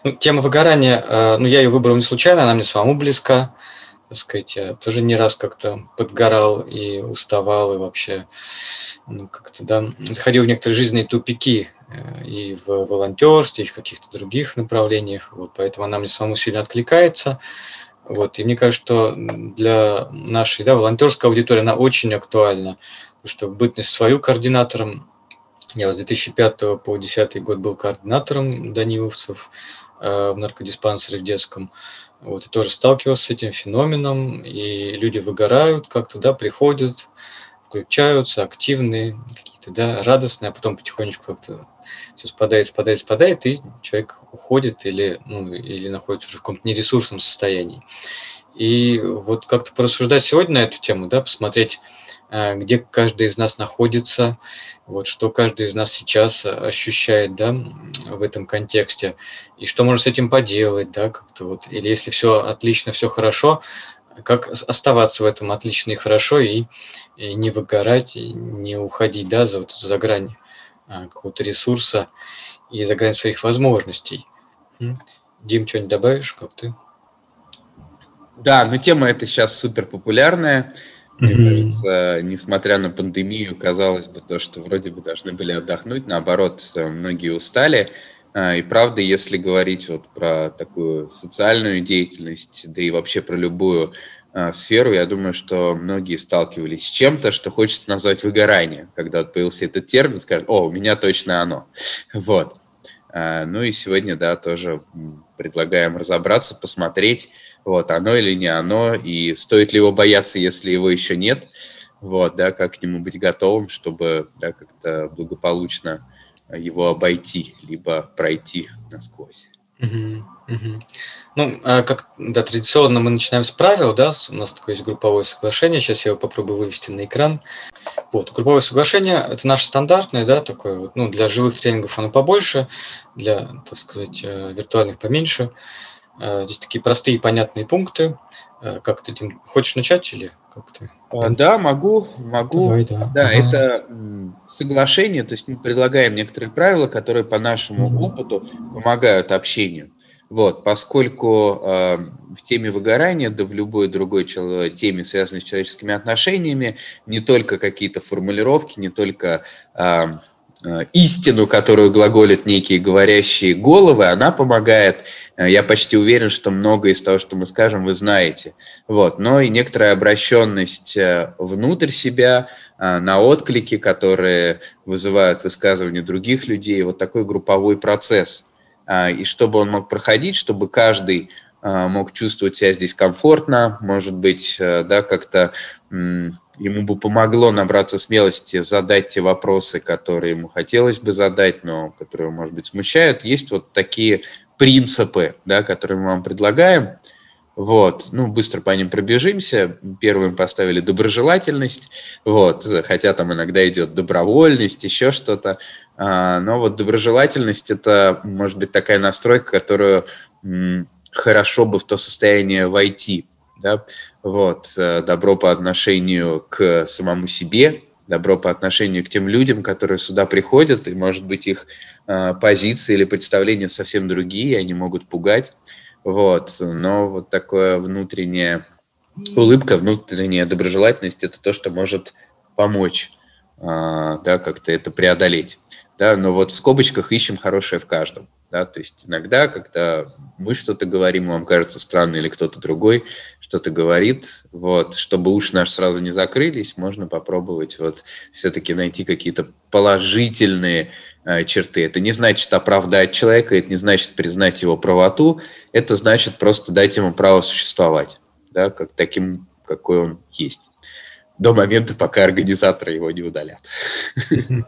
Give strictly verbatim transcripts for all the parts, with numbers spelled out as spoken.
Ну, тема выгорания, э, ну, я ее выбрал не случайно, она мне самому близка. Так сказать, я тоже не раз как-то подгорал и уставал, и вообще, ну, как-то, да, заходил в некоторые жизненные тупики э, и в волонтерстве, и в каких-то других направлениях. Вот, поэтому она мне самому сильно откликается. Вот, и мне кажется, что для нашей, да, волонтерской аудитории она очень актуальна. Потому что в бытность свою координатором, я вот с две тысячи пятого по две тысячи десятый год был координатором даниловцев э, в наркодиспансере в детском. Вот, и тоже сталкивался с этим феноменом, и люди выгорают как-то, да, приходят, включаются, активные, какие-то, да, радостные, а потом потихонечку как-то все спадает, спадает, спадает, и человек уходит или, ну, или находится уже в каком-то нересурсном состоянии. И вот как-то порассуждать сегодня на эту тему, да, посмотреть, э, где каждый из нас находится, вот что каждый из нас сейчас э, ощущает, да, м, в этом контексте, и что можно с этим поделать, да, как-то вот, или если все отлично, все хорошо, как ос- оставаться в этом отлично и хорошо, и, и не выгорать, и не уходить, да, за, вот, за грань а, какого-то ресурса и за грань своих возможностей. М. Дим, что-нибудь добавишь, как ты? Да, но тема эта сейчас супер популярная. Мне Мгм. кажется, несмотря на пандемию, казалось бы, то, что вроде бы должны были отдохнуть, наоборот, э, многие устали. А, И правда, если говорить вот про такую социальную деятельность, да и вообще про любую а, сферу, я думаю, что многие сталкивались с чем-то, что хочется назвать выгорание. Когда вот появился этот термин, скажут: о, у меня точно оно. Вот. А, Ну и сегодня, да, тоже м, предлагаем разобраться, посмотреть, вот, оно или не оно, и стоит ли его бояться, если его еще нет, вот, да, как к нему быть готовым, чтобы, да, как-то благополучно его обойти, либо пройти насквозь. Мгм, мгм. Ну, а, как, да, традиционно мы начинаем с правил, да, с- у нас такое есть групповое соглашение, сейчас я его попробую вывести на экран. Вот, групповое соглашение – это наше стандартное, да, такое вот, ну, для живых тренингов оно побольше, для, так сказать, э, виртуальных поменьше. Э, Здесь такие простые и понятные пункты. Э, Как ты, Дим, хочешь начать или как ты? А, Я- Да, могу, могу. Давай, да. Да, Ага. это м, соглашение, то есть мы предлагаем некоторые правила, которые по нашему Мгм. опыту помогают общению. Вот, поскольку э, в теме выгорания, да в любой другой чело- теме, связанной с человеческими отношениями, не только какие-то формулировки, не только э, э, истину, которую глаголят некие говорящие головы, она помогает. Э, Я почти уверен, что многое из того, что мы скажем, вы знаете. Вот. Но и некоторая обращенность э, внутрь себя, э, на отклики, которые вызывают высказывания других людей, вот такой групповой процесс. А, И чтобы он мог проходить, чтобы каждый э, мог чувствовать себя здесь комфортно, может быть, э, да, как-то м, ему бы помогло набраться смелости задать те вопросы, которые ему хотелось бы задать, но которые, может быть, смущают. Есть вот такие принципы, да, которые мы вам предлагаем. Вот, ну, быстро по ним пробежимся. Первым поставили доброжелательность, вот, хотя там иногда идет добровольность, еще что-то. А, Но вот доброжелательность – это, может быть, такая настройка, которую м, хорошо бы в то состояние войти, да. Вот, э, добро по отношению к самому себе, добро по отношению к тем людям, которые сюда приходят, и, может быть, их э, позиции или представления совсем другие, они могут пугать. Вот, но вот такое внутренняя улыбка, внутренняя доброжелательность – это то, что может помочь, а, да, как-то это преодолеть. Да, но вот в скобочках ищем хорошее в каждом. Да, то есть иногда, когда мы что-то говорим, вам кажется странно, или кто-то другой что-то говорит, вот, чтобы уши наши сразу не закрылись, можно попробовать вот все-таки найти какие-то положительные э, черты. Это не значит оправдать человека, это не значит признать его правоту, это значит просто дать ему право существовать, да, как таким, какой он есть. До момента, пока организаторы его не удалят. Мгм.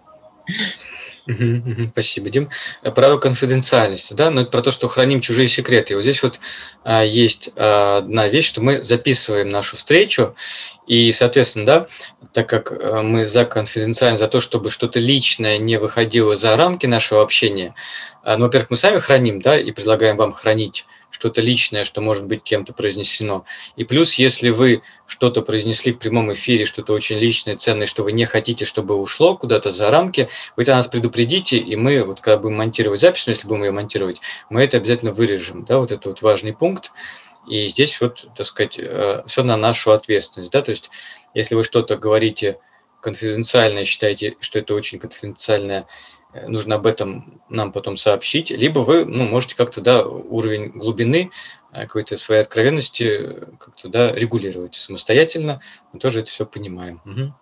Мгм, мгм. Спасибо, Дим. Э, Правило конфиденциальности, да, но это про то, что храним чужие секреты. И вот здесь вот а, есть а, одна вещь, что мы записываем нашу встречу, И, соответственно, да, так как э, мы за конфиденциальность, за то, чтобы что-то личное не выходило за рамки нашего общения, а, ну, во-первых, мы сами храним, да, и предлагаем вам хранить что-то личное, что может быть кем-то произнесено. И плюс, если вы что-то произнесли в прямом эфире, что-то очень личное, ценное, что вы не хотите, чтобы ушло куда-то за рамки, вы это нас предупредите, и мы, вот когда будем монтировать запись, ну, если будем ее монтировать, мы это обязательно вырежем, да, вот это вот важный пункт. И здесь вот, так сказать, все на нашу ответственность, да, то есть если вы что-то говорите конфиденциальное, считаете, что это очень конфиденциальное, э, нужно об этом нам потом сообщить, либо вы, ну, можете как-то, да, уровень глубины э, какой-то своей откровенности э, как-то, да, регулировать самостоятельно, мы тоже это все понимаем. Мгм.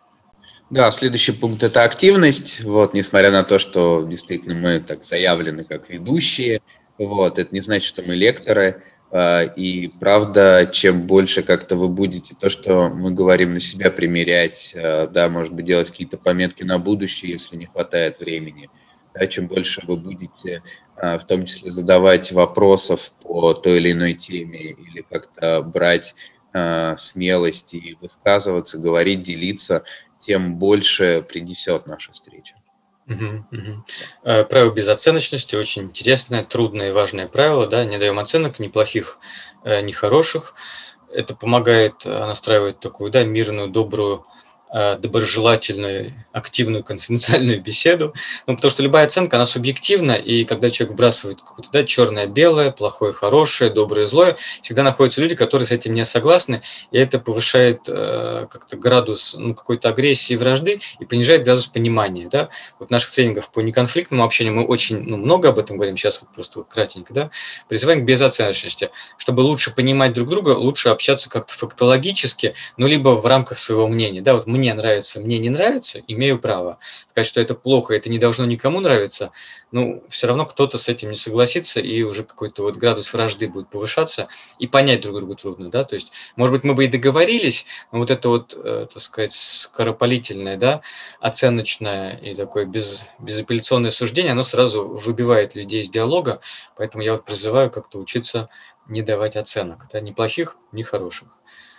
Да, следующий пункт – это активность. Вот, несмотря на то, что действительно мы так заявлены как ведущие, вот, это не значит, что мы лекторы. А, И правда, чем больше как-то вы будете то, что мы говорим, на себя примерять, а, да, может быть, делать какие-то пометки на будущее, если не хватает времени, да, чем больше вы будете, а, в том числе, задавать вопросов по той или иной теме или как-то брать а, смелость и высказываться, говорить, делиться, тем больше принесет наша встреча. Мгм, мгм. Э, Правило безоценочности очень интересное, трудное и важное правило, да, не даем оценок ни плохих, э, ни хороших. Это помогает э, настраивать такую, да, мирную, добрую, э, доброжелательную, активную, конфиденциальную беседу. Ну, потому что любая оценка, она субъективна, и когда человек вбрасывает какое-то, да, черное-белое, плохое, хорошее, доброе, злое, всегда находятся люди, которые с этим не согласны, и это повышает э, как-то градус, ну, какой-то агрессии, вражды и понижает градус понимания, да. Вот наших тренингов по неконфликтному общению мы очень, ну, много об этом говорим, сейчас вот просто вот кратенько, да, призываем к безоценочности, чтобы лучше понимать друг друга, лучше общаться как-то фактологически, ну, либо в рамках своего мнения, да, вот мне нравится, мне не нравится, имею право сказать, что это плохо, это не должно никому нравиться, ну, все равно кто-то с этим не согласится, и уже какой-то вот градус вражды будет повышаться, и понять друг друга трудно, да, то есть, может быть, мы бы и договорились, но вот это вот, э, так сказать, скоропалительное, да, оценочное и такое без, безапелляционное суждение, оно сразу выбивает людей из диалога, поэтому я вот призываю как-то учиться не давать оценок, да, ни плохих, ни хороших.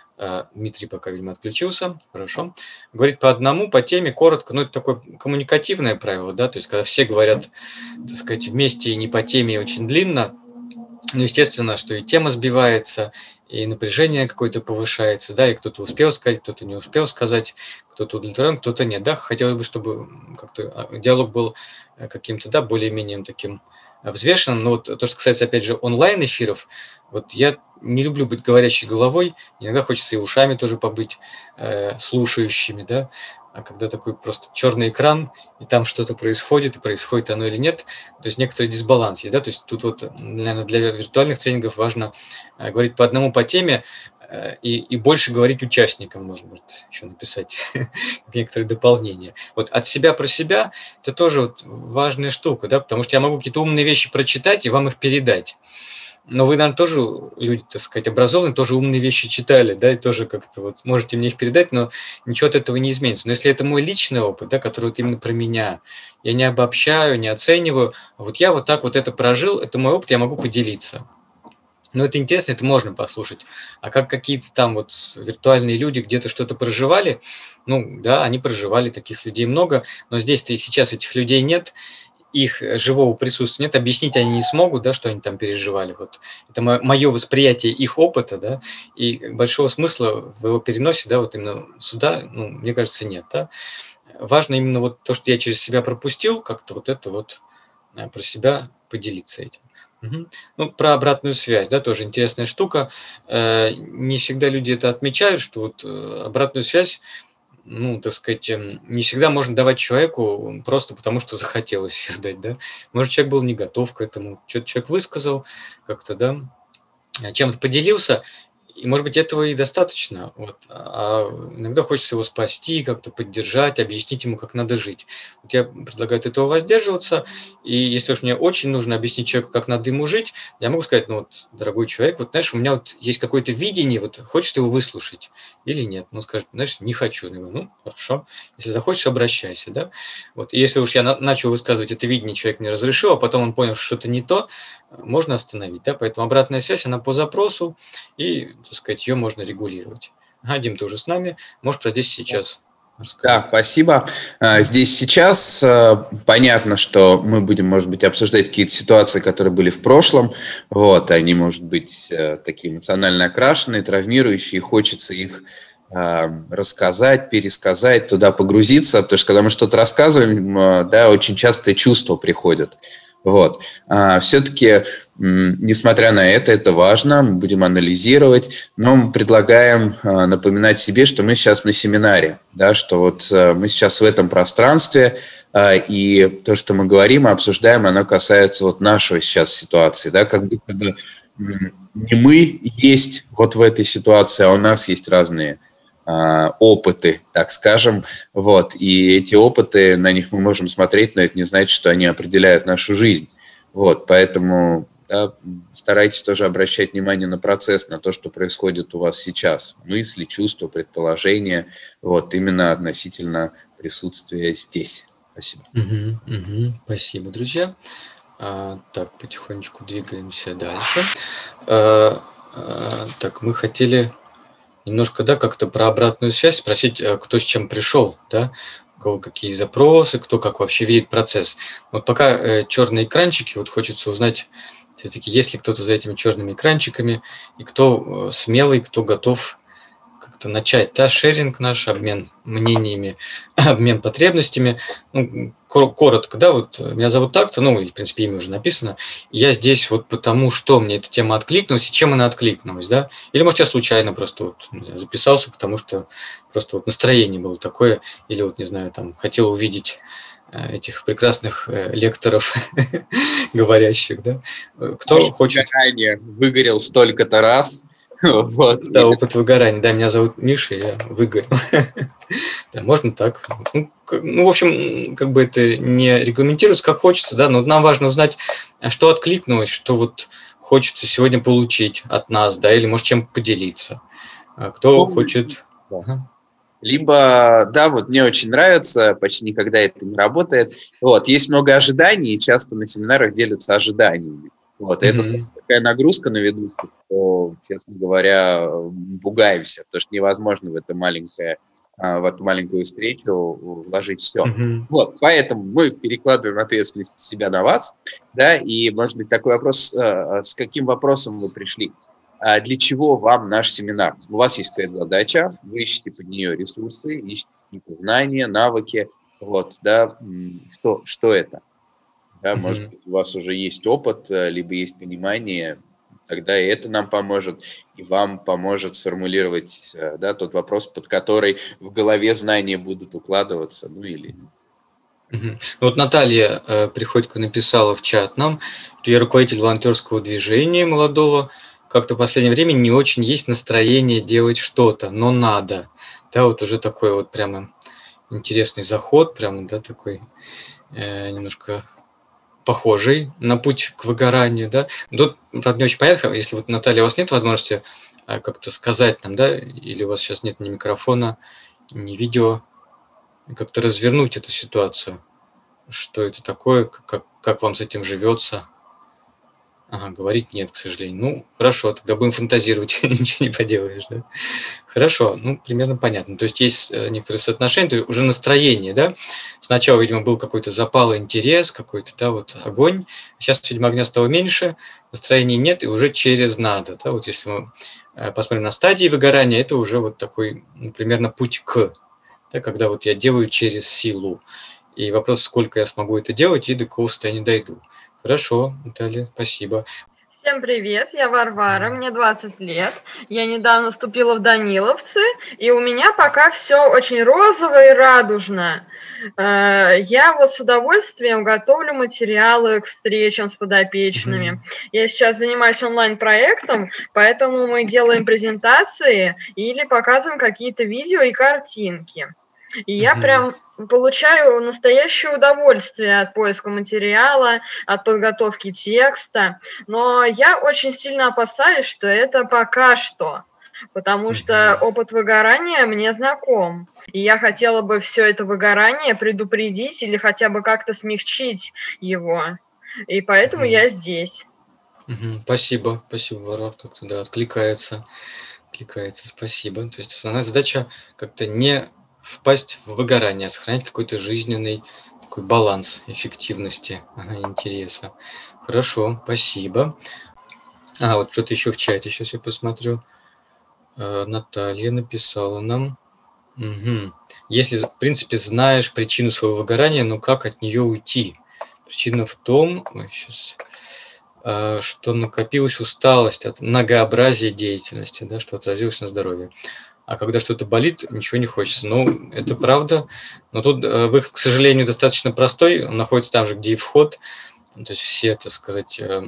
А, Дмитрий пока, видимо, отключился, хорошо. Говорить по одному, по теме, коротко, ну, это такое коммуникативное правило, да, то есть, когда все говорят, так сказать, вместе и не по теме, и очень длинно, ну, естественно, что и тема сбивается, и напряжение какое-то повышается, да, и кто-то успел сказать, кто-то не успел сказать, кто-то удовлетворен, кто-то нет, да, хотелось бы, чтобы как-то а, диалог был э, каким-то, да, более-менее таким э, взвешенным, но вот то, что касается, опять же, онлайн-эфиров, вот я не люблю быть говорящей головой, иногда хочется и ушами тоже побыть, э, слушающими, да, а когда такой просто черный экран, и там что-то происходит, и происходит оно или нет, то есть некоторый дисбаланс есть, да, то есть тут вот, наверное, для виртуальных тренингов важно э, говорить по одному по теме э, и, и больше говорить участникам, можно будет еще написать некоторые дополнения. Вот от себя про себя это тоже вот важная штука, да, потому что я могу какие-то умные вещи прочитать и вам их передать. Но вы, наверное, тоже люди, так сказать, образованные, тоже умные вещи читали, да, и тоже как-то вот можете мне их передать, но ничего от этого не изменится. Но если это мой личный опыт, да, который вот именно про меня, я не обобщаю, не оцениваю, а вот я вот так вот это прожил, это мой опыт, я могу поделиться. Ну, это интересно, это можно послушать. А как какие-то там вот виртуальные люди где-то что-то проживали, ну, да, они проживали, таких людей много, но здесь-то и сейчас этих людей нет, их живого присутствия нет, объяснить они не смогут, да, что они там переживали. Вот это мое восприятие их опыта, да, и большого смысла в его переносе, да, вот именно сюда, ну, мне кажется, нет, да. Важно именно вот то, что я через себя пропустил, как-то вот это вот э, про себя поделиться этим. Мгм. Ну, про обратную связь, да, тоже интересная штука. Э, Не всегда люди это отмечают, что вот э, обратную связь, ну, так сказать, эм, не всегда можно давать человеку просто потому, что захотелось её дать, да. Может, человек был не готов к этому, что-то человек высказал как-то, да, э, чем-то поделился, и, может быть, этого и достаточно. Вот. А иногда хочется его спасти, как-то поддержать, объяснить ему, как надо жить. Вот я предлагаю от этого воздерживаться, и если уж мне очень нужно объяснить человеку, как надо ему жить, я могу сказать, ну вот, дорогой человек, вот знаешь, у меня вот есть какое-то видение, вот хочешь ты его выслушать или нет? Ну, скажет, знаешь, не хочу. Я говорю, ну, хорошо, если захочешь, обращайся, да. Вот. И если уж я на- начал высказывать это видение, человек мне разрешил, а потом он понял, что что-то не то, э, можно остановить, да. Поэтому обратная связь, она по запросу, и, так сказать, ее можно регулировать. Ага, Дим, ты уже с нами. Можешь про здесь и сейчас Да, рассказать. спасибо. А, Здесь сейчас а, понятно, что мы будем, может быть, обсуждать какие-то ситуации, которые были в прошлом. Вот, они, может быть, э, такие эмоционально окрашенные, травмирующие, и хочется их а, рассказать, пересказать, туда погрузиться, потому что когда мы что-то рассказываем, а, да, очень часто чувства приходят. Вот. Все-таки, несмотря на это, это важно, мы будем анализировать, но мы предлагаем а, напоминать себе, что мы сейчас на семинаре, да, что вот а, мы сейчас в этом пространстве, а, и то, что мы говорим и обсуждаем, оно касается вот нашей сейчас ситуации, да, как будто бы м, не мы есть вот в этой ситуации, а у нас есть разные а, опыты, так скажем, вот, и эти опыты, на них мы можем смотреть, но это не значит, что они определяют нашу жизнь, вот, поэтому да, старайтесь тоже обращать внимание на процесс, на то, что происходит у вас сейчас, мысли, чувства, предположения, вот, именно относительно присутствия здесь. Спасибо. Угу, угу. Спасибо, друзья. А, так, потихонечку двигаемся дальше. А, а, так, мы хотели немножко, да, как-то про обратную связь спросить, а, кто с чем пришел, да, у кого какие запросы, кто как вообще видит процесс. Вот пока э, черные экранчики, вот хочется узнать, все-таки, есть ли кто-то за этими черными экранчиками, и кто э, смелый, кто готов как-то начать, да, шеринг наш, обмен мнениями, обмен потребностями. Ну, кор- коротко, да, вот э, меня зовут так-то, ну, и, в принципе, имя уже написано. И я здесь вот потому, что мне эта тема откликнулась, и чем она откликнулась, да. Или, может, я случайно просто вот не знаю, записался, потому что просто вот настроение было такое, или вот, не знаю, там, хотел увидеть э, этих прекрасных э, лекторов, говорящих, да. Э, Кто хочет. Выгорание выгорел столько-то раз, вот, Да, и опыт выгорания. Да, меня зовут Миша, я выгорел. Да, можно так. Ну, к- ну, в общем, как бы это не регламентируется, как хочется, да, но нам важно узнать, а что откликнулось, что вот хочется сегодня получить от нас, да, или может чем поделиться. А Кто ну, хочет. да. Ага. Либо, да, вот мне очень нравится, почти никогда это не работает. Вот, есть много ожиданий, и часто на семинарах делятся ожиданиями. Вот, и это Мгм. сразу такая нагрузка на ведущих, что, честно говоря, пугаемся, потому что невозможно в это маленькое, а, в эту маленькую встречу вложить все. Мгм. Вот, поэтому мы перекладываем ответственность с себя на вас, да, и, может быть, такой вопрос, а, с каким вопросом вы пришли? А для чего вам наш семинар? У вас есть какая-то задача, вы ищете под нее ресурсы, ищете какие-то знания, навыки, вот, да, м, что, что это? Да, может Мгм. быть, у вас уже есть опыт, э, либо есть понимание, тогда и это нам поможет, и вам поможет сформулировать, э, да, тот вопрос, под который в голове знания будут укладываться, ну или нет. Мгм. Вот Наталья э, Приходько написала в чат нам, что я руководитель волонтерского движения молодого. Как-то в последнее время не очень есть настроение делать что-то, но надо. Да, вот уже такой вот прямо интересный заход, прямо, да, такой э, немножко похожий на путь к выгоранию, да. Тут, правда, не очень понятно, если вот, Наталья, у вас нет возможности э, как-то сказать нам, да, или у вас сейчас нет ни микрофона, ни видео, как-то развернуть эту ситуацию. Что это такое, к как как вам с этим живется? Ага, говорить нет, к сожалению. Ну, хорошо, тогда будем фантазировать, ничего не поделаешь, да? Хорошо, ну, примерно понятно. То есть есть э, некоторые соотношения, то есть уже настроение, да? Сначала, видимо, был какой-то запал, интерес, какой-то, да, вот огонь. Сейчас, видимо, огня стало меньше, настроения нет, и уже через надо, да? Вот если мы э, посмотрим на стадии выгорания, это уже вот такой, ну, примерно путь к, да, когда вот я делаю через силу. И вопрос, сколько я смогу это делать и до какого состояния дойду. Хорошо, Наталья, спасибо. Всем привет, я Варвара, мне двадцать лет, я недавно вступила в Даниловцы, и у меня пока все очень розово и радужно. Э, Я вот с удовольствием готовлю материалы к встречам с подопечными. Мгм. Я сейчас занимаюсь онлайн-проектом, поэтому мы делаем презентации или показываем какие-то видео и картинки. И я Мгм. прям получаю настоящее удовольствие от поиска материала, от подготовки текста. Но я очень сильно опасаюсь, что это пока что, потому что Мгм. опыт выгорания мне знаком. И я хотела бы все это выгорание предупредить или хотя бы как-то смягчить его. И поэтому Мгм. я здесь. Мгм. Спасибо, спасибо, Варвар, как-то да, откликается. откликается, спасибо. То есть основная задача как-то не впасть в выгорание, а сохранять какой-то жизненный такой баланс эффективности, ага, интереса. Хорошо, спасибо. А, вот что-то еще в чате, сейчас я посмотрю. Э, Наталья написала нам. Мгм. Если, в принципе, знаешь причину своего выгорания, но как от нее уйти? Причина в том, ой, щас, а, что накопилась усталость от многообразия деятельности, да, что отразилось на здоровье. А когда что-то болит, ничего не хочется. Ну, это правда. Но тут э, выход, к сожалению, достаточно простой. Он находится там же, где и вход. Ну, то есть все, так сказать, э,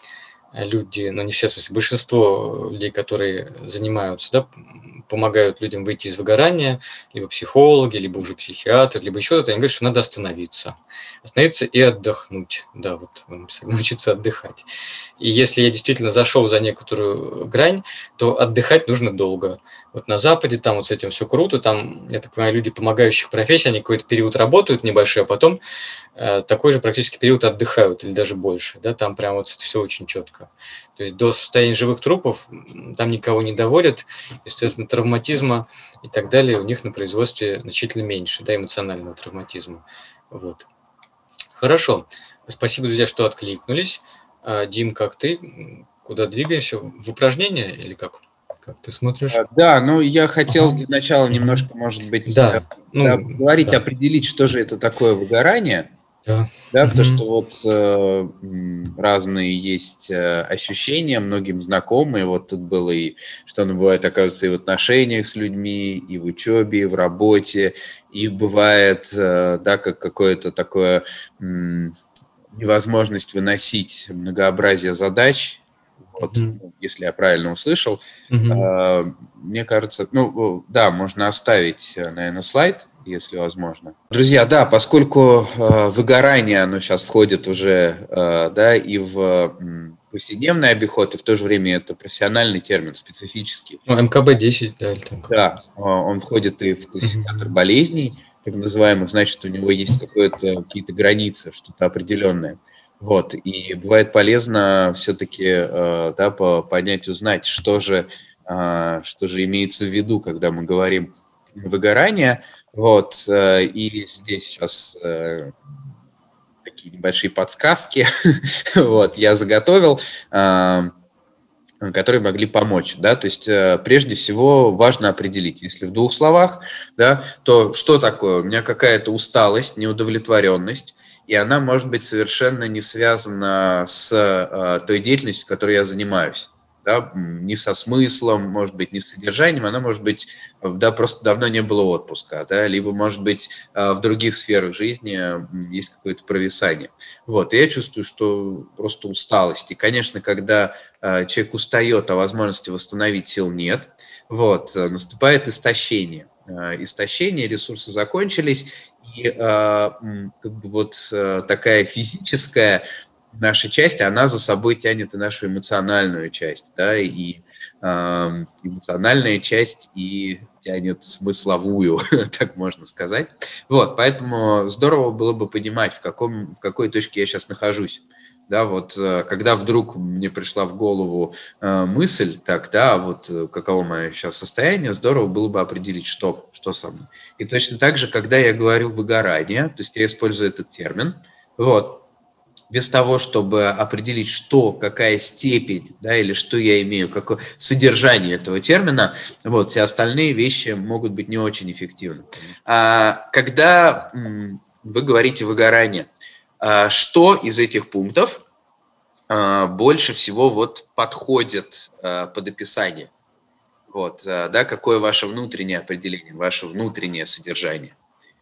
люди, ну не все, в смысле, большинство людей, которые занимаются, да, м, помогают людям выйти из выгорания, либо психологи, либо уже психиатр, либо еще что-то, они говорят, что надо остановиться. Остановиться и отдохнуть. Да, вот вы написали, научиться отдыхать. И если я действительно зашел за некоторую грань, то отдыхать нужно долго. Вот на Западе там вот с этим все круто, там, я так понимаю, люди помогающих профессий, они какой-то период работают небольшой, а потом э, такой же практически период отдыхают или даже больше. Да, там прям вот все очень четко. То есть до состояния живых трупов м, там никого не доводят, естественно, травматизма и так далее у них на производстве значительно меньше, да, эмоционального травматизма. Вот. Хорошо. Спасибо, друзья, что откликнулись. А, Дим, как ты? М, Куда двигаемся? В упражнения или как? Как ты смотришь? А, Да, ну я хотел Ага. для начала Мгм. немножко, может быть, Да, э, ну, да, поговорить, да, определить, что же это такое выгорание. да. Да, потому Мгм. что вот э, м, разные есть э, ощущения, многим знакомые. Вот тут было и, что оно бывает, оказывается, и в отношениях с людьми, и в учебе, и в работе, и бывает, э, да, как какое-то такое м, невозможность выносить многообразие задач. Вот, Мгм. ну, если я правильно услышал. Мгм. Э, Мне кажется, ну, да, можно оставить, э, наверное, слайд, если возможно. Друзья, да, поскольку э, выгорание, оно сейчас входит уже, э, да, и в м, повседневный обиход, и в то же время это профессиональный термин, специфический. Ну, эм ка бэ десять, да, или там как. Да, э, он входит и в классификатор Мгм. болезней, так называемых, значит, у него есть какое-то, какие-то границы, что-то определенное. Вот, и бывает полезно все-таки, э, да, по- понять, узнать, что же, а, что же имеется в виду, когда мы говорим выгорание. Вот, э, и здесь сейчас э, такие небольшие подсказки, вот, я заготовил, а, которые могли помочь, да, то есть э, прежде всего важно определить, если в двух словах, да, то что такое? У меня какая-то усталость, неудовлетворенность, и она может быть совершенно не связана с э, той деятельностью, которой я занимаюсь, да, м, не со смыслом, может быть, не с содержанием, она может быть, э, да, просто давно не было отпуска, да, либо, может быть, э, в других сферах жизни м, есть какое-то провисание. Вот, и я чувствую, что просто усталость. И, конечно, когда э, человек устает, а возможности восстановить сил нет, вот, э, наступает истощение. Э, Истощение, ресурсы закончились, и э, м, как бы вот э, такая физическая наша часть, она за собой тянет и нашу эмоциональную часть, да, и э, эмоциональная часть и тянет смысловую, так можно сказать. Вот, поэтому здорово было бы понимать, в, каком, в какой точке я сейчас нахожусь. Да, вот э, когда вдруг мне пришла в голову э, мысль, так, да, вот э, каково мое сейчас состояние, здорово было бы определить, что, что со мной. И точно так же, когда я говорю выгорание, то есть я использую этот термин, вот, без того, чтобы определить, что, какая степень, да, или что я имею, какое содержание этого термина, вот, все остальные вещи могут быть не очень эффективны. А, когда м, вы говорите выгорание, а, что из этих пунктов а, больше всего вот подходит а, под описание? Вот, а, да, какое ваше внутреннее определение, ваше внутреннее содержание?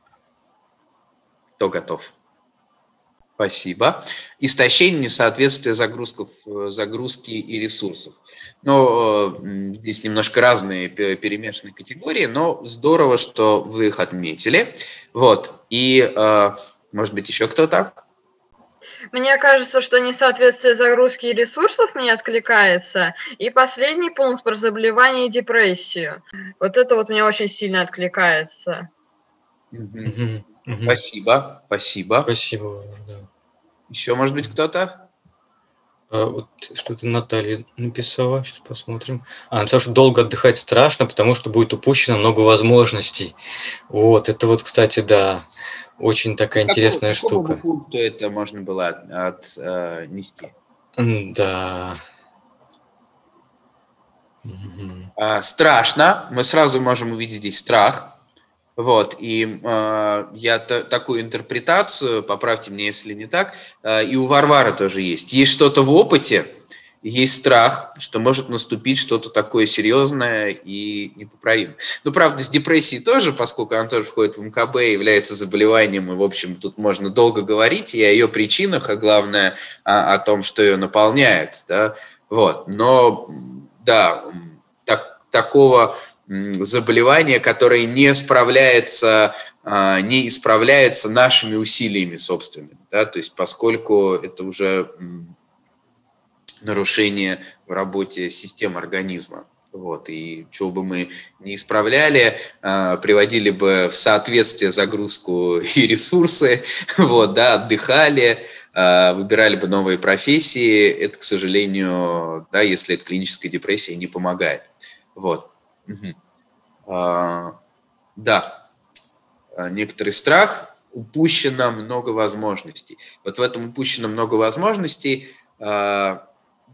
Кто готов? Спасибо. Истощение, несоответствие загрузков, э, загрузки и ресурсов. Но э, здесь немножко разные пе- перемешанные категории, но здорово, что вы их отметили. Вот. И, э, может быть, еще кто-то? Мне кажется, что несоответствие загрузки и ресурсов мне откликается. И последний пункт про заболевание и депрессию. Вот это вот мне очень сильно откликается. Мгм. Мгм. Мгм. Спасибо. Спасибо. Спасибо, да. Еще, может быть, кто-то? А, вот что-то Наталья написала, сейчас посмотрим. А, написала, что долго отдыхать страшно, потому что будет упущено много возможностей. Вот, это вот, кстати, да, очень такая Какого, интересная какому бы штука. пункту это можно было отнести? М, Да. Мгм. А, страшно, мы сразу можем увидеть здесь страх. Вот, и э, я та- такую интерпретацию, поправьте меня, если не так, э, и у Варвары тоже есть. Есть что-то в опыте, есть страх, что может наступить что-то такое серьезное и непоправимое. Ну, правда, с депрессией тоже, поскольку она тоже входит в эм ка бэ, является заболеванием, и, в общем, тут можно долго говорить и о ее причинах, а главное, о, о том, что ее наполняет, да, вот. Но, да, так, такого заболевание, которое не справляется, не исправляется нашими усилиями собственными, да, то есть поскольку это уже нарушение в работе систем организма. Вот, и что бы мы не исправляли, приводили бы в соответствие загрузку и ресурсы, вот, да, отдыхали, выбирали бы новые профессии, это, к сожалению, да, если это клиническая депрессия, не помогает. Вот. Угу. А, да, некоторый страх, упущено много возможностей. Вот в этом упущено много возможностей. А,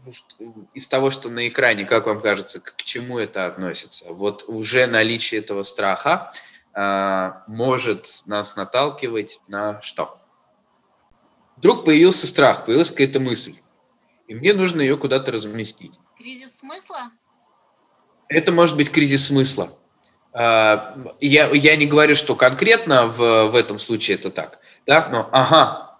из того, что на экране, как вам кажется, к чему это относится? Вот уже наличие этого страха а, может нас наталкивать на что? Вдруг появился страх, появилась какая-то мысль, и мне нужно ее куда-то разместить. Кризис смысла? Это может быть кризис смысла. Я, я не говорю, что конкретно в, в этом случае это так, да? Но ага,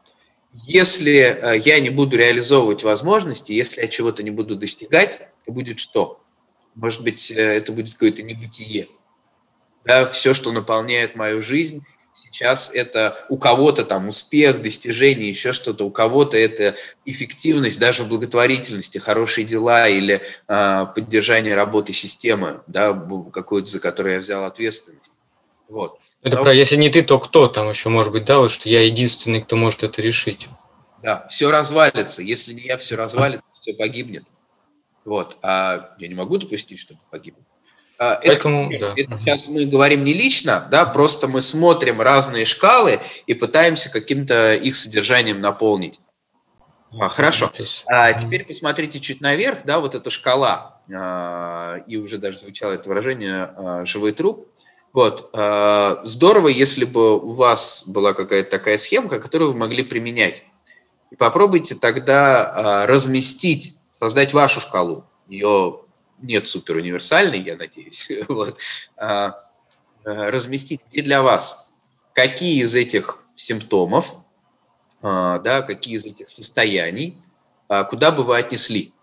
если я не буду реализовывать возможности, если я чего-то не буду достигать, то будет что? Может быть, это будет какое-то небытие. Да? Все, что наполняет мою жизнь, сейчас это у кого-то там успех, достижение, еще что-то, у кого-то это эффективность, даже в благотворительности, хорошие дела или э, поддержание работы системы, да, какую-то, за которую я взял ответственность. Вот. Это Но, про если не ты, то кто там еще может быть, да, вот что я единственный, кто может это решить. Да, все развалится. Если не я, все развалится, все погибнет. Вот. А я не могу допустить, чтобы погибло. Это, Поэтому, это да. сейчас мы говорим не лично, да, просто мы смотрим разные шкалы и пытаемся каким-то их содержанием наполнить. А, хорошо. А теперь посмотрите чуть наверх, да, вот эта шкала, а, и уже даже звучало это выражение а, «живой труп». Вот. А, здорово, если бы у вас была какая-то такая схемка, которую вы могли применять. И попробуйте тогда а, разместить, создать вашу шкалу. Ее нет супер универсальной, я надеюсь. Вот. А, разместить, где для вас, какие из этих симптомов, а, да, какие из этих состояний, а, куда бы вы отнесли.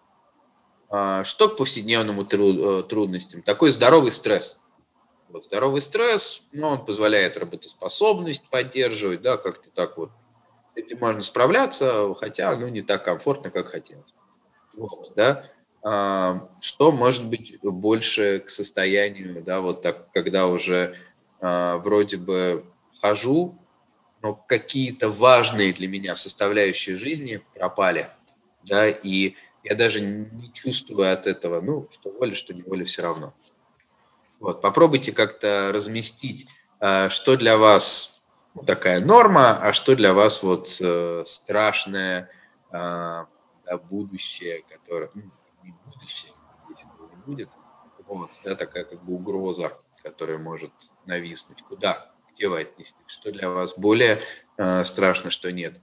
А, что к повседневным тру- трудностям? Такой здоровый стресс. Вот, здоровый стресс, ну, он позволяет работоспособность поддерживать, да, как-то так вот. С этим можно справляться, хотя, ну, не так комфортно, как хотелось. Вот, да. А, что может быть больше к состоянию, да, вот так, когда уже а, вроде бы хожу, но какие-то важные для меня составляющие жизни пропали, да, и я даже не чувствую от этого, ну, что воля, что не воля, все равно. Вот, попробуйте как-то разместить, что для вас такая норма, а что для вас вот страшное будущее, которое, ну, не будущее, если его не будет, вот, да, такая как бы угроза, которая может нависнуть. Куда? Где вы отнесли? Что для вас более э, страшно, что нет?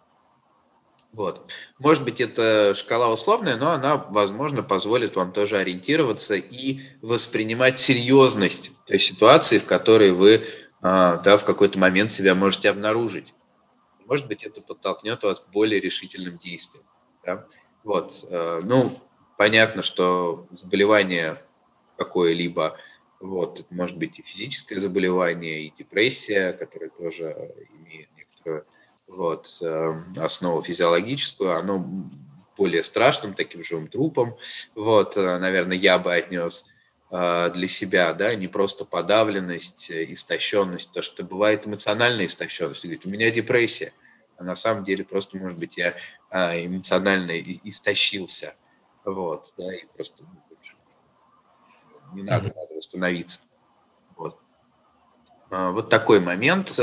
Вот. Может быть, это шкала условная, но она, возможно, позволит вам тоже ориентироваться и воспринимать серьезность той ситуации, в которой вы э, да, в какой-то момент себя можете обнаружить. Может быть, это подтолкнет вас к более решительным действиям. Да? Вот. Э, ну, понятно, что заболевание какое-либо, вот, это может быть и физическое заболевание, и депрессия, которая тоже имеет некоторую вот, основу физиологическую, оно более страшным, таким живым трупом, вот, наверное, я бы отнес для себя, да, не просто подавленность, истощенность, потому что бывает эмоциональная истощенность, говорит, у меня депрессия, а на самом деле просто, может быть, я эмоционально истощился. Вот, да, и просто не надо, mm-hmm. надо восстановиться. Вот. Вот такой момент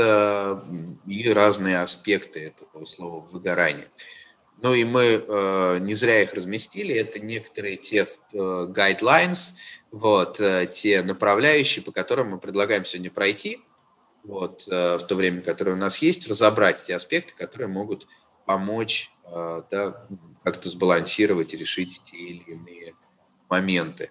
и разные аспекты этого слова выгорание. Ну и мы не зря их разместили, это некоторые те guidelines, вот, те направляющие, по которым мы предлагаем сегодня пройти, вот, в то время, которое у нас есть, разобрать те аспекты, которые могут помочь, да, как-то сбалансировать и решить те или иные моменты.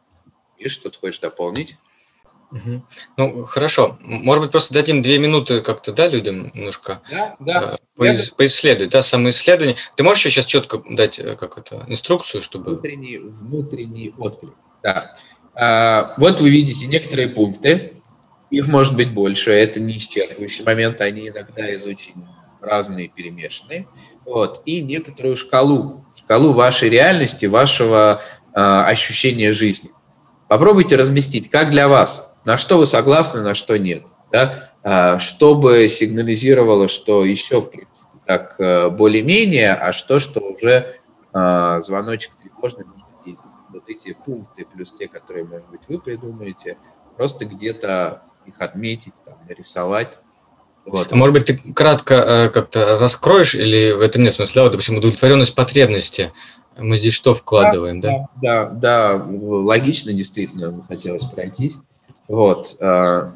И что ты хочешь дополнить? Угу. Ну, хорошо. Может быть, просто дадим две минуты как-то, да, людям немножко да, да. Поис, поисследовать, да, самоисследование. Ты можешь сейчас четко дать как это, инструкцию, чтобы... Внутренний, внутренний отклик, да. А, вот вы видите некоторые пункты, их может быть больше, это не исчерпывающий момент, они иногда из очень разные, перемешанные. Вот. И некоторую шкалу, шкалу вашей реальности, вашего а, ощущения жизни. Попробуйте разместить, как для вас, на что вы согласны, на что нет, да? а, чтобы сигнализировало, что еще, в принципе, так более-менее, а что, что уже а, звоночек тревожный, вот эти пункты, плюс те, которые, может быть, вы придумаете, просто где-то их отметить, там, нарисовать. Вот. А может быть, ты кратко э, как-то раскроешь, или в этом нет смысла, вот, допустим, удовлетворенность потребности, мы здесь что вкладываем, да? Да, да, да, логично, действительно, хотелось пройтись. Вот, э,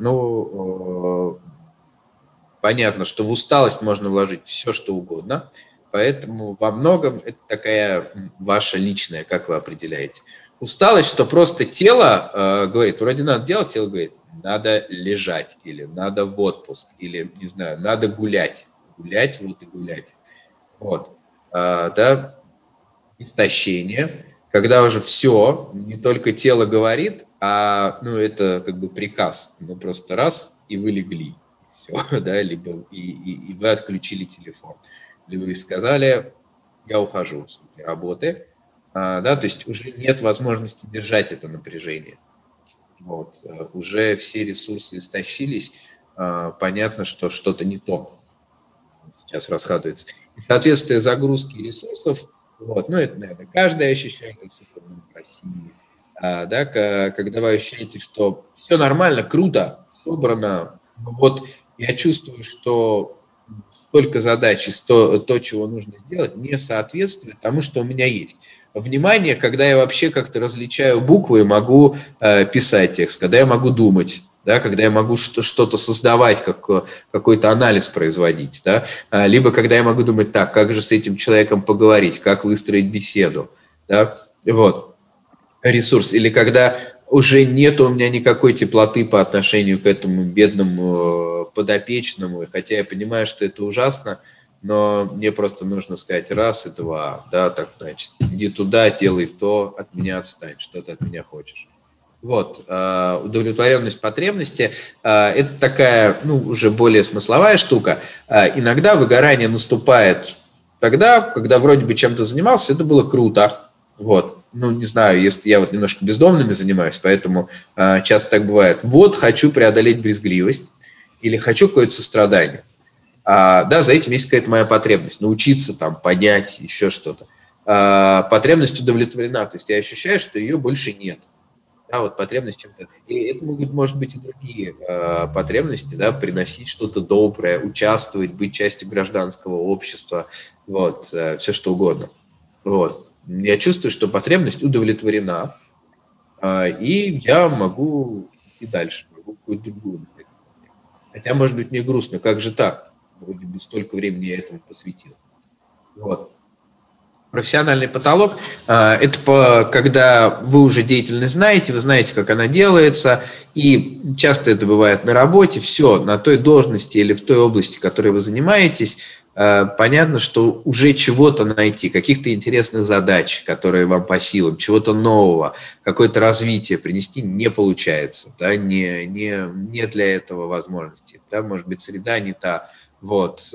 ну, э, понятно, что в усталость можно вложить все, что угодно, поэтому во многом это такая ваша личная, как вы определяете. Усталость, что просто тело э, говорит, вроде надо делать, тело говорит, надо лежать, или надо в отпуск, или, не знаю, надо гулять. Гулять, вот и гулять. Вот. А, да, истощение, когда уже все, не только тело говорит, а, ну, это как бы приказ. Ну, просто раз, и вы легли. Все, да, либо и, и, и вы отключили телефон. Либо вы сказали, я ухожу с этой работы. А, да, то есть уже нет возможности держать это напряжение. Вот, уже все ресурсы истощились, понятно, что что-то не то сейчас расходуется. И, соответствие загрузки ресурсов, вот, ну, это, наверное, каждый ощущает, особенно в России, а, да, когда вы ощущаете, что все нормально, круто, собрано, вот я чувствую, что столько задач и то, то, чего нужно сделать, не соответствует тому, что у меня есть. Внимание, когда я вообще как-то различаю буквы и могу э, писать текст, когда я могу думать, да, когда я могу что-то создавать, как, какой-то анализ производить, да, либо когда я могу думать, так, как же с этим человеком поговорить, как выстроить беседу, да, вот, ресурс, или когда уже нет у меня никакой теплоты по отношению к этому бедному подопечному, хотя я понимаю, что это ужасно, но мне просто нужно сказать раз и два, да, так, значит, иди туда, делай то, от меня отстань, что ты от меня хочешь. Вот, удовлетворенность потребности – это такая, ну, уже более смысловая штука. Иногда выгорание наступает тогда, когда вроде бы чем-то занимался, это было круто, вот. Ну, не знаю, если я вот немножко бездомными занимаюсь, поэтому часто так бывает. Вот, хочу преодолеть брезгливость или хочу какое-то сострадание. А, да, за этим есть какая-то моя потребность, научиться там, понять, еще что-то. А, потребность удовлетворена, то есть я ощущаю, что ее больше нет. Да, вот потребность чем-то. И это могут, может быть, и другие а, потребности, да, приносить что-то доброе, участвовать, быть частью гражданского общества, вот, а, все что угодно. Вот. Я чувствую, что потребность удовлетворена, а, и я могу идти дальше, могу какую-то другую. Хотя, может быть, мне грустно, как же так? Вроде бы столько времени я этому посвятил. Вот. Профессиональный потолок – это по, когда вы уже деятельность знаете, вы знаете, как она делается, и часто это бывает на работе, все, на той должности или в той области, которой вы занимаетесь, понятно, что уже чего-то найти, каких-то интересных задач, которые вам по силам, чего-то нового, какое-то развитие принести не получается, да, не, не, не для этого возможности, да, может быть, среда не та. Вот,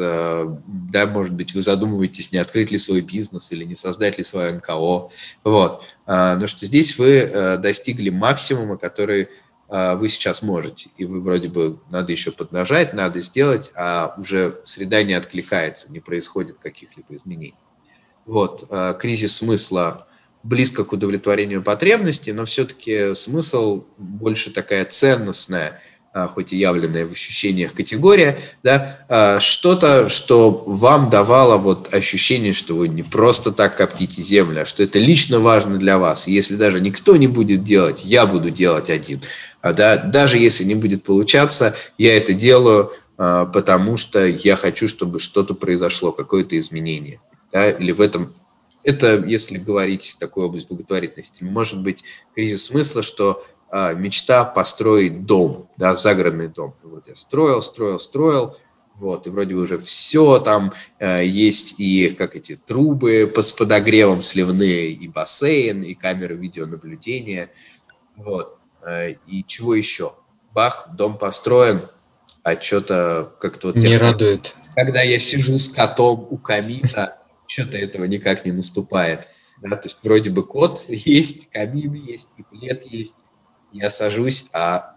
да, может быть, вы задумываетесь, не открыть ли свой бизнес или не создать ли свое эн ка о. Вот, но что здесь вы достигли максимума, который вы сейчас можете. И вы вроде бы надо еще поднажать, надо сделать, а уже среда не откликается, не происходит каких-либо изменений. Вот, э, кризис смысла близко к удовлетворению потребностей, но все-таки смысл больше такая ценностная, хоть и явленная в ощущениях категория, да, что-то, что вам давало вот ощущение, что вы не просто так коптите землю, а что это лично важно для вас. И если даже никто не будет делать, я буду делать один. Да, даже если не будет получаться, я это делаю, потому что я хочу, чтобы что-то произошло, какое-то изменение. Да, или в этом... Это, если говорить в такой области благотворительности, может быть кризис смысла, что а, мечта построить дом, да, загородный дом. Вот я строил, строил, строил, вот, и вроде бы уже все, там а, есть и как эти трубы с подогревом сливные, и бассейн, и камеры видеонаблюдения, вот, а, и чего еще? Бах, дом построен, а что-то как-то... Вот не тех, радует. Когда я сижу с котом у камина, что-то этого никак не наступает. Да? То есть вроде бы кот есть, камин есть, и плед есть. Я сажусь, а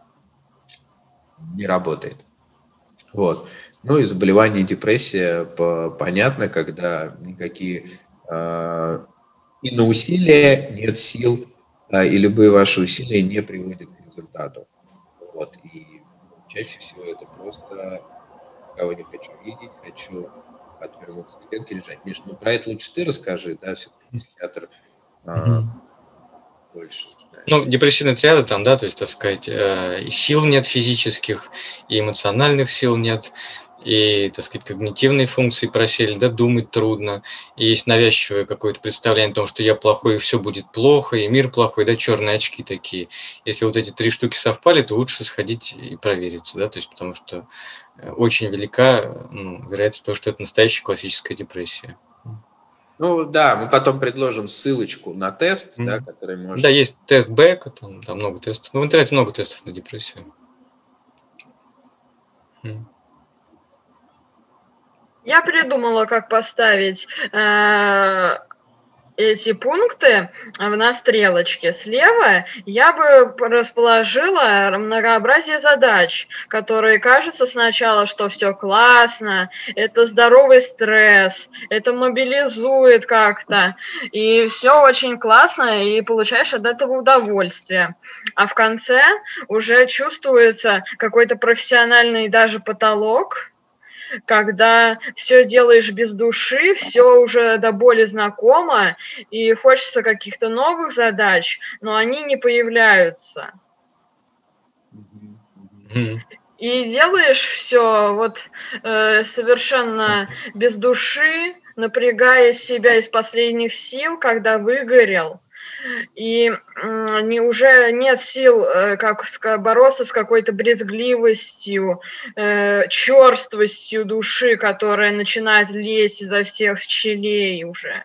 не работает. Вот. Ну и заболевание, депрессия, понятно, когда никакие э, и на усилия нет сил, э, и любые ваши усилия не приводят к результату. Вот. И чаще всего это просто кого не хочу видеть, хочу отвернуться к стенке, лежать. Миш, ну про это лучше ты расскажи, да, все-таки психиатр а, больше знает. Ну, депрессивные триады там, да, то есть, так сказать, э, и сил нет физических, и эмоциональных сил нет, и, так сказать, когнитивные функции просели, да, думать трудно, и есть навязчивое какое-то представление о том, что я плохой, и все будет плохо, и мир плохой, да, черные очки такие. Если вот эти три штуки совпали, то лучше сходить и провериться, да, то есть, потому что очень велика, ну, вероятность того, что это настоящая классическая депрессия. Ну да, мы потом предложим ссылочку на тест, mm. да, который можно... Да, есть тест Бека, там, там много тестов. Ну, в интернете много тестов на депрессию. Mm. Я придумала, как поставить э, эти пункты на стрелочке. Слева я бы расположила многообразие задач, которые кажется сначала, что все классно, это здоровый стресс, это мобилизует как-то, и все очень классно, и получаешь от этого удовольствие. А в конце уже чувствуется какой-то профессиональный даже потолок, когда все делаешь без души, все уже до боли знакомо, и хочется каких-то новых задач, но они не появляются. Mm-hmm. И делаешь все вот э, совершенно без души, напрягая себя из последних сил, когда выгорел. И э, не, уже нет сил э, как бороться с какой-то брезгливостью, э, черствостью души, которая начинает лезть изо всех щелей уже.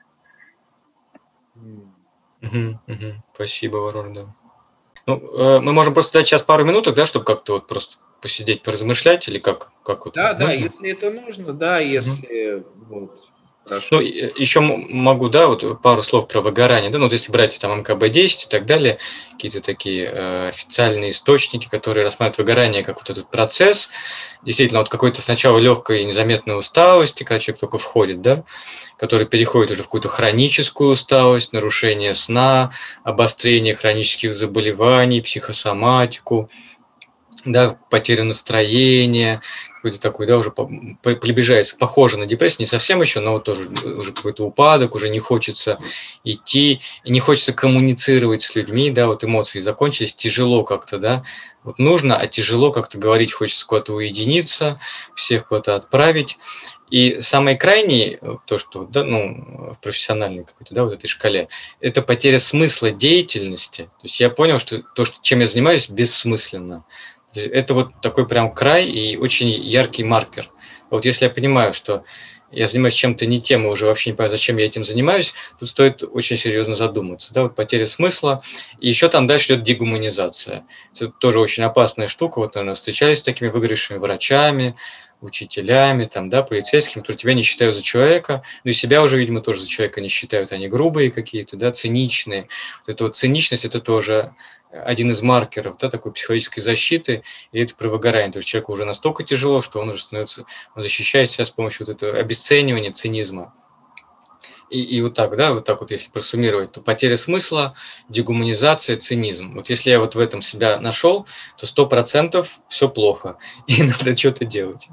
Угу, угу. Спасибо, Варвара, да. Ну, э, мы можем просто дать сейчас пару минуток, да, чтобы как-то вот просто посидеть, поразмышлять, или как? как вот, да, можно? Да, если это нужно, да, если... Угу. Вот. Хорошо. Ну, еще могу, да, вот пару слов про выгорание, да, ну, вот если брать там эм ка бэ десять и так далее, какие-то такие э, официальные источники, которые рассматривают выгорание как вот этот процесс, действительно, вот какой-то сначала легкой незаметной усталости, когда человек только входит, да, который переходит уже в какую-то хроническую усталость, нарушение сна, обострение хронических заболеваний, психосоматику, да, потеря настроения, какой-то такой, да, уже приближается, похоже на депрессию, не совсем еще, но вот тоже уже какой-то упадок, уже не хочется идти, и не хочется коммуницировать с людьми, да, вот эмоции закончились, тяжело как-то, да, вот нужно, а тяжело как-то говорить, хочется куда-то уединиться, всех куда-то отправить. И самое крайнее, то, что, да, ну, в профессиональной какой-то, да, вот этой шкале, это потеря смысла деятельности. То есть я понял, что то, чем я занимаюсь, бессмысленно. Это вот такой прям край и очень яркий маркер. Вот если я понимаю, что я занимаюсь чем-то не тем, и уже вообще не понимаю, зачем я этим занимаюсь, тут стоит очень серьезно задуматься. Да, вот потеря смысла. И еще там дальше идет дегуманизация. Это тоже очень опасная штука. Вот, наверное, встречались с такими выгоревшими врачами, учителями, там, да, полицейскими, которые тебя не считают за человека, ну и себя уже, видимо, тоже за человека не считают, они грубые какие-то, да, циничные. Вот эта вот циничность, это тоже один из маркеров, да, такой психологической защиты, и это про выгорание. То есть человеку уже настолько тяжело, что он уже становится, он защищает себя с помощью вот этого обесценивания, цинизма. И, и вот так, да, вот так вот, если просуммировать, то потеря смысла, дегуманизация, цинизм. Вот если я вот в этом себя нашел, то сто процентов все плохо, и надо что-то делать.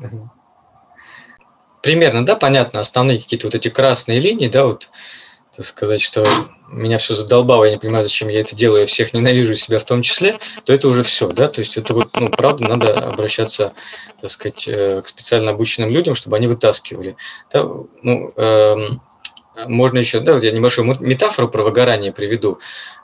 Примерно, да, понятно, основные какие-то вот эти красные линии, да, вот, так сказать, что меня все задолбало, я не понимаю, зачем я это делаю, я всех ненавижу, себя в том числе, то это уже все, да, то есть это вот, ну, правда, надо обращаться, так сказать, к специально обученным людям, чтобы они вытаскивали. Да, ну, эм, можно еще, да, вот я небольшую метафору про выгорание приведу.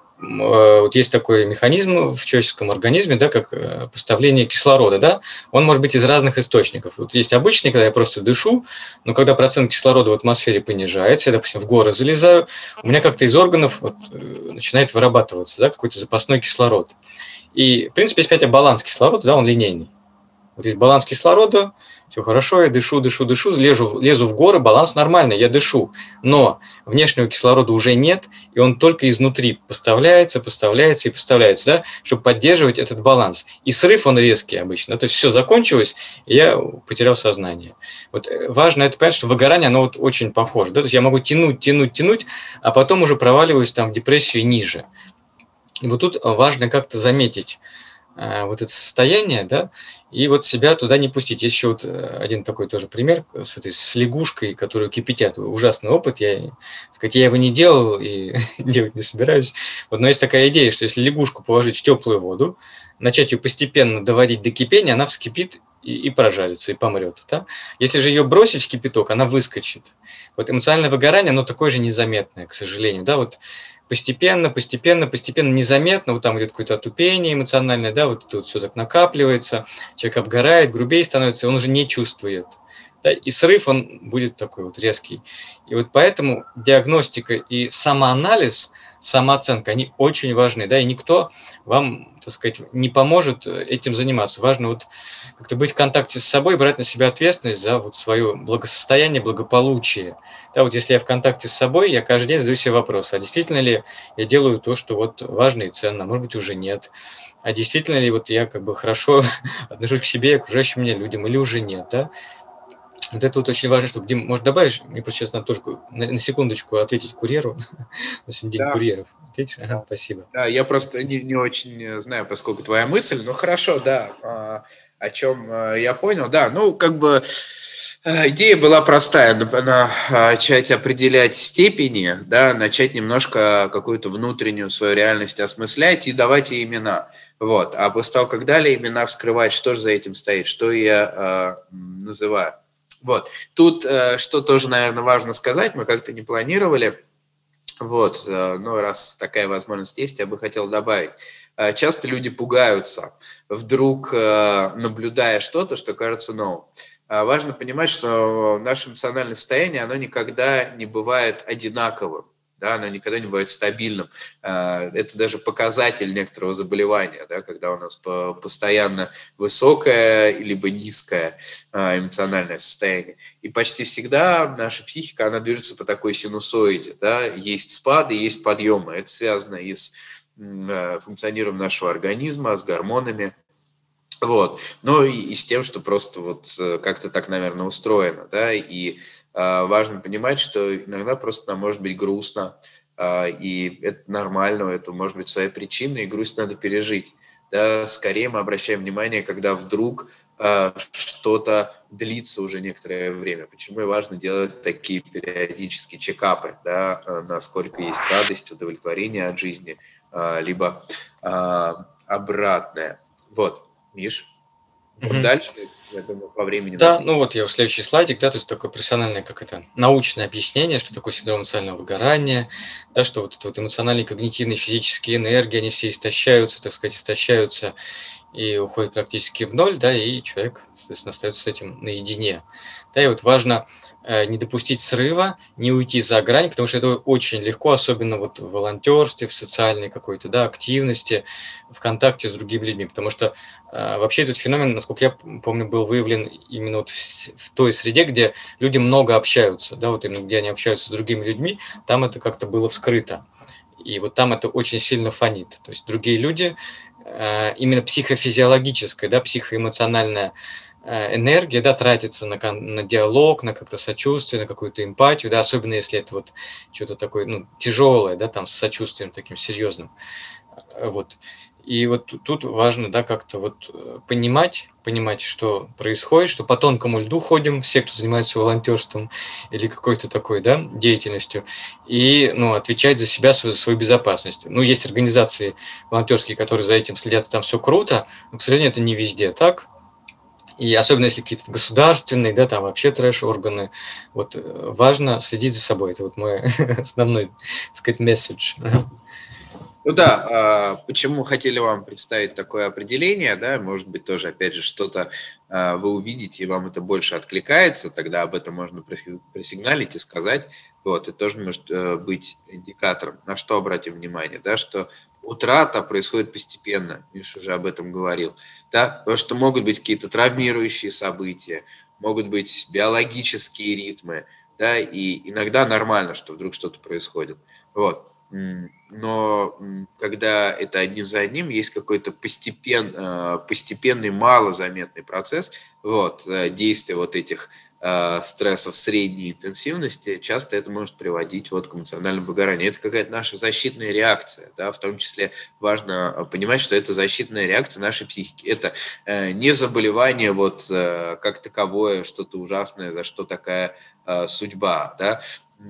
Вот есть такой механизм в человеческом организме, да, как поставление кислорода, да, он может быть из разных источников. Вот есть обычный, когда я просто дышу, но когда процент кислорода в атмосфере понижается, я, допустим, в горы залезаю, у меня как-то из органов вот, начинает вырабатываться, да, какой-то запасной кислород. И, в принципе, есть опять баланс кислорода, да, он линейный. Вот есть баланс кислорода, все хорошо, я дышу, дышу, дышу, лезу, лезу в горы, баланс нормальный, я дышу. Но внешнего кислорода уже нет, и он только изнутри поставляется, поставляется и поставляется, да, чтобы поддерживать этот баланс. И срыв, он резкий обычно. То есть все закончилось, и я потерял сознание. Вот важно это понять, что выгорание, оно вот очень похоже. Да? То есть я могу тянуть, тянуть, тянуть, а потом уже проваливаюсь там в депрессию ниже. И вот тут важно как-то заметить вот это состояние, да, и вот себя туда не пустить. Есть еще вот один такой тоже пример с этой с лягушкой, которую кипятят. Ужасный опыт, я, так сказать, я его не делал и делать не собираюсь. Вот, но есть такая идея, что если лягушку положить в теплую воду, начать ее постепенно доводить до кипения, она вскипит и, и прожарится, и помрет. Да? Если же ее бросить в кипяток, она выскочит. Вот эмоциональное выгорание, оно такое же незаметное, к сожалению. Да? Вот постепенно, постепенно, постепенно, незаметно, вот там идет какое-то отупение эмоциональное, да, вот тут все так накапливается, человек обгорает, грубее становится, он уже не чувствует. Да, и срыв, он будет такой вот резкий. И вот поэтому диагностика и самоанализ, самооценка, они очень важны, да, и никто вам, так сказать, не поможет этим заниматься. Важно вот как-то быть в контакте с собой, брать на себя ответственность за вот свое благосостояние, благополучие. Да, вот если я в контакте с собой, я каждый день задаю себе вопрос, а действительно ли я делаю то, что вот важно и ценно, может быть, уже нет. А действительно ли вот я как бы хорошо отношусь к себе и окружающим меня людям, или уже нет, да? Вот это вот очень важно, чтобы, Дим, может, добавишь, мне просто сейчас надо тоже на, на секундочку ответить курьеру, на сегодня день да. курьеров. Ответишь? Ага, Да. Спасибо. Да, я просто не, не очень знаю, поскольку твоя мысль, но хорошо, да, о чем я понял, да, ну, как бы идея была простая, начать определять степени, да, начать немножко какую-то внутреннюю свою реальность осмыслять и давать ей имена. Вот. А после того, как дали имена, вскрывать, что же за этим стоит, что я э, называю. Вот. Тут, э, что тоже, наверное, важно сказать, мы как-то не планировали, вот, э, но раз такая возможность есть, я бы хотел добавить. Э, часто люди пугаются, вдруг э, наблюдая что-то, что кажется новым. Э, важно понимать, что наше эмоциональное состояние, оно никогда не бывает одинаковым. Да, оно никогда не бывает стабильным. Это даже показатель некоторого заболевания, да, когда у нас постоянно высокое либо низкое эмоциональное состояние. И почти всегда наша психика, она движется по такой синусоиде. Да. Есть спады, есть подъемы. Это связано и с функционированием нашего организма, с гормонами. Вот. Но и, и с тем, что просто вот как-то так, наверное, устроено. Да. И важно понимать, что иногда просто нам может быть грустно, и это нормально, это может быть своя причина, и грусть надо пережить. Да, скорее мы обращаем внимание, когда вдруг что-то длится уже некоторое время. Почему и важно делать такие периодические чекапы, да, насколько есть радость, удовлетворение от жизни, либо обратное. Вот, Миш, mm-hmm. Дальше... Я думаю, по времени. Да, можно. Ну вот я следующий слайдик, да, то есть такое профессиональное, как это, научное объяснение, что такое синдром эмоционального выгорания, да, что вот это вот эмоциональные, когнитивные, физические энергии, они все истощаются, так сказать, истощаются и уходят практически в ноль, да, и человек, соответственно, остается с этим наедине. Да, и вот важно э, не допустить срыва, не уйти за грань, потому что это очень легко, особенно вот в волонтерстве, в социальной какой-то, да, активности, в контакте с другими людьми, потому что э, вообще этот феномен, насколько я помню, был выявлен именно вот в, в той среде, где люди много общаются, да, вот именно где они общаются с другими людьми, там это как-то было вскрыто. И вот там это очень сильно фонит. То есть другие люди, именно психофизиологическое, да, психоэмоциональное э, энергия, да, тратится на, кон- на диалог, на как-то сочувствие, на какую-то эмпатию, да, особенно если это вот что-то такое, ну, тяжелое, да, там с сочувствием таким серьезным. Э, Вот. И вот ту- тут важно, да, как-то вот э, понимать, понимать, что происходит, что по тонкому льду ходим, все, кто занимается волонтерством или какой-то такой, да, деятельностью, и, ну, отвечать за себя, свою, за свою безопасность. Ну, есть организации волонтерские, которые за этим следят, и там все круто, но, к сожалению, это не везде так. И особенно если какие-то государственные, да, там вообще трэш-органы, вот э, важно следить за собой. Это вот мой основной, так сказать, месседж. Ну да, а, почему хотели вам представить такое определение, да, может быть, тоже, опять же, что-то а, вы увидите, и вам это больше откликается, тогда об этом можно проси- просигналить и сказать, вот, это тоже может э, быть индикатором. На что обратим внимание, да, что утрата происходит постепенно, Миша уже об этом говорил, да, потому что могут быть какие-то травмирующие события, могут быть биологические ритмы, да, и иногда нормально, что вдруг что-то происходит, вот. М, Но м, когда это один за одним, есть какой-то постепен, э, постепенный, малозаметный процесс, вот, э, действия вот этих э, стрессов средней интенсивности, часто это может приводить вот к эмоциональному выгоранию. Это какая-то наша защитная реакция, да, в том числе важно э, понимать, что это защитная реакция нашей психики. Это э, не заболевание вот э, как таковое, что-то ужасное, за что такая э, судьба, да.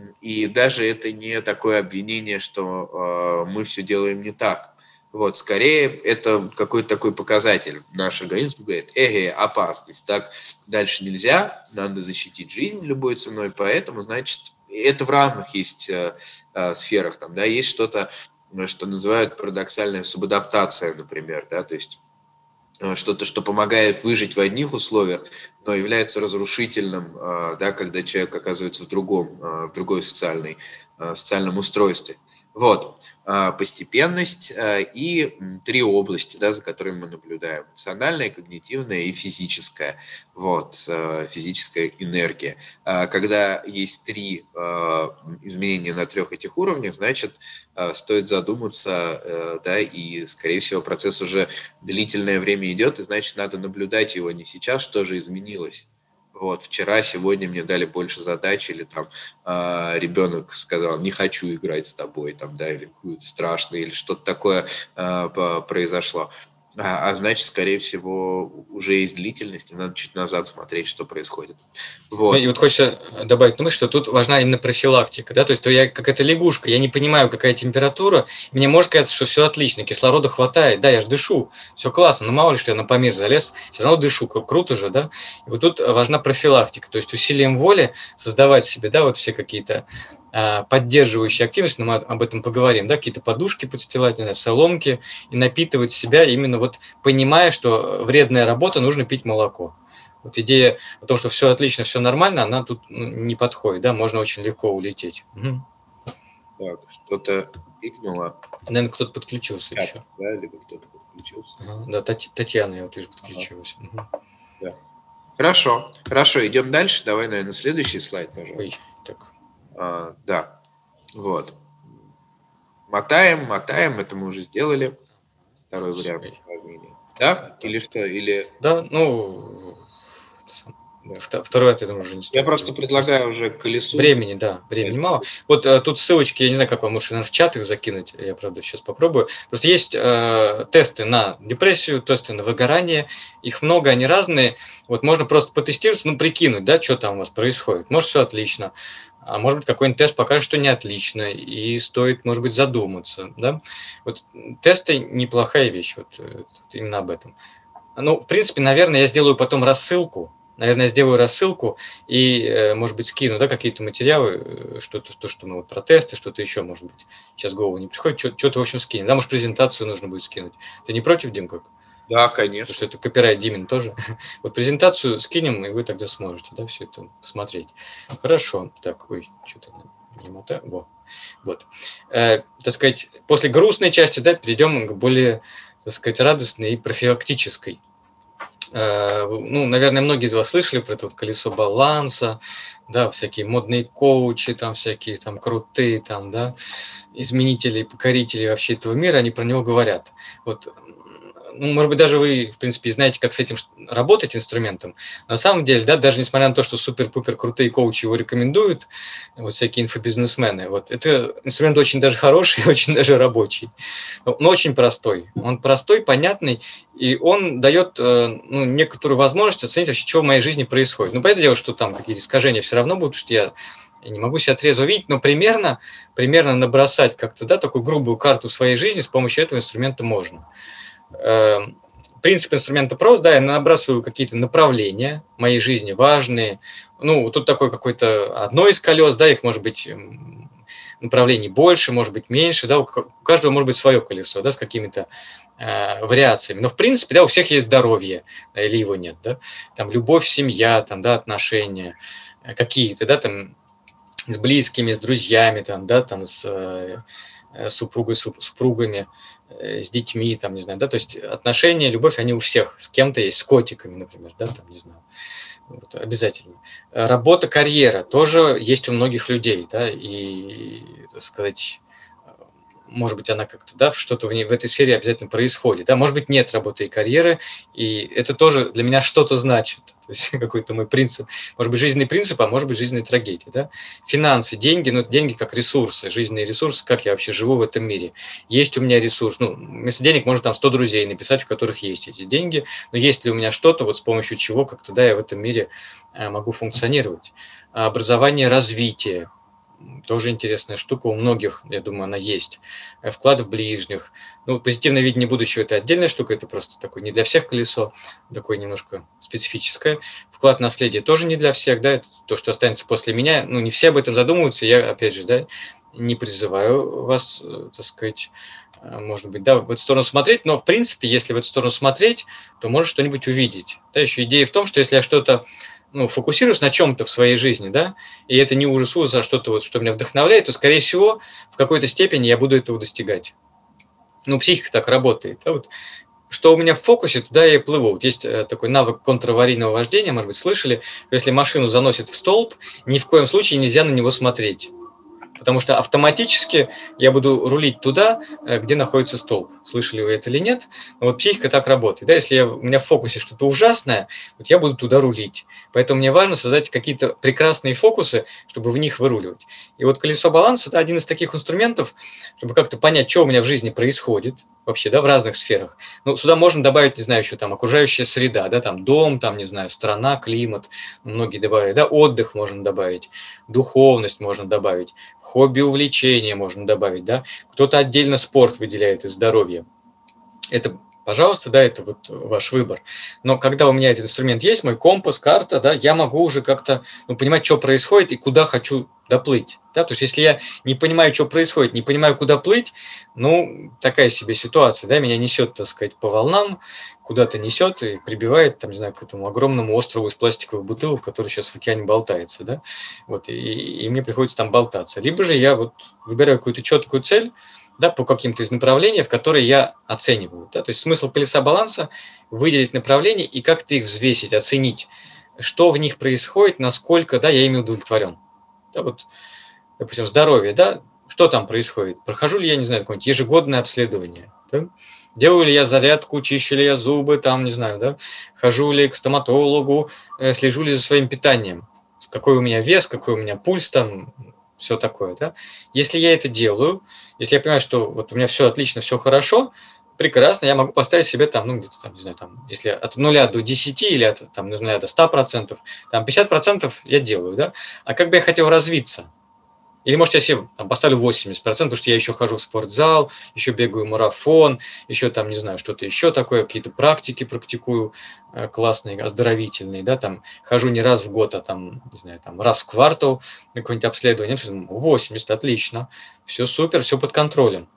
И даже это не такое обвинение, что э, мы все делаем не так. Вот, скорее, это какой-то такой показатель. Наш организм говорит, эге, опасность, так дальше нельзя, надо защитить жизнь любой ценой, поэтому, значит, это в разных есть э, э, сферах. Там, да, есть что-то, э, что называют парадоксальная субадаптация, например, да, то есть э, что-то, что помогает выжить в одних условиях, но является разрушительным, э, да, когда человек оказывается в другом, э, в другой социальной, э, социальном устройстве. Вот. Э, Постепенность э, и м, три области, да, за которыми мы наблюдаем. Эмоциональная, когнитивная и физическая. Вот. э, Физическая энергия. Э, Когда есть три э, изменения на трех этих уровнях, значит, э, стоит задуматься, э, да, и, скорее всего, процесс уже длительное время идет, и значит, надо наблюдать его не сейчас, что же изменилось. Вот, вчера, сегодня мне дали больше задач, или там э, ребенок сказал, не хочу играть с тобой, там, да, или будет страшно, или что-то такое э, по- произошло. А, а значит, скорее всего, уже есть длительность, и надо чуть назад смотреть, что происходит. Ну, и Вот. вот хочется добавить, ну, что тут важна именно профилактика, да, то есть то я какая-то лягушка, я не понимаю, какая температура, мне может казаться, что все отлично, кислорода хватает, да, я же дышу, все классно, но мало ли, что я на Памир залез, все равно дышу, кру- круто же, да, и вот тут важна профилактика, то есть усилием воли создавать себе, да, вот все какие-то а, поддерживающие активности, но мы об этом поговорим, да, какие-то подушки подстилать, не знаю, соломки, и напитывать себя именно вот понимая, что вредная работа, нужно пить молоко. Вот идея о том, что все отлично, все нормально, она тут ну, не подходит, да, можно очень легко улететь. Мгм. Так, что-то пикнуло. Наверное, кто-то подключился Чат, еще. да, либо кто-то подключился. Ага, да, Тати- Татьяна, я вот вижу, Ага, подключилась. Мгм. да. Хорошо, хорошо, идем дальше. Давай, наверное, следующий слайд, Ой, пожалуйста. так. А, да, вот. Мотаем, мотаем, это мы уже сделали. Второй вариант Ой, упражнения. Да? так. Или что? Или... Да, ну, это сам- Да. вто- второй ответ уже не Я стоит. просто делать. предлагаю уже к колесу. Времени, да, времени мало. Вот э, тут ссылочки, я не знаю, как вам лучше, наверное, в чат их закинуть, я, правда, сейчас попробую. Просто есть э, тесты на депрессию, тесты на выгорание, их много, они разные. Вот можно просто потестировать, ну, прикинуть, да, что там у вас происходит. Может, все отлично, а может быть, какой-нибудь тест покажет, что не отлично, и стоит, может быть, задуматься, да. Вот тесты неплохая вещь, вот, э, вот именно об этом. Ну, в принципе, наверное, я сделаю потом рассылку. Наверное, я сделаю рассылку и, э, может быть, скину, да, какие-то материалы, э, что-то, то, что мы вот про тесты, что-то еще, может быть. Сейчас в голову не приходит, что- что-то, в общем, скинем. Да, может, презентацию нужно будет скинуть. Ты не против, Дим, как? Да, Потому конечно. что это копирайт Димин тоже. Вот презентацию скинем, и вы тогда сможете, да, все это посмотреть. Хорошо. Так, ой, что-то не мотаю. Во. Вот. Э, так сказать, после грустной части, да, перейдем к более, так сказать, радостной и профилактической. Э, ну, наверное, многие из вас слышали про это вот колесо баланса, да, всякие модные коучи, там всякие там крутые, там, да, изменители, покорители вообще этого мира, они про него говорят. Вот ну, может быть, даже вы, в принципе, знаете, как с этим работать инструментом. На самом деле, да, даже несмотря на то, что супер-пупер крутые коучи его рекомендуют, вот всякие инфобизнесмены, вот, это инструмент очень даже хороший, очень даже рабочий, но, но очень простой. Он простой, понятный, и он дает ну, некоторую возможность оценить вообще, что в моей жизни происходит. Ну, понятное дело, что там какие-то искажения все равно будут, потому что я Я не могу себя трезво видеть, но примерно, примерно набросать как-то, да, такую грубую карту своей жизни с помощью этого инструмента можно. Принцип инструмента прост, да, я набрасываю какие-то направления моей жизни важные. Ну, тут такое какое-то одно из колес, да, их может быть направлений больше, может быть меньше, да, у каждого может быть свое колесо, да, с какими-то э, вариациями. Но в принципе, да, у всех есть здоровье, да, или его нет, да, там любовь, семья, там, да, отношения какие-то, да, там, с близкими, с друзьями, там, да, там, с э, супругой, суп, супругами, э, с детьми, там, не знаю, да, то есть отношения, любовь, они у всех, с кем-то есть, с котиками, например, да, там, не знаю, вот, обязательно. Работа, карьера тоже есть у многих людей, да, и, так сказать, может быть, она как-то, да, что-то в, ней, в этой сфере обязательно происходит. Да, может быть, нет работы и карьеры, и это тоже для меня что-то значит. То есть какой-то мой принцип. Может быть, жизненный принцип, а может быть, жизненная трагедия. Да? Финансы, деньги, ну, деньги как ресурсы, жизненные ресурсы, как я вообще живу в этом мире. Есть у меня ресурс, ну, вместо денег можно там сто друзей написать, в которых есть эти деньги, но есть ли у меня что-то, вот с помощью чего как-то, да, я в этом мире могу функционировать. Образование, развитие. Тоже интересная штука, у многих, я думаю, она есть. Вклад в ближних. Ну, позитивное видение будущего – это отдельная штука, это просто такое не для всех колесо, такое немножко специфическое. Вклад в наследие тоже не для всех, да, это то, что останется после меня. Ну, не все об этом задумываются, я, опять же, да, не призываю вас, так сказать, может быть, да, в эту сторону смотреть, но, в принципе, если в эту сторону смотреть, то можно что-нибудь увидеть. Да, еще идея в том, что если я что-то ну, фокусируюсь на чем-то в своей жизни, да, и это не ужас ужас, а что-то, вот, что меня вдохновляет, то, скорее всего, в какой-то степени я буду этого достигать. Ну, психика так работает. Да, вот, что у меня в фокусе, туда я и плыву. Вот есть такой навык контраварийного вождения, может быть, слышали, если машину заносит в столб, ни в коем случае нельзя на него смотреть. Потому что автоматически я буду рулить туда, где находится столб. Слышали вы это или нет? Но вот психика так работает. Да, если я, у меня в фокусе что-то ужасное, вот я буду туда рулить. Поэтому мне важно создать какие-то прекрасные фокусы, чтобы в них выруливать. И вот колесо баланса – это один из таких инструментов, чтобы как-то понять, что у меня в жизни происходит вообще, да, в разных сферах. Ну, сюда можно добавить, не знаю, еще там окружающая среда, да, там дом, там, не знаю, страна, климат, многие добавляют, да, отдых можно добавить, духовность можно добавить, хобби, увлечения можно добавить, да, кто-то отдельно спорт выделяет из здоровья. Это, пожалуйста, да, это вот ваш выбор. Но когда у меня этот инструмент есть, мой компас, карта, да, я могу уже как-то ну, понимать, что происходит и куда хочу доплыть. Да? Потому что если я не понимаю, что происходит, не понимаю, куда плыть, ну, такая себе ситуация, да, меня несет, так сказать, по волнам, куда-то несет и прибивает, там, не знаю, к этому огромному острову из пластиковых бутылок, который сейчас в океане болтается, да, вот, и, и мне приходится там болтаться. Либо же я вот выбираю какую-то четкую цель, да, по каким-то из направлений, в которые я оцениваю. Да? То есть смысл колеса баланса – выделить направления и как-то их взвесить, оценить, что в них происходит, насколько да, я ими удовлетворен. Да, вот, допустим, здоровье, да, что там происходит? Прохожу ли я, не знаю, какое-нибудь ежегодное обследование? Да? Делаю ли я зарядку, чищу ли я зубы, там, не знаю, да? Хожу ли к стоматологу, слежу ли за своим питанием? Какой у меня вес, какой у меня пульс там, все такое, да? Если я это делаю, если я понимаю, что вот у меня все отлично, все хорошо, прекрасно, я могу поставить себе там, ну, где-то там, не знаю, там, если от нуля до десяти или от там, нуля до ста процентов, там пятьдесят процентов я делаю, да? А как бы я хотел развиться? Или, может, я себе там, поставлю восемьдесят процентов, потому что я еще хожу в спортзал, еще бегаю марафон, еще там, не знаю, что-то еще такое, какие-то практики практикую э, классные, оздоровительные, да, там, хожу не раз в год, а там, не знаю, там, раз в квартал на какое-нибудь обследование, восемьдесят, отлично, все супер, все под контролем.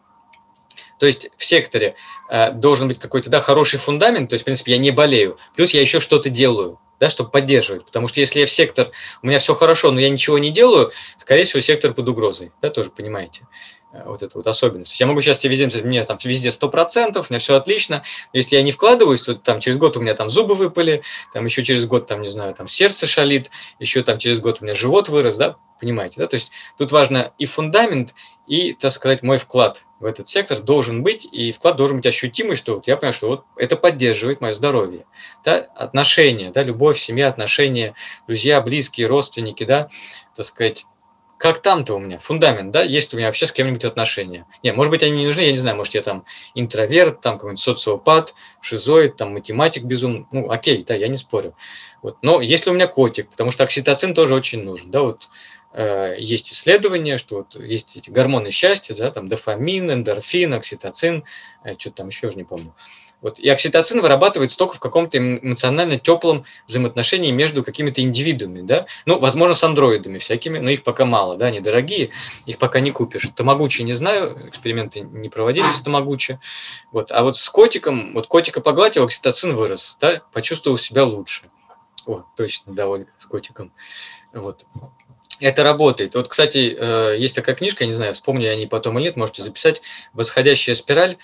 То есть в секторе э, должен быть какой-то, да, хороший фундамент, то есть, в принципе, я не болею, плюс я еще что-то делаю. Да, чтобы поддерживать. Потому что если я в сектор, у меня все хорошо, но я ничего не делаю, скорее всего, сектор под угрозой. Да, тоже понимаете. вот эту вот особенность. Я могу сейчас тебе везде, у меня там везде сто процентов, у меня все отлично, но если я не вкладываюсь, то там через год у меня там зубы выпали, там еще через год, там, не знаю, там сердце шалит, еще там через год у меня живот вырос, да, понимаете, да, то есть тут важно и фундамент, и, так сказать, мой вклад в этот сектор должен быть, и вклад должен быть ощутимый, что вот я понимаю, что вот это поддерживает мое здоровье, да, отношения, да, любовь, семья, отношения, друзья, близкие, родственники, да, так сказать. Как там-то у меня фундамент, да, есть у меня вообще с кем-нибудь отношения. Не, может быть, они не нужны, я не знаю, может, я там интроверт, там какой-нибудь социопат, шизоид, там математик безумный, ну, окей, да, я не спорю. Вот. Но если у меня котик, потому что окситоцин тоже очень нужен, да, вот э, есть исследования, что вот есть эти гормоны счастья, да, там дофамин, эндорфин, окситоцин, э, что-то там еще, уже не помню. Вот. И окситоцин вырабатывается только в каком-то эмоционально теплом взаимоотношении между какими-то индивидуумами, да, ну, возможно, с андроидами всякими, но их пока мало, да, они дорогие, их пока не купишь. Тамагучи не знаю, эксперименты не проводились с тамагучи, вот, а вот с котиком, вот котика погладил, окситоцин вырос, да, почувствовал себя лучше. О, точно, да, Ольга, с котиком, вот. Это работает. Вот, кстати, есть такая книжка, я не знаю, вспомню я о ней потом или нет, можете записать, «Восходящая спираль»,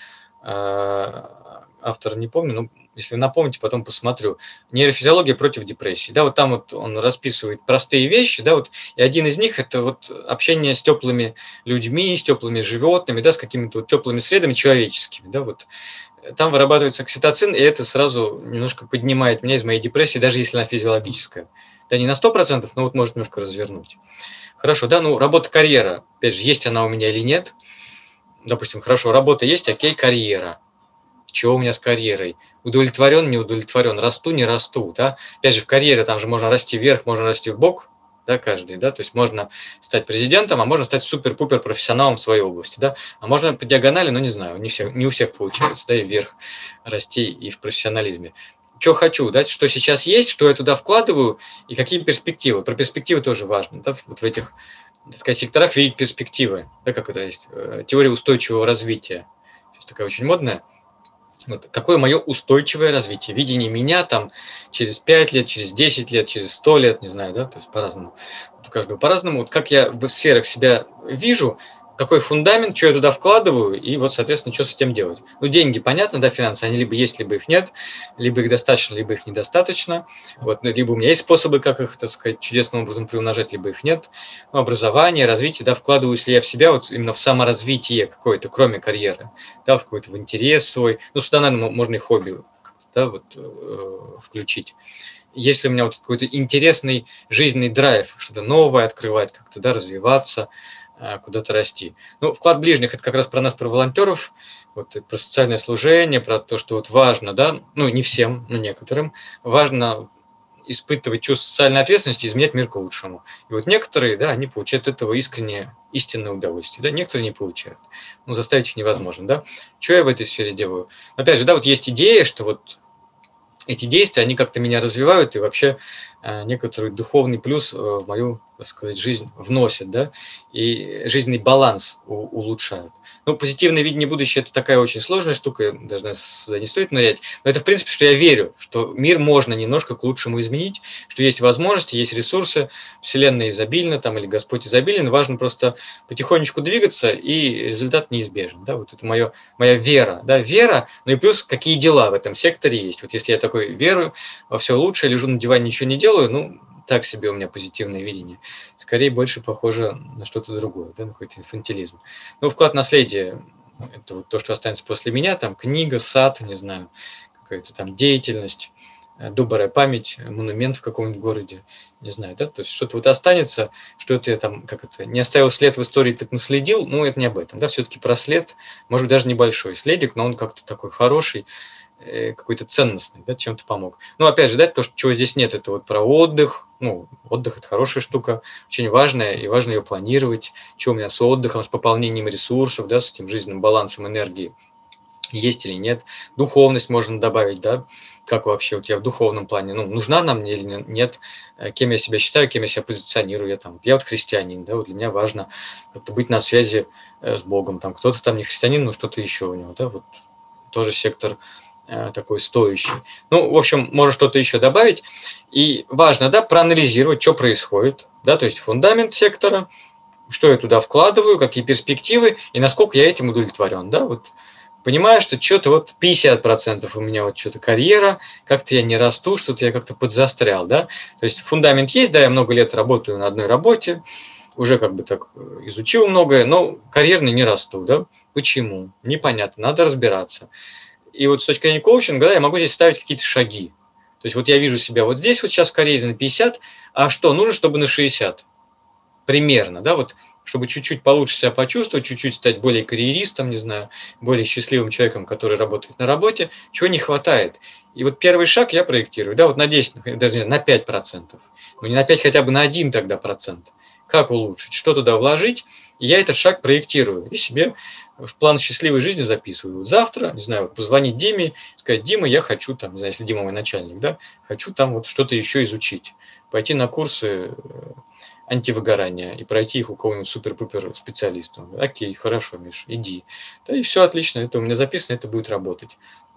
автор не помню, но если напомните, потом посмотрю. Нейрофизиология против депрессии. Да, вот там вот он расписывает простые вещи, да, вот, и один из них это вот общение с теплыми людьми, с теплыми животными, да, с какими-то вот теплыми средами человеческими, да, вот. Там вырабатывается окситоцин, и это сразу немножко поднимает меня из моей депрессии, даже если она физиологическая. Да, не на сто процентов, но вот может немножко развернуть. Хорошо, да, ну, работа, карьера, опять же, есть она у меня или нет. Допустим, хорошо, работа есть, окей, карьера. Чего у меня с карьерой? Удовлетворен, не удовлетворен, расту, не расту, да? Опять же, в карьере там же можно расти вверх, можно расти в бок, да, каждый, да, то есть можно стать президентом, а можно стать супер-пупер профессионалом в своей области, да, а можно по диагонали, но не знаю, не, все, не у всех получается, да, и вверх расти и в профессионализме. Что хочу, да, что сейчас есть, что я туда вкладываю и какие перспективы. Про перспективы тоже важно, да, вот в этих, так сказать, секторах видеть перспективы, да, как это есть, теория устойчивого развития, сейчас такая очень модная. Вот, какое мое устойчивое развитие, видение меня там через пять лет, через десять лет, через сто лет, не знаю, да, то есть по-разному, у каждого по-разному, вот как я в сферах себя вижу, какой фундамент, что я туда вкладываю, и вот, соответственно, что с этим делать. Ну, деньги, понятно, да, финансы, они либо есть, либо их нет, либо их достаточно, либо их недостаточно, вот, либо у меня есть способы, как их, так сказать, чудесным образом приумножать, либо их нет. Ну, образование, развитие, да, вкладываюсь ли я в себя вот именно в саморазвитие какое-то, кроме карьеры, да, в какой-то в интерес свой, ну, сюда, наверное, можно и хобби, да, вот, э, включить. Если у меня вот какой-то интересный жизненный драйв, что-то новое открывать, как-то, да, развиваться, куда-то расти. Ну, вклад ближних – это как раз про нас, про волонтеров, вот, про социальное служение, про то, что вот важно, да, ну, не всем, но некоторым, важно испытывать чувство социальной ответственности и изменять мир к лучшему. И вот некоторые, да, они получают от этого искреннее, истинное удовольствие, да, некоторые не получают. Ну, заставить их невозможно, да. Что я в этой сфере делаю? Опять же, да, вот есть идея, что вот эти действия, они как-то меня развивают и вообще э, некоторый духовный плюс э, в мою, так сказать, жизнь вносят, да, и жизненный баланс у, улучшают. Ну, позитивное видение будущего – это такая очень сложная штука, даже сюда не стоит нырять, но это, в принципе, что я верю, что мир можно немножко к лучшему изменить, что есть возможности, есть ресурсы, Вселенная изобильна, там, или Господь изобилен, важно просто потихонечку двигаться, и результат неизбежен, да, вот это мое, моя вера, да, вера, ну и плюс какие дела в этом секторе есть. Вот если я такой верую во все лучшее, лежу на диване, ничего не делаю, ну, так себе у меня позитивное видение. Скорее, больше похоже на что-то другое, да, на какой-то инфантилизм. Ну, вклад наследия – это вот то, что останется после меня, там, книга, сад, не знаю, какая-то там деятельность, добрая память, монумент в каком-нибудь городе, не знаю, да, то есть что-то вот останется, что это я там, как это, не оставил след в истории, так наследил, ну, это не об этом, да, все-таки про след, может быть, даже небольшой следик, но он как-то такой хороший, какой-то ценностный, да, чем-то помог. Ну, опять же, да, то, чего здесь нет, это вот про отдых. Ну, отдых – это хорошая штука, очень важная, и важно ее планировать. Что у меня с отдыхом, с пополнением ресурсов, да, с этим жизненным балансом энергии, есть или нет. Духовность можно добавить, да, как вообще у тебя в духовном плане, ну, нужна она мне или нет, кем я себя считаю, кем я себя позиционирую. Я, там, я вот христианин, да, вот для меня важно как-то быть на связи с Богом. Там кто-то там не христианин, но что-то еще у него, да, вот тоже сектор такой стоящий. Ну, в общем, можно что-то еще добавить. И важно, да, проанализировать, что происходит, да, то есть фундамент сектора, что я туда вкладываю, какие перспективы и насколько я этим удовлетворен, да, вот. Понимаю, что что-то вот пятьдесят процентов у меня вот что-то карьера, как-то я не расту, что-то я как-то подзастрял, да. То есть фундамент есть, да, я много лет работаю на одной работе, уже как бы так изучил многое, но карьерно не расту, да. Почему? Непонятно, надо разбираться. И вот с точки зрения коучинга, да, я могу здесь ставить какие-то шаги. То есть вот я вижу себя вот здесь вот сейчас в карьере на пятьдесят, а что нужно, чтобы на шестьдесят? Примерно, да, вот. Чтобы чуть-чуть получше себя почувствовать, чуть-чуть стать более карьеристом, не знаю, более счастливым человеком, который работает на работе, чего не хватает. И вот первый шаг я проектирую, да, вот на десять, даже на пять процентов. Ну не на пять, хотя бы на один тогда процент. Как улучшить, что туда вложить, и я этот шаг проектирую и себе в план счастливой жизни записываю. Вот завтра, не знаю, вот позвонить Диме, сказать: Дима, я хочу там, не знаю, если Дима мой начальник, да, хочу там вот что-то еще изучить, пойти на курсы антивыгорания и пройти их у кого-нибудь супер-пупер специалиста. Окей, хорошо, Миш, иди. Да и все отлично, это у меня записано, это будет работать.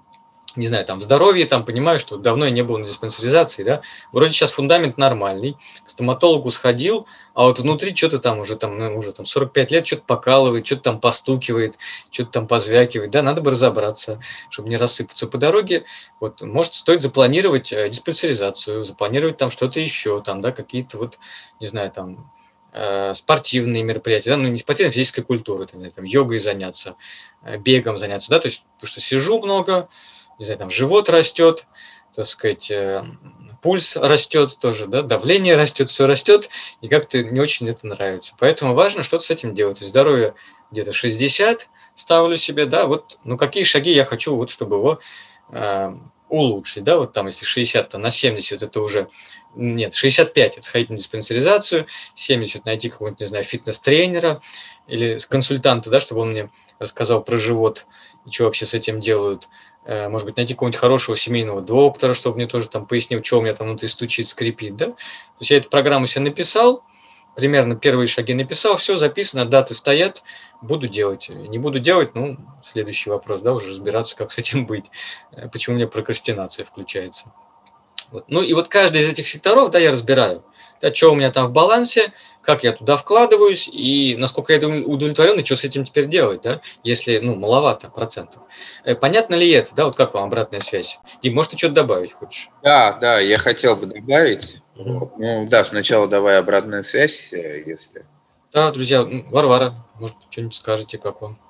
Не знаю, там в здоровье, там понимаю, что давно я не был на диспансеризации, да, вроде сейчас фундамент нормальный, к стоматологу сходил, а вот внутри что-то там уже там, ну, уже там сорок пять лет что-то покалывает, что-то там постукивает, что-то там позвякивает, да, надо бы разобраться, чтобы не рассыпаться по дороге. Вот, может, стоит запланировать диспансеризацию, запланировать там что-то еще, там, да, какие-то вот, не знаю, там, спортивные мероприятия, да, ну не спортивная, физическая культура, там, там йогой заняться, бегом заняться, да, то есть, потому что сижу много, не знаю, там живот растет, так сказать, пульс растет тоже, да, давление растет, все растет, и как-то не очень это нравится. Поэтому важно что-то с этим делать. То есть здоровье где-то шестьдесят ставлю себе, да, вот, ну какие шаги я хочу, вот, чтобы его э, улучшить, да, вот там, если шестьдесят, то на семьдесят это уже, нет, шестьдесят пять это сходить на диспансеризацию, семьдесят найти какого-нибудь, не знаю, фитнес-тренера или консультанта, да, чтобы он мне рассказал про живот и что вообще с этим делают. Может быть, найти какого-нибудь хорошего семейного доктора, чтобы мне тоже там пояснил, что у меня там внутри стучит, скрипит, да. То есть я эту программу себе написал, примерно первые шаги написал, все записано, даты стоят, буду делать. Не буду делать, ну, следующий вопрос, да, уже разбираться, как с этим быть, почему у меня прокрастинация включается. Вот. Ну и вот каждый из этих секторов, да, я разбираю, да, что у меня там в балансе, как я туда вкладываюсь и насколько я удовлетворен, и что с этим теперь делать, да, если, ну, маловато процентов. Понятно ли это, да, вот как вам обратная связь? Дим, может, ты что-то добавить хочешь? Да, да, я хотел бы добавить. Mm-hmm. Ну, да, сначала давай обратную связь, если... Да, друзья, Варвара, может, что-нибудь скажете, как вам?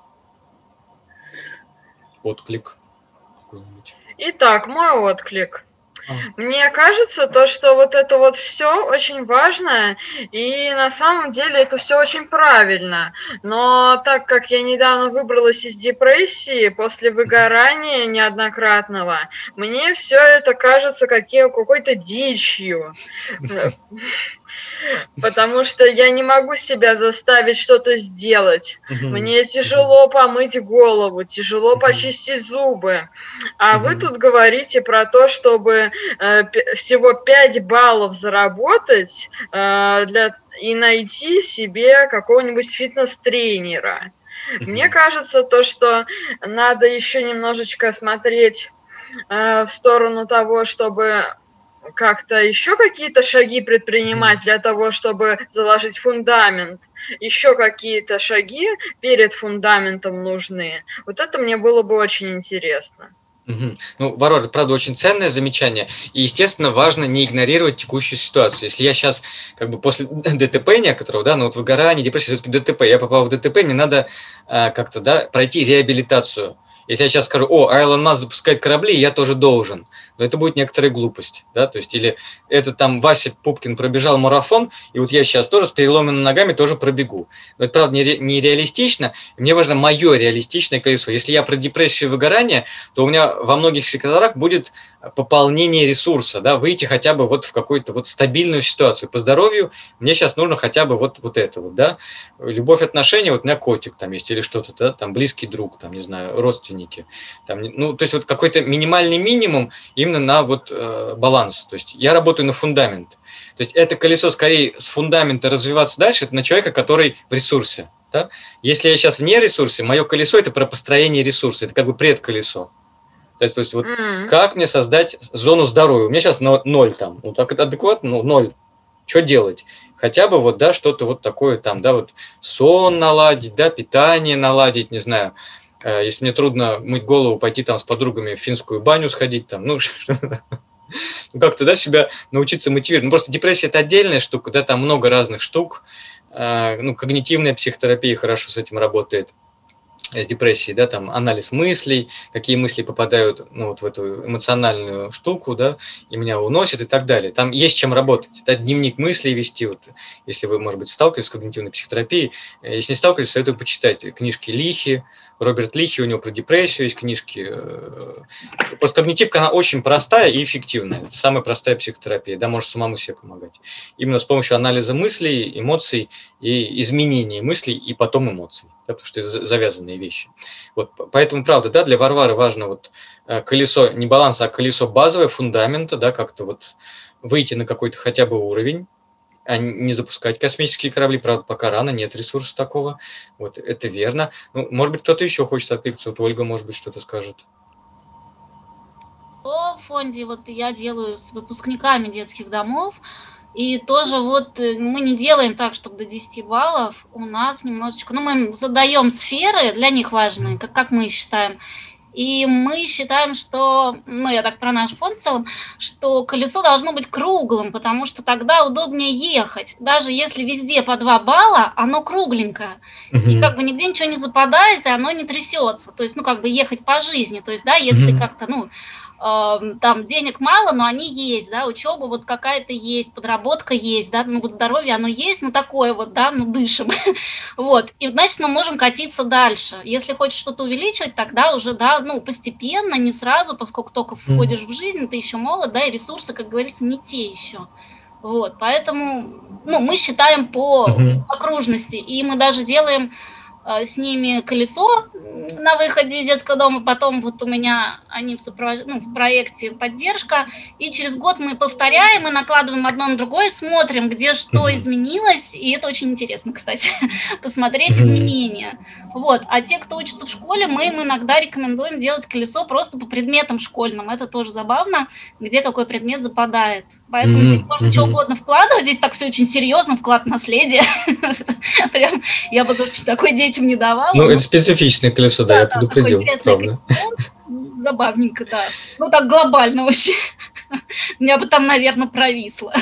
Отклик какой-нибудь. Итак, мой отклик. Мне кажется, то, что вот это вот все очень важно, и на самом деле это все очень правильно. Но так как я недавно выбралась из депрессии после выгорания неоднократного, мне все это кажется какие, какой-то дичью. Потому что я не могу себя заставить что-то сделать. Uh-huh. Мне тяжело помыть голову, тяжело uh-huh. почистить зубы. А uh-huh. вы тут говорите про то, чтобы э, п- всего пять баллов заработать э, для, и найти себе какого-нибудь фитнес-тренера. Uh-huh. Мне кажется, то, что надо еще немножечко смотреть э, в сторону того, чтобы... как-то еще какие-то шаги предпринимать для того, чтобы заложить фундамент. Еще какие-то шаги перед фундаментом нужны. Вот это мне было бы очень интересно. Угу. Ну, Варвара, это, правда, очень ценное замечание. И, естественно, важно не игнорировать текущую ситуацию. Если я сейчас, как бы после ДТП некоторого, да, ну вот выгорание, депрессия, все-таки ДТП, я попал в ДТП, мне надо а, как-то, да, пройти реабилитацию. Если я сейчас скажу: о, а Илон Маск запускает корабли, я тоже должен, но это будет некоторая глупость, да, то есть, или это там Вася Пупкин пробежал марафон, и вот я сейчас тоже с переломанными ногами тоже пробегу. Но это, правда, не реалистично, мне важно мое реалистичное колесо. Если я про депрессию и выгорание, то у меня во многих секторах будет пополнение ресурса, да, выйти хотя бы вот в какую-то вот стабильную ситуацию. По здоровью мне сейчас нужно хотя бы вот, вот это вот, да, любовь, отношения, вот у меня котик там есть или что-то, да, там близкий друг, там, не знаю, родственники, там, ну, то есть вот какой-то минимальный минимум именно на вот э, баланс, то есть я работаю на фундамент, то есть это колесо скорее с фундамента развиваться дальше, это на человека, который в ресурсе, да, если я сейчас вне ресурса, мое колесо это про построение ресурса, это как бы предколесо. То есть, то есть вот mm-hmm. как мне создать зону здоровья? У меня сейчас ноль там, ну так это адекватно, ну ноль. Что делать? хотя бы вот, да, что-то вот такое там, да, вот сон наладить, да, питание наладить, не знаю, если мне трудно мыть голову, пойти там с подругами в финскую баню сходить, там, ну, как-то, да, себя научиться мотивировать. Ну, просто депрессия – это отдельная штука, да, там много разных штук, ну, когнитивная психотерапия хорошо с этим работает, с депрессией, да, там анализ мыслей, какие мысли попадают, ну, вот в эту эмоциональную штуку, да, и меня уносит и так далее. Там есть чем работать, да, дневник мыслей вести, вот, если вы, может быть, сталкивались с когнитивной психотерапией, если не сталкивались, советую почитать книжки Лихи, Роберт Лихи, у него про депрессию есть книжки. Просто когнитивка, она очень простая и эффективная, это самая простая психотерапия, да, может самому себе помогать. Именно с помощью анализа мыслей, эмоций и изменения мыслей, и потом эмоций, да, потому что это завязанные вещи. Вот, поэтому, правда, да, для Варвары важно вот колесо, не баланс, а колесо базовое, фундамента, да, как-то вот выйти на какой-то хотя бы уровень, а не запускать космические корабли, правда, пока рано, нет ресурса такого, вот, это верно. Ну, может быть, кто-то еще хочет откликнуться, вот Ольга, может быть, что-то скажет. В фонде вот я делаю с выпускниками детских домов, и тоже вот мы не делаем так, чтобы до десяти баллов, у нас немножечко, ну, мы задаем сферы, для них важные, как, как мы считаем, и мы считаем, что, ну, я так про наш фонд в целом, что колесо должно быть круглым, потому что тогда удобнее ехать. Даже если везде по два балла, оно кругленькое. Mm-hmm. И как бы нигде ничего не западает, и оно не трясется. То есть, ну, как бы ехать по жизни. То есть, да, если mm-hmm. как-то, ну, э, там денег мало, но они есть, да, учеба вот какая-то есть, подработка есть, да, ну, вот здоровье оно есть, ну, такое вот, да, ну, дышим. Вот. И, значит, мы можем катиться дальше. Если хочешь что-то увеличивать, тогда уже, да, ну, постепенно, не сразу, поскольку только входишь в жизнь, ты еще молод, да, и ресурсы, как говорится, не те еще. Вот, поэтому, ну, мы считаем по uh-huh. окружности, и мы даже делаем э, с ними колесо на выходе из детского дома, потом вот у меня они в, сопров... ну, в проекте поддержка, и через год мы повторяем и накладываем одно на другое, смотрим, где что uh-huh. изменилось, и это очень интересно, кстати, посмотреть uh-huh. изменения. Вот, а те, кто учится в школе, мы им иногда рекомендуем делать колесо просто по предметам школьным, это тоже забавно, где какой предмет западает. Поэтому uh-huh. здесь можно uh-huh. что угодно вкладывать, здесь так все очень серьезно, вклад в наследие. Прям, я бы тоже такой детям не давала. Ну, это специфичное колесо, да, я предупредил. Забавненько, да. Ну, так глобально вообще. Меня бы там, наверное, провисло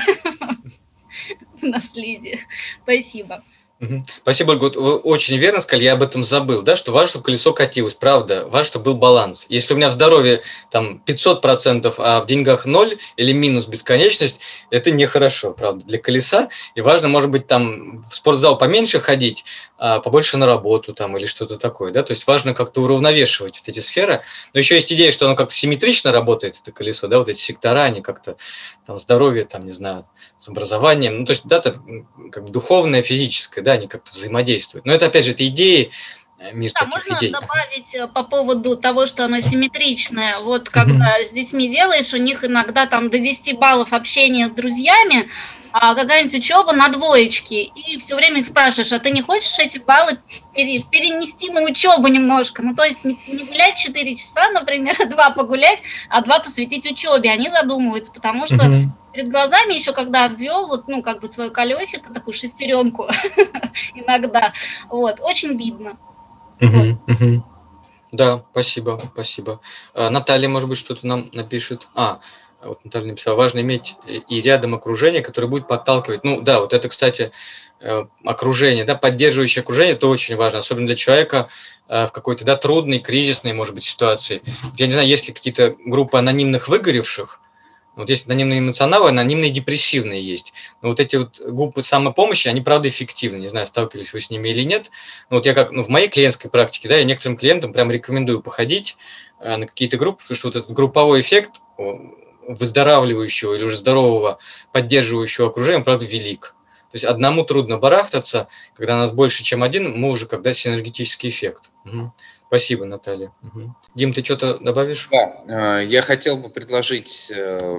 наследие. Спасибо. Угу. Спасибо, Ольга. Вы очень верно сказали, я об этом забыл, да, что важно, чтобы колесо катилось, правда, важно, чтобы был баланс. Если у меня в здоровье там пятьсот процентов, а в деньгах ноль или минус бесконечность, это нехорошо, правда, для колеса. И важно, может быть, там в спортзал поменьше ходить, а побольше на работу там или что-то такое, да, то есть важно как-то уравновешивать вот эти сферы. Но еще есть идея, что оно как-то симметрично работает, это колесо, да, вот эти сектора, они как-то там здоровье, там, не знаю, с образованием, ну, то есть, да, там, как бы духовное, физическое, да, они как-то взаимодействуют. Но это, опять же, это идеи, мир да, таких можно идей. Добавить по поводу того, что оно симметричное. Вот когда uh-huh. с детьми делаешь, у них иногда там до десяти баллов общения с друзьями, а какая-нибудь учеба на двоечки, и все время их спрашиваешь, а ты не хочешь эти баллы пере- перенести на учебу немножко? Ну, то есть не, не гулять четыре часа, например, два погулять, а два посвятить учебе. Они задумываются, потому что uh-huh. перед глазами еще, когда обвел, вот, ну, как бы свое колесико, такую шестеренку иногда, вот, очень видно. Uh-huh. Uh-huh. Да, спасибо, спасибо. А, Наталья, может быть, что-то нам напишет. А, вот Наталья написала, важно иметь и рядом окружение, которое будет подталкивать. Ну да, вот это, кстати, окружение, да, поддерживающее окружение, это очень важно, особенно для человека в какой-то, да, трудной, кризисной, может быть, ситуации. Я не знаю, есть ли какие-то группы анонимных выгоревших, вот есть анонимные эмоционалы, анонимные депрессивные есть. Но вот эти вот группы самопомощи, они, правда, эффективны. Не знаю, сталкивались вы с ними или нет. Но вот я как, ну, в моей клиентской практике, да, я некоторым клиентам прям рекомендую походить э, на какие-то группы, потому что вот этот групповой эффект выздоравливающего или уже здорового, поддерживающего окружения, правда, велик. То есть одному трудно барахтаться, когда нас больше, чем один, мы уже когда синергетический эффект. Угу. Спасибо, Наталья. Угу. Дим, ты что-то добавишь? Да, я хотел бы предложить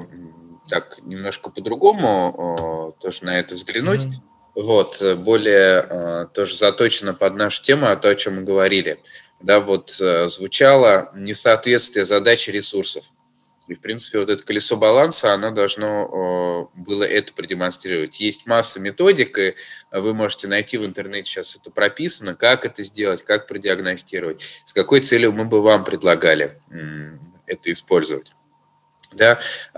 так немножко по-другому тоже на это взглянуть. Mm-hmm. Вот, более тоже заточено под нашу тему, о том, о чем мы говорили. Да, вот звучало несоответствие задач и ресурсов. И, в принципе, вот это колесо баланса, оно должно было это продемонстрировать. Есть масса методик, и вы можете найти в интернете, сейчас это прописано, как это сделать, как продиагностировать, с какой целью мы бы вам предлагали это использовать. Да?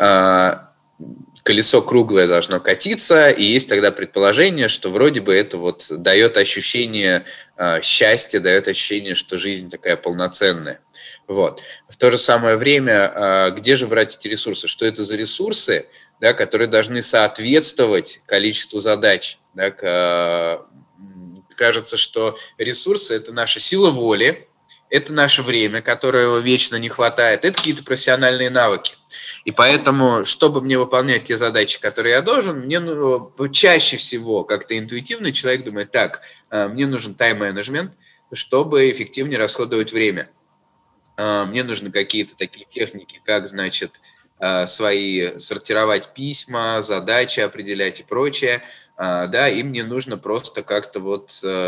Колесо круглое должно катиться, и есть тогда предположение, что вроде бы это вот дает ощущение счастья, дает ощущение, что жизнь такая полноценная. Вот. В то же самое время, где же брать эти ресурсы? Что это за ресурсы, да, которые должны соответствовать количеству задач? Да, кажется, что ресурсы – это наша сила воли, это наше время, которого вечно не хватает, это какие-то профессиональные навыки. И поэтому, чтобы мне выполнять те задачи, которые я должен, мне ну, чаще всего как-то интуитивно человек думает, так, мне нужен тайм-менеджмент, чтобы эффективнее расходовать время. Мне нужны какие-то такие техники, как, значит, свои сортировать письма, задачи определять и прочее. Да, и мне нужно просто как-то вот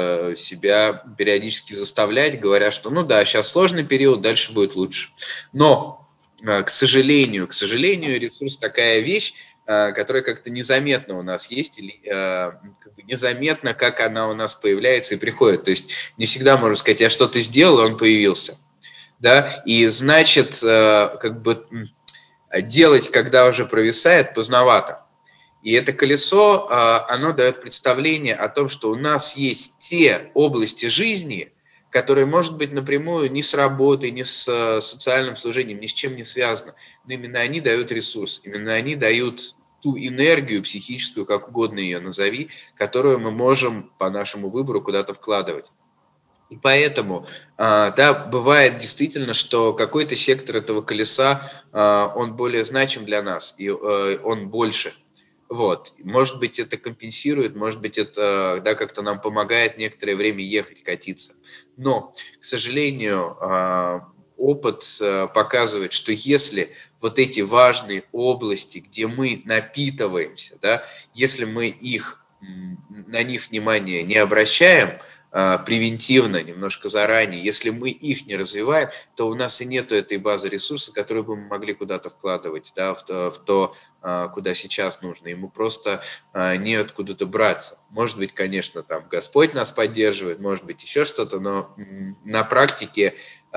себя периодически заставлять, говоря, что ну да, сейчас сложный период, дальше будет лучше. Но, к сожалению, к сожалению, ресурс такая вещь, которая как-то незаметно у нас есть, или как бы незаметно, как она у нас появляется и приходит. То есть не всегда можно сказать, я что-то сделал, и он появился. Да? И значит, как бы делать, когда уже провисает, поздновато. И это колесо, оно дает представление о том, что у нас есть те области жизни, которые, может быть, напрямую ни с работой, ни с социальным служением, ни с чем не связаны. Но именно они дают ресурс, именно они дают ту энергию психическую, как угодно ее назови, которую мы можем по нашему выбору куда-то вкладывать. И поэтому, да, бывает действительно, что какой-то сектор этого колеса, он более значим для нас, и он больше. Вот. Может быть, это компенсирует, может быть, это да, как-то нам помогает некоторое время ехать, катиться. Но, к сожалению, опыт показывает, что если вот эти важные области, где мы напитываемся, да, если мы их, на них внимание не обращаем, превентивно, немножко заранее, если мы их не развиваем, то у нас и нету этой базы ресурсов, которые бы мы могли куда-то вкладывать, да, в то, в то, куда сейчас нужно. Ему просто неоткуда-то браться. Может быть, конечно, там Господь нас поддерживает, может быть, еще что-то, но на практике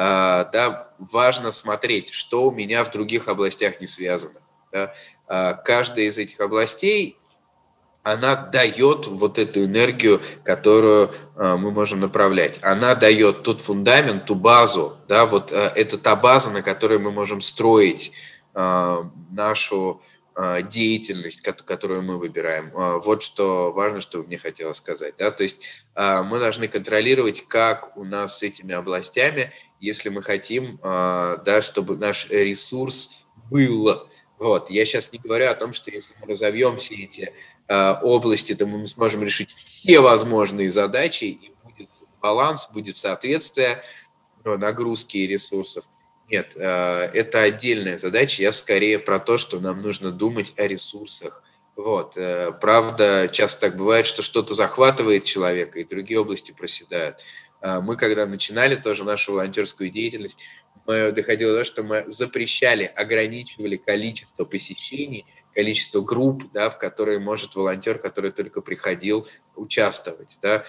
да, важно смотреть, что у меня в других областях не связано. Да. Каждая из этих областей, она дает вот эту энергию, которую э, мы можем направлять. Она дает тот фундамент, ту базу, да, вот э, это та база, на которой мы можем строить э, нашу э, деятельность, которую мы выбираем. Э, вот что важно, что мне хотелось сказать. Да? То есть э, мы должны контролировать, как у нас с этими областями, если мы хотим, э, да, чтобы наш ресурс был. Вот. Я сейчас не говорю о том, что если мы разовьем все эти области, то мы сможем решить все возможные задачи, и будет баланс, будет соответствие нагрузки и ресурсов. Нет, это отдельная задача. Я скорее про то, что нам нужно думать о ресурсах. Вот. Правда, часто так бывает, что что-то захватывает человека, и другие области проседают. Мы, когда начинали тоже нашу волонтерскую деятельность, мы доходило до того, что мы запрещали, ограничивали количество посещений, количество групп, да, в которые может волонтер, который только приходил, участвовать. Да.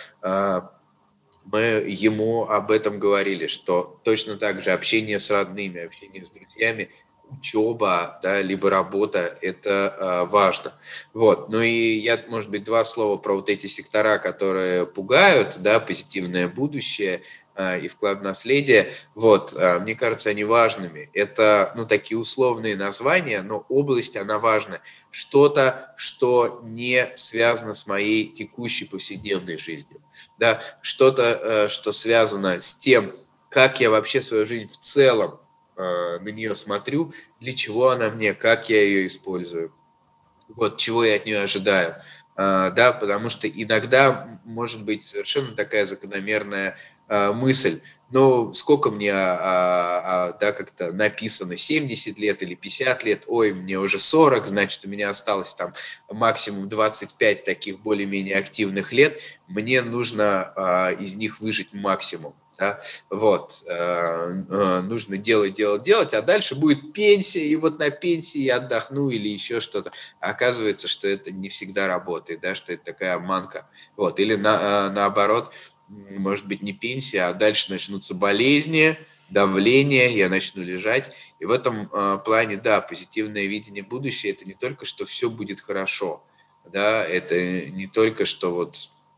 Мы ему об этом говорили, что точно так же общение с родными, общение с друзьями, учеба, да, либо работа – это важно. Вот. Ну и я, может быть, два слова про вот эти сектора, которые пугают, да, позитивное будущее и вклад в наследие, вот, мне кажется, они важными. Это, ну, такие условные названия, но область, она важна. Что-то, что не связано с моей текущей повседневной жизнью. Да? Что-то, что связано с тем, как я вообще свою жизнь в целом на нее смотрю, для чего она мне, как я ее использую, вот, чего я от нее ожидаю. Да, потому что иногда может быть совершенно такая закономерная мысль, ну, сколько мне, а, а, да, как-то написано, семьдесят лет или пятьдесят лет, ой, мне уже сорок, значит, у меня осталось там максимум двадцать пять таких более-менее активных лет, мне нужно а, из них выжить максимум. Да? Вот, э, э, нужно делать, делать, делать, а дальше будет пенсия, и вот на пенсии я отдохну или еще что-то. А оказывается, что это не всегда работает, да, что это такая обманка. Вот, или на, э, наоборот, может быть, не пенсия, а дальше начнутся болезни, давление, я начну лежать. И в этом э, плане, да, позитивное видение будущего – это не только, что все будет хорошо, да, это не только, что вот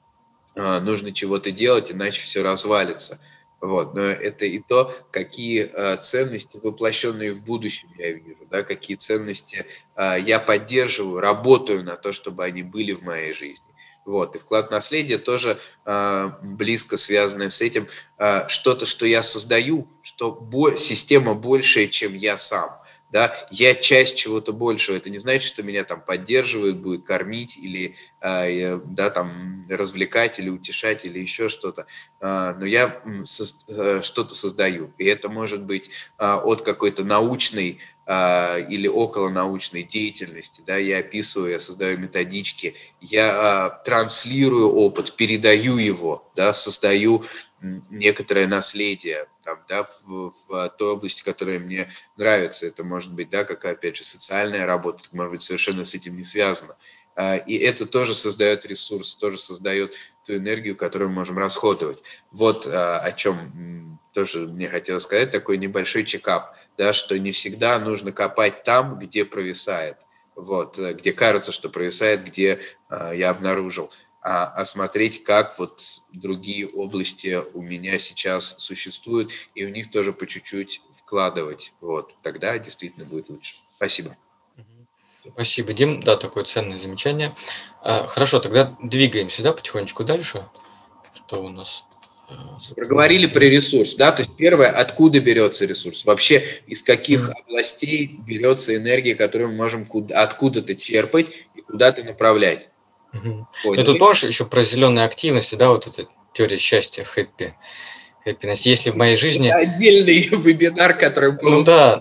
э, нужно чего-то делать, иначе все развалится. Вот. Но это и то, какие э, ценности, воплощенные в будущем, я вижу, да, какие ценности э, я поддерживаю, работаю на то, чтобы они были в моей жизни. Вот. И вклад наследия тоже э, близко связанное с этим, э, что-то, что я создаю, что бо- система большая, чем я сам. Да? Я часть чего-то большего. Это не значит, что меня там поддерживают, будет кормить или э, да, там, развлекать, или утешать, или еще что-то. Э, но я со- э, что-то создаю. И это может быть э, от какой-то научной или околонаучной деятельности, да, я описываю, я создаю методички, я а, транслирую опыт, передаю его, да, создаю некоторое наследие там, да, в, в той области, которая мне нравится. Это может быть, да, какая, опять же, социальная работа, может быть, совершенно с этим не связано. А, и это тоже создает ресурс, тоже создает ту энергию, которую мы можем расходовать. Вот а, о чем тоже мне хотелось сказать, такой небольшой чекап, да, что не всегда нужно копать там, где провисает, вот, где кажется, что провисает, где э, я обнаружил, а, а смотреть, как вот другие области у меня сейчас существуют, и в них тоже по чуть-чуть вкладывать, вот, тогда действительно будет лучше. Спасибо. Спасибо, Дим, да, такое ценное замечание. А, хорошо, тогда двигаемся, да, потихонечку дальше. Что у нас? Проговорили про ресурс, да, то есть первое, откуда берется ресурс, вообще из каких mm. областей берется энергия, которую мы можем куда, откуда-то черпать и куда-то направлять. Mm-hmm. Ну, тут помнишь еще про зеленые активности, да, вот эта теория счастья, хэппи, хэппинесс. Если в моей жизни... Это отдельный вебинар, который был... Ну да.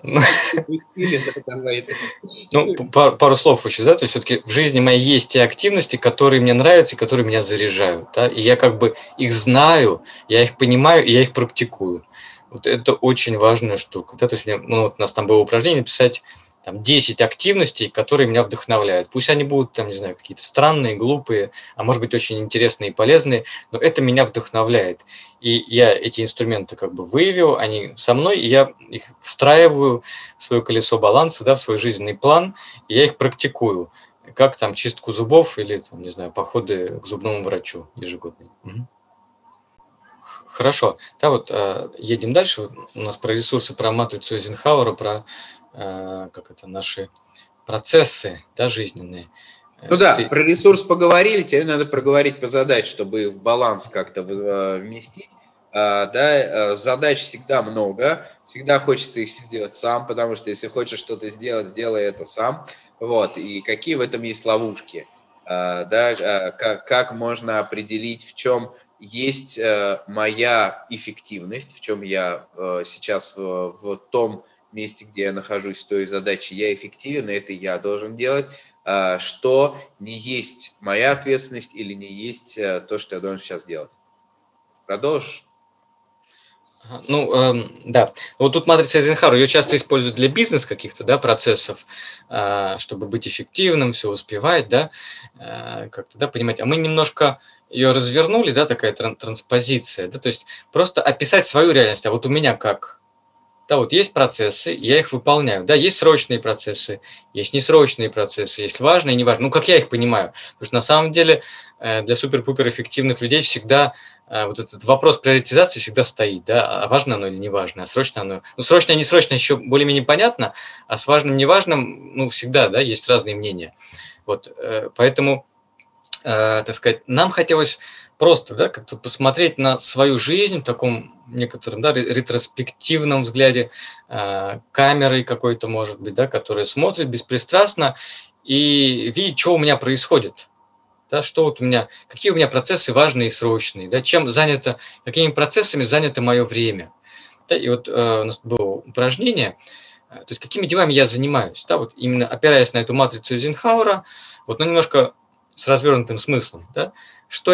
Ну, пару, пару слов хочу, да, то есть все-таки в жизни моей есть те активности, которые мне нравятся и которые меня заряжают, да, и я как бы их знаю, я их понимаю, и я их практикую. Вот это очень важная штука, да, то есть ну, вот у нас там было упражнение писать там десять активностей, которые меня вдохновляют. Пусть они будут, там, не знаю, какие-то странные, глупые, а может быть очень интересные и полезные, но это меня вдохновляет. И я эти инструменты как бы выявил, они со мной, и я их встраиваю в свое колесо баланса, да, в свой жизненный план, и я их практикую. Как там чистку зубов или, там, не знаю, походы к зубному врачу ежегодные. Угу. Хорошо. Да, вот э, едем дальше. У нас про ресурсы, про матрицу Эйзенхауэра, про как это, наши процессы, да, жизненные. Ну да, Ты... про ресурс поговорили, теперь надо проговорить по задач, чтобы в баланс как-то вместить. Да, задач всегда много, всегда хочется их сделать сам, потому что если хочешь что-то сделать, делай это сам. Вот. И какие в этом есть ловушки? Да, как, как можно определить, в чем есть моя эффективность, в чем я сейчас в, в том месте, где я нахожусь, в той задаче я эффективен, и это я должен делать, что не есть моя ответственность или не есть то, что я должен сейчас делать. Продолжишь? Ну, эм, да. Вот тут матрица Эйзенхауэра, ее часто используют для бизнес каких-то, да, процессов, э, чтобы быть эффективным, все успевать, да, э, как-то, да, понимать. А мы немножко ее развернули, да, такая тран- транспозиция, да, то есть просто описать свою реальность. А вот у меня как? Да, вот есть процессы, я их выполняю. Да, есть срочные процессы, есть несрочные процессы, есть важные и неважные. Ну, как я их понимаю? Потому что на самом деле для супер-пупер эффективных людей всегда вот этот вопрос приоритизации всегда стоит. Да, а важно оно или не важно, а срочно оно... Ну, срочное и несрочное еще более-менее понятно, а с важным и неважным, ну, всегда, да, есть разные мнения. Вот, поэтому, так сказать, нам хотелось просто, да, как-то посмотреть на свою жизнь в таком некотором, да, ретроспективном взгляде, э, камерой какой-то, может быть, да, которая смотрит беспристрастно и видит, что у меня происходит, да, что вот у меня, какие у меня процессы важные и срочные, да, чем занято, какими процессами занято мое время. Да, и вот э, у нас было упражнение, э, то есть какими делами я занимаюсь, да, вот именно опираясь на эту матрицу Эйзенхауэра, вот, ну, немножко с развернутым смыслом, да, что я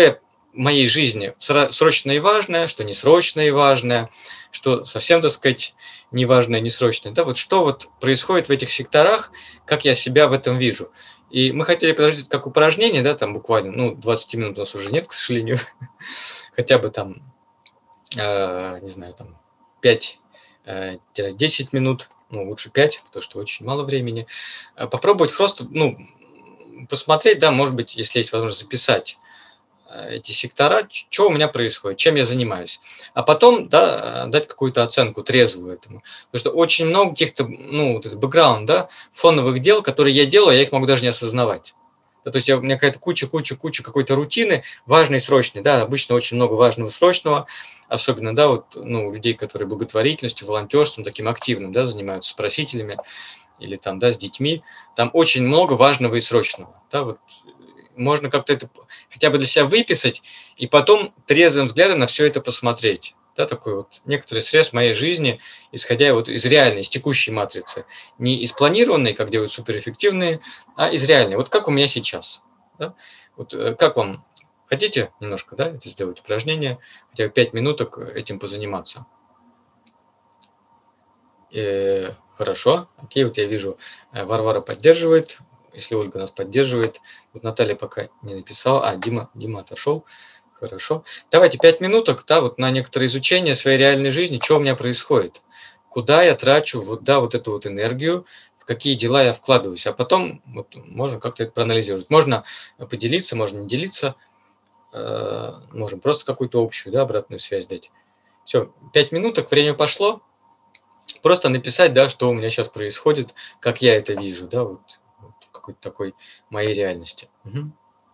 в моей жизни срочное и важное, что несрочное и важное, что совсем, так сказать, неважное, несрочное. Да, вот что вот происходит в этих секторах, как я себя в этом вижу. И мы хотели предложить как упражнение, да, там буквально, ну, двадцать минут у нас уже нет, к сожалению, хотя бы там, э, не знаю, там пять-десять минут, ну, лучше пять, потому что очень мало времени. Попробовать просто, ну, посмотреть, да, может быть, если есть возможность записать эти сектора, что у меня происходит, чем я занимаюсь. А потом, да, дать какую-то оценку трезвую этому. Потому что очень много каких-то, ну, вот этот бэкграунд, да, фоновых дел, которые я делаю, я их могу даже не осознавать. Да, то есть я, у меня какая-то куча-куча-куча какой-то рутины, важной и срочной, да, обычно очень много важного и срочного, особенно, да, вот, ну, людей, которые благотворительностью, волонтерством таким активным, да, занимаются, с просителями или там, да, с детьми, там очень много важного и срочного, да, вот. Можно как-то это хотя бы для себя выписать и потом трезвым взглядом на все это посмотреть. Да, такой вот некоторый срез моей жизни, исходя вот из реальной, из текущей матрицы. Не из планированной, как делают суперэффективные, а из реальной. Вот как у меня сейчас. Да? Вот как вам? Хотите немножко, да, это сделать упражнение, хотя бы пять минуток этим позаниматься? Э, хорошо. Окей, вот я вижу, Варвара поддерживает. Если Ольга нас поддерживает. Вот Наталья пока не написала. А, Дима, Дима отошел. Хорошо. Давайте пять минуток, да, вот на некоторое изучение своей реальной жизни, что у меня происходит. Куда я трачу вот, да, вот эту вот энергию, в какие дела я вкладываюсь. А потом вот, можно как-то это проанализировать. Можно поделиться, можно не делиться. Э, можем просто какую-то общую, да, обратную связь дать. Все, пять минуток, время пошло. Просто написать, да, что у меня сейчас происходит, как я это вижу, да, вот. Какой-то такой моей реальности. Угу.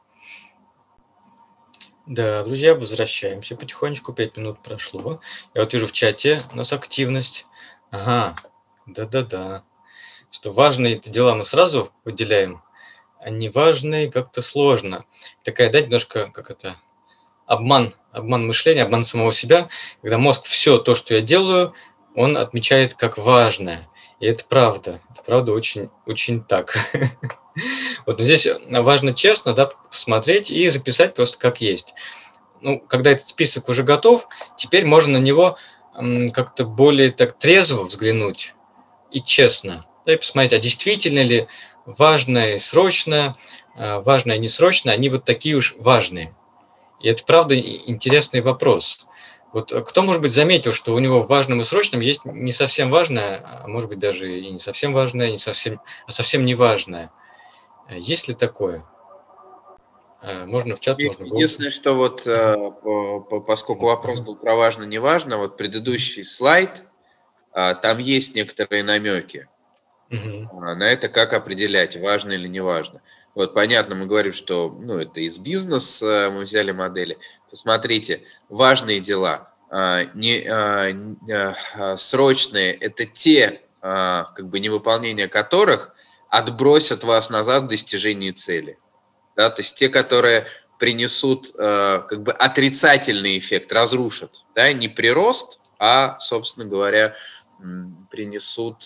Да, друзья, возвращаемся потихонечку. Пять минут прошло. Я вот вижу в чате у нас активность. Ага, да-да-да. Что важные дела мы сразу выделяем, а неважные как-то сложно. Такая, да, немножко, как это, обман, обман мышления, обман самого себя, когда мозг все то, что я делаю, он отмечает как важное. И это правда. Это правда очень, очень так. Вот, но здесь важно честно, да, посмотреть и записать просто как есть. Ну, когда этот список уже готов, теперь можно на него м, как-то более так трезво взглянуть и честно. Да, и посмотреть, а действительно ли важное и срочное, важное и несрочное, они вот такие уж важные. И это правда интересный вопрос. Вот кто, может быть, заметил, что у него в важном и срочном есть не совсем важное, а может быть даже и не совсем важное, не совсем, а совсем не важное. Есть ли такое? Можно в чат, можно голосом. Единственное, что вот, поскольку вопрос был про важно, не важно, вот предыдущий слайд, там есть некоторые намеки угу. на это, как определять, важно или не важно. Вот понятно, мы говорим, что ну, это из бизнеса мы взяли модели. Посмотрите, важные дела, не, срочные, это те, как бы, невыполнение которых отбросят вас назад в достижении цели. Да? То есть те, которые принесут как бы отрицательный эффект, разрушат. Да? Не прирост, а, собственно говоря, принесут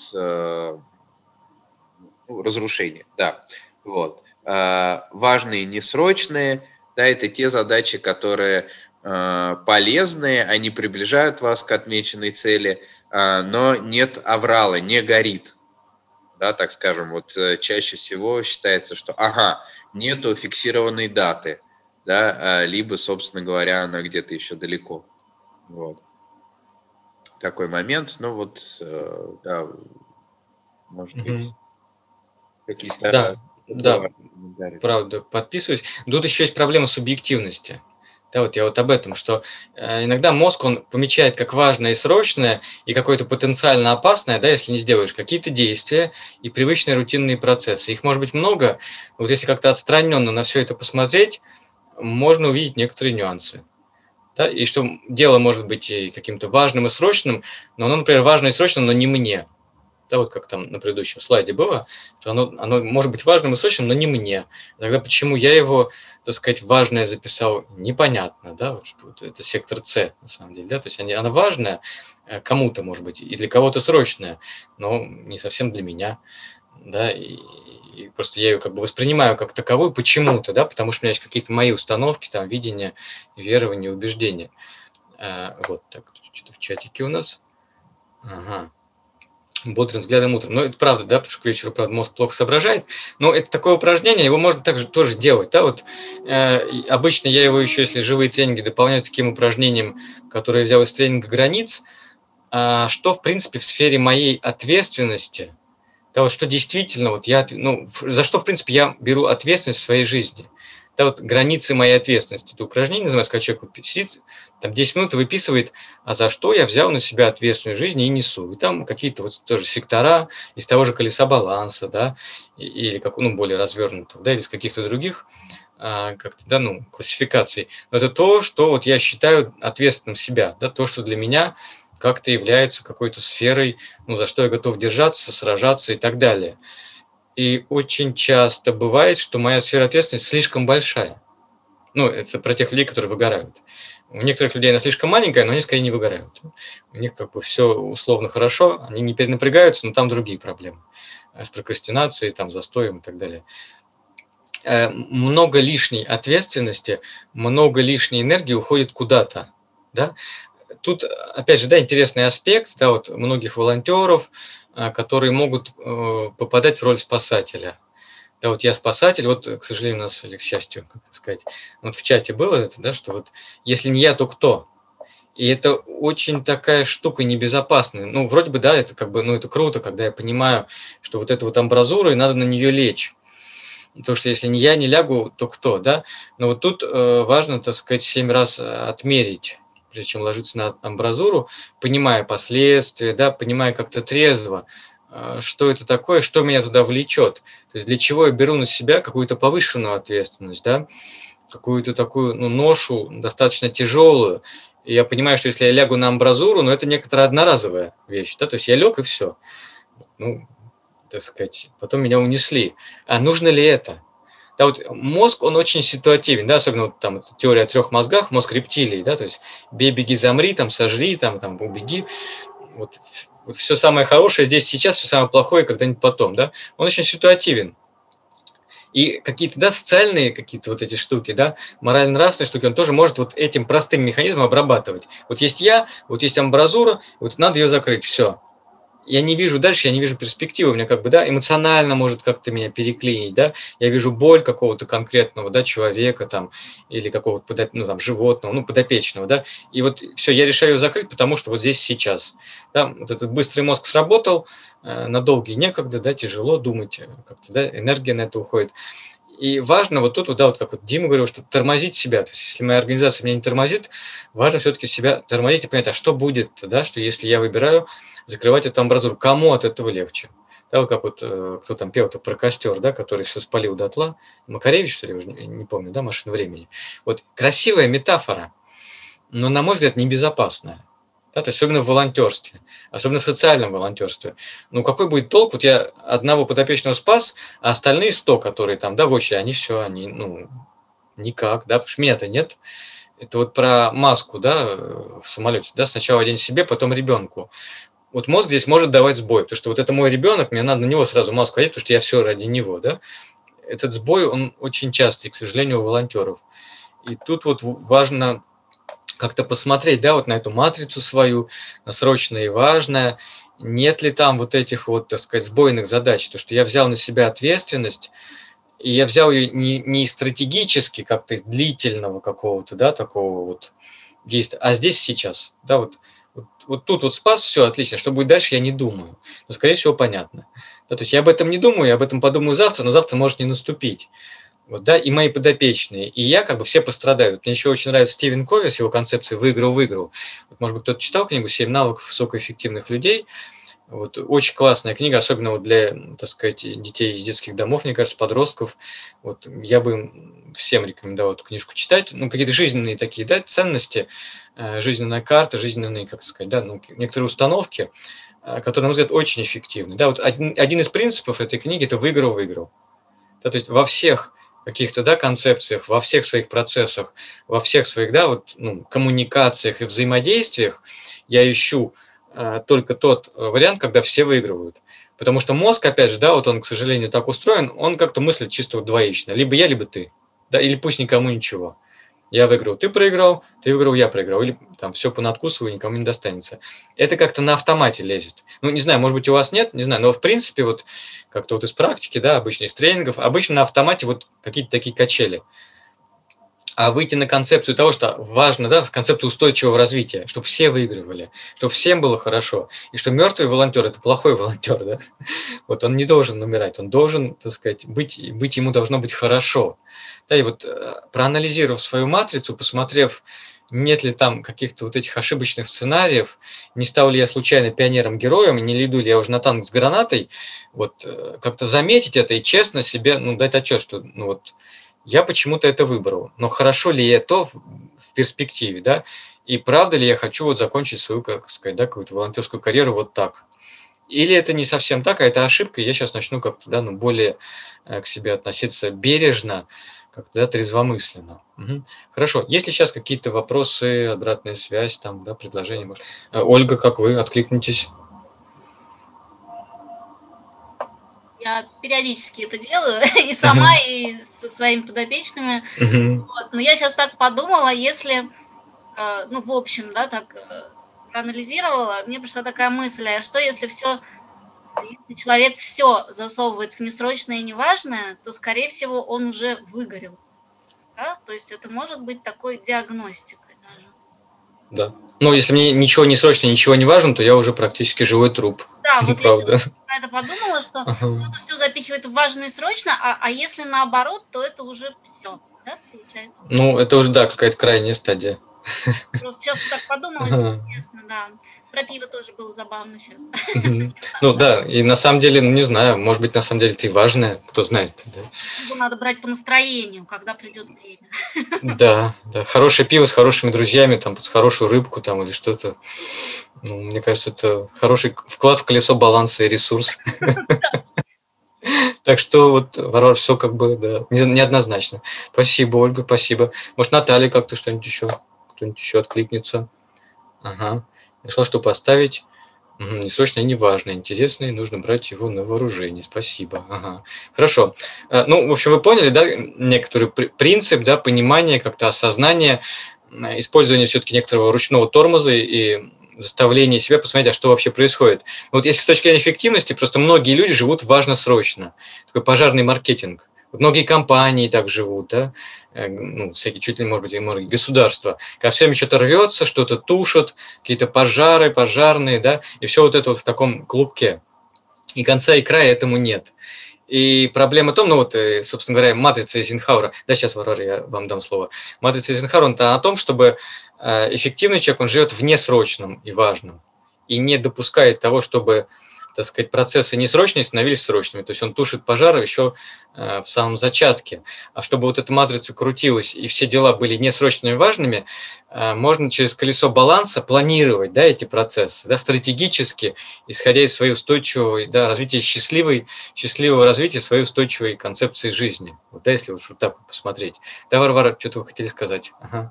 разрушение. Да. Вот. Важные, несрочные, да, это те задачи, которые полезные, они приближают вас к отмеченной цели, но нет аврала, не горит. Да, так скажем, вот чаще всего считается, что ага, нету фиксированной даты, да, либо, собственно говоря, она где-то еще далеко. Вот. Такой момент, ну вот, да, может быть, mm-hmm. какие-то... Да. Да, правда, подписываюсь. Тут еще есть проблема субъективности. Да, вот я вот об этом, что э, иногда мозг, он помечает как важное и срочное, и какое-то потенциально опасное, да, если не сделаешь какие-то действия и привычные рутинные процессы. Их может быть много, вот если как-то отстраненно на все это посмотреть, можно увидеть некоторые нюансы. Да, и что дело может быть и каким-то важным и срочным, но оно, например, важное и срочное, но не мне. Да, вот как там на предыдущем слайде было, что оно, оно может быть важным и срочным, но не мне. Тогда почему я его, так сказать, важное записал, непонятно, да, вот, что вот это сектор С, на самом деле, да, то есть она важная кому-то, может быть, и для кого-то срочная, но не совсем для меня. да, и, и просто я ее как бы воспринимаю как таковую почему-то, да, потому что у меня есть какие-то мои установки, там, видения, верования, убеждения. А, вот так, что-то в чатике у нас. Ага. Бодрым взглядом утром. Ну, это правда, да, потому что к вечеру, правда, мозг плохо соображает. Но это такое упражнение, его можно также тоже делать, да, вот э, обычно я его еще, если живые тренинги, дополняю таким упражнением, которое я взял из тренинга границ, а, что, в принципе, в сфере моей ответственности, да, вот что действительно, вот я, ну, за что, в принципе, я беру ответственность в своей жизни. Да, вот границы моей ответственности. Это упражнение называется, когда человек сидит, там десять минут и выписывает, а за что я взял на себя ответственность в жизни и несу. И там какие-то вот тоже сектора из того же колеса баланса, да, или как, ну, более развернутых, да, или из каких-то других а, как-то, да, ну, классификаций. Но это то, что вот я считаю ответственным себя, да, то, что для меня как-то является какой-то сферой, ну, за что я готов держаться, сражаться и так далее. И очень часто бывает, что моя сфера ответственности слишком большая. Ну, это про тех людей, которые выгорают. У некоторых людей она слишком маленькая, но они скорее не выгорают. У них как бы все условно хорошо, они не перенапрягаются, но там другие проблемы. С прокрастинацией, там, застоем и так далее. Много лишней ответственности, много лишней энергии уходит куда-то. Да? Тут, опять же, да, интересный аспект, да, вот многих волонтеров, которые могут э, попадать в роль спасателя. Да, вот я спасатель, вот, к сожалению, у нас, или к счастью, как сказать, вот в чате было это, да, что вот если не я, то кто? И это очень такая штука небезопасная. Ну, вроде бы, да, это как бы, ну, это круто, когда я понимаю, что вот эта вот амбразура, и надо на нее лечь. Потому что если не я не лягу, то кто, да? Но вот тут э, важно, так сказать, семь раз отмерить, прежде чем ложиться на амбразуру, понимая последствия, да, понимая как-то трезво, что это такое, что меня туда влечет. То есть для чего я беру на себя какую-то повышенную ответственность, да, какую-то такую, ну, ношу достаточно тяжелую. И я понимаю, что если я лягу на амбразуру, ну, это некоторая одноразовая вещь, да, то есть я лег и все. Ну, так сказать, потом меня унесли. А нужно ли это? Да, вот мозг, он очень ситуативен, да, особенно вот там теория о трех мозгах, мозг рептилий, да, то есть бей, беги, замри, там, сожри, там, там, убеги. Вот, вот все самое хорошее здесь сейчас, все самое плохое когда-нибудь потом, да. Он очень ситуативен. И какие-то, да, социальные какие-то вот эти штуки, да, морально-нравственные штуки, он тоже может вот этим простым механизмом обрабатывать. Вот есть я, вот есть амбразура, вот надо ее закрыть, все. Я не вижу дальше, я не вижу перспективы, у меня как бы, да, эмоционально может как-то меня переклинить, да, я вижу боль какого-то конкретного, да, человека там, или какого-то, подоп... ну, там, животного, ну, подопечного, да, и вот все, я решаю ее закрыть, потому что вот здесь сейчас, да, вот этот быстрый мозг сработал, э, на долгие некогда, да, тяжело думать, как-то, да, энергия на это уходит. И важно вот тут, да, вот как вот Дима говорил, что тормозить себя. То есть, если моя организация меня не тормозит, важно все-таки себя тормозить и понять, а что будет, да, что если я выбираю закрывать эту амбразуру, кому от этого легче? Да, вот как вот, э, кто там пел-то про костер, да, который все спалил дотла. Макаревич, что ли, уже не, не помню, да, «Машина времени». Вот красивая метафора, но, на мой взгляд, небезопасная. Да, то есть особенно в волонтерстве, особенно в социальном волонтерстве. Ну, какой будет толк? Вот я одного подопечного спас, а остальные сто, которые там, да, в очереди, они все, они, ну, никак, да, потому что меня-то нет. Это вот про маску, да, в самолете, да, сначала одень себе, потом ребенку. Вот мозг здесь может давать сбой, потому что вот это мой ребенок, мне надо на него сразу маску одеть, потому что я все ради него, да. Этот сбой, он очень частый, к сожалению, у волонтеров. И тут вот важно как-то посмотреть, да, вот на эту матрицу свою, на срочное и важное, нет ли там вот этих вот, так сказать, сбойных задач, то, что я взял на себя ответственность, и я взял ее не, не стратегически, как-то из длительного какого-то, да, такого вот действия, а здесь сейчас, да, вот, вот, вот тут вот спас, все отлично, что будет дальше, я не думаю, но, скорее всего, понятно. Да, то есть я об этом не думаю, я об этом подумаю завтра, но завтра может не наступить. Вот, да, и мои подопечные, и я, как бы, все пострадают. Мне еще очень нравится Стивен Кови с его концепцией «выиграл-выиграл». Вот, может быть, кто-то читал книгу «Семь навыков высокоэффективных людей». Вот, очень классная книга, особенно вот для, так сказать, детей из детских домов, мне кажется, подростков. Вот, я бы им всем рекомендовал эту книжку читать. Ну, какие-то жизненные такие, да, ценности, жизненная карта, жизненные, как сказать, да, ну, некоторые установки, которые, на мой взгляд, очень эффективны. Да, вот один, один из принципов этой книги – это «выиграл-выиграл». Да, то есть во всех каких-то, да, концепциях, во всех своих процессах, во всех своих, да, вот, ну, коммуникациях и взаимодействиях я ищу э, только тот вариант, когда все выигрывают. Потому что мозг, опять же, да, вот он, к сожалению, так устроен, он как-то мыслит чисто двоично. Либо я, либо ты. Да, или пусть никому ничего. Я выиграл, ты проиграл, ты выиграл, я проиграл. Или там все понадкусываю, никому не достанется. Это как-то на автомате лезет. Ну, не знаю, может быть, у вас нет, не знаю, но в принципе, вот как-то вот из практики, да, обычно из тренингов, обычно на автомате вот какие-то такие качели. А выйти на концепцию того, что важно, да, концепцию устойчивого развития, чтобы все выигрывали, чтобы всем было хорошо, и что мертвый волонтер – это плохой волонтер, да, вот он не должен умирать, он должен, так сказать, быть, быть ему должно быть хорошо. Да, и вот проанализировав свою матрицу, посмотрев, нет ли там каких-то вот этих ошибочных сценариев, не стал ли я случайно пионером-героем, не иду ли я уже на танк с гранатой, вот как-то заметить это и честно себе, ну, дать отчет, что, ну, вот, я почему-то это выбрал, но хорошо ли это в, в перспективе, да, и правда ли я хочу вот закончить свою, как сказать, да, какую-то волонтерскую карьеру вот так. Или это не совсем так, а это ошибка, и я сейчас начну как-то, да, ну, более к себе относиться бережно, как-то, да, трезвомысленно. Угу. Хорошо, есть ли сейчас какие-то вопросы, обратная связь, там, да, предложения? Может? Ольга, как вы, откликнитесь? Я периодически это делаю, и сама, uh-huh. и со своими подопечными. Uh-huh. Вот. Но я сейчас так подумала, если, э, ну, в общем, да, так э, проанализировала, мне пришла такая мысль, а что если все, если человек все засовывает в несрочное и неважное, то, скорее всего, он уже выгорел. Да? То есть это может быть такой диагностикой даже. Да. Ну, если мне ничего не срочно, ничего не важно, то я уже практически живой труп. Да, вот правда. Я про это подумала, что ага. кто-то все запихивает в важно и срочно, а, а если наоборот, то это уже все, да, получается? Ну, это уже, да, какая-то крайняя стадия. Просто сейчас так подумалось, ага. интересно, да. Про пиво тоже было забавно сейчас. Ну да, и на самом деле, ну не знаю, может быть, на самом деле это и важное, кто знает. Да. Надо брать по настроению, когда придет время. Да, да, хорошее пиво с хорошими друзьями, там, с хорошую рыбку там или что-то. Ну, мне кажется, это хороший вклад в колесо баланса и ресурс. Так что вот, Варвара, все как бы, да, неоднозначно. Спасибо, Ольга, спасибо. Может, Наталья как-то что-нибудь еще, кто-нибудь еще откликнется. Ага. Нашла, что поставить. Угу. Несрочно и неважно. Интересно, и нужно брать его на вооружение. Спасибо. Ага. Хорошо. Ну, в общем, вы поняли, да, некоторый принцип, да, понимание, как-то осознание, использование все-таки некоторого ручного тормоза и заставление себя посмотреть, а что вообще происходит. Вот если с точки зрения эффективности, просто многие люди живут важно-срочно. Такой пожарный маркетинг. Вот многие компании так живут, да, ну, всякие, чуть ли, может быть, и может, государства. Когда всеми что-то рвется, что-то тушат, какие-то пожары, пожарные, да, и все вот это вот в таком клубке. И конца и края этому нет. И проблема в том, ну вот, собственно говоря, матрица Эйзенхауэра, да, сейчас, Варвара, я вам дам слово. Матрица Эйзенхауэра, это о том, чтобы эффективный человек, он живет в несрочном и важном, и не допускает того, чтобы, так сказать, процессы несрочные становились срочными. То есть он тушит пожары еще в самом зачатке. А чтобы вот эта матрица крутилась и все дела были несрочными и важными, можно через колесо баланса планировать, да, эти процессы, да, стратегически, исходя из своей устойчивой, да, развития счастливой, счастливого развития своей устойчивой концепции жизни. Вот, да, если уж вот так вот посмотреть. Да, Варвара, что-то вы хотели сказать? Ага.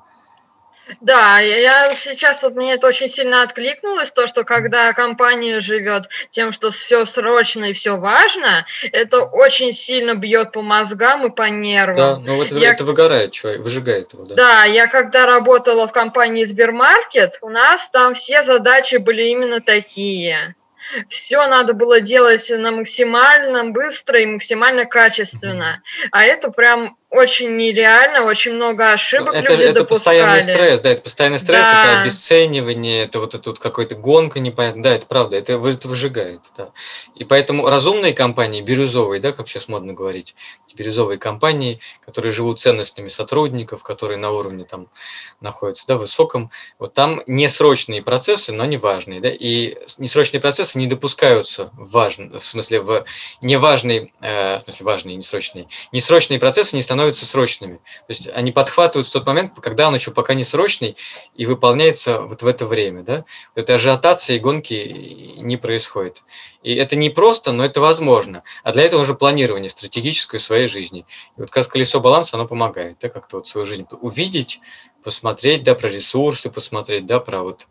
Да, я сейчас вот мне это очень сильно откликнулось, то, что когда компания живет тем, что все срочно и все важно, это очень сильно бьет по мозгам и по нервам. Да, ну вот это, я... это выгорает человек, выжигает его, да. Да, я когда работала в компании Сбермаркет, у нас там все задачи были именно такие. Все надо было делать на максимально быстро и максимально качественно. А это прям очень нереально, очень много ошибок это, люди это допускали. Постоянный стресс, да, это постоянный стресс, да. это обесценивание, это вот это вот какая-то гонка непонятная, да, это правда, это, это выжигает, да. И поэтому разумные компании, бирюзовые, да, как сейчас модно говорить, бирюзовые компании, которые живут ценностями сотрудников, которые на уровне там находятся, да, высоком, вот там несрочные процессы, но они важные, да, и несрочные процессы не допускаются в важном, в смысле в неважные, э, в смысле важные, несрочные, несрочные процессы не становятся срочными. То есть они подхватывают в тот момент, когда он еще пока не срочный и выполняется вот в это время. Да? Это ажиотация и гонки не происходит. И это не просто, но это возможно. А для этого уже планирование стратегическое в своей жизни. И вот как раз колесо баланса, оно помогает, да, как-то вот свою жизнь увидеть, посмотреть, да, про ресурсы посмотреть, да, про вот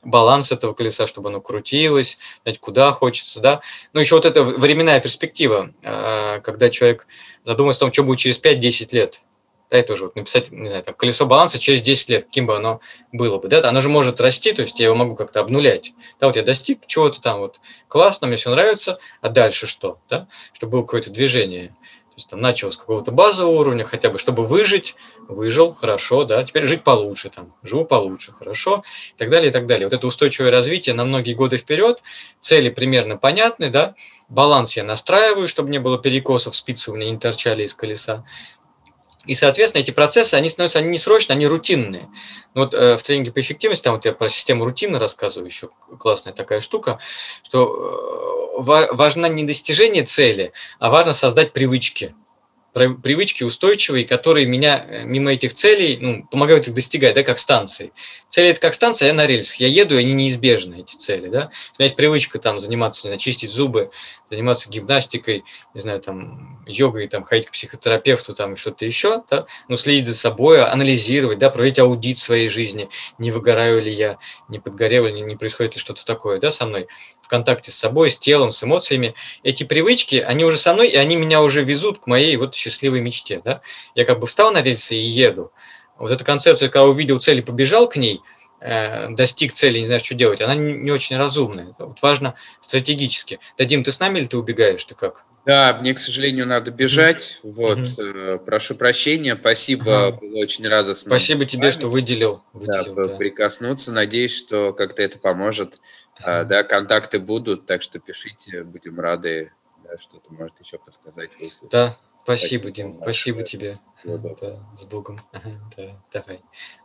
баланс этого колеса, чтобы оно крутилось, знать, куда хочется, да. Ну, еще вот эта временная перспектива, когда человек задумывается о том, что будет через пять-десять лет. Да, и тоже вот написать, не знаю, там, колесо баланса через десять лет, каким бы оно было бы, да, оно же может расти, то есть я его могу как-то обнулять. Да, вот я достиг чего-то там, вот классно, мне все нравится, а дальше что, да, чтобы было какое-то движение. То есть там начал с какого-то базового уровня, хотя бы, чтобы выжить, выжил, хорошо, да, теперь жить получше, там, живу получше, хорошо, и так далее, и так далее. Вот это устойчивое развитие на многие годы вперед, цели примерно понятны, да, баланс я настраиваю, чтобы не было перекосов, спицы у меня не торчали из колеса. И, соответственно, эти процессы, они становятся, они не срочные, они рутинные. Вот э, в тренинге по эффективности, там вот я про систему рутины рассказываю, еще классная такая штука, что э, важно не достижение цели, а важно создать привычки. Привычки устойчивые, которые меня мимо этих целей, ну, помогают их достигать, да, как станции. Цели – это как станция, я на рельсах, я еду, и они неизбежны, эти цели, да. У меня есть привычка там заниматься, не знаю, чистить зубы, заниматься гимнастикой, не знаю, там, йогой, там, ходить к психотерапевту, там, что-то еще, да, ну, следить за собой, анализировать, да, проводить аудит своей жизни, не выгораю ли я, не подгорел ли, не происходит ли что-то такое, да, со мной, в контакте с собой, с телом, с эмоциями. Эти привычки, они уже со мной, и они меня уже везут к моей вот счастливой мечте, да. Я как бы встал на рельсы и еду. Вот эта концепция, когда увидел цель и побежал к ней, э, достиг цели, не знаешь, что делать, она не, не очень разумная. Вот важно стратегически. Да, Дим, ты с нами или ты убегаешь? Ты как? Да, мне, к сожалению, надо бежать. Mm-hmm. Вот, mm-hmm. прошу прощения, спасибо, ага. Было очень радостно. Спасибо тебе, что выделил. выделил да, да. Прикоснуться. Надеюсь, что как-то это поможет. Uh-huh. Да, контакты будут, так что пишите, будем рады, да, что-то может еще подсказать. Да, спасибо, так, Дим, спасибо большое. Тебе. Да, да, с Богом. Ага, да, давай.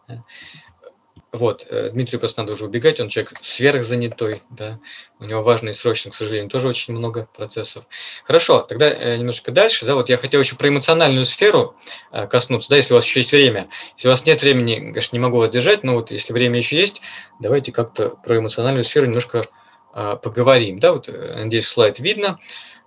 Вот, Дмитрию просто надо уже убегать, он человек сверхзанятой, да, у него важно и срочно, к сожалению, тоже очень много процессов. Хорошо, тогда немножко дальше, да, вот я хотел еще про эмоциональную сферу коснуться, да, если у вас еще есть время. Если у вас нет времени, конечно, не могу вас держать, но вот если время еще есть, давайте как-то про эмоциональную сферу немножко а, поговорим, да, вот, надеюсь, слайд видно.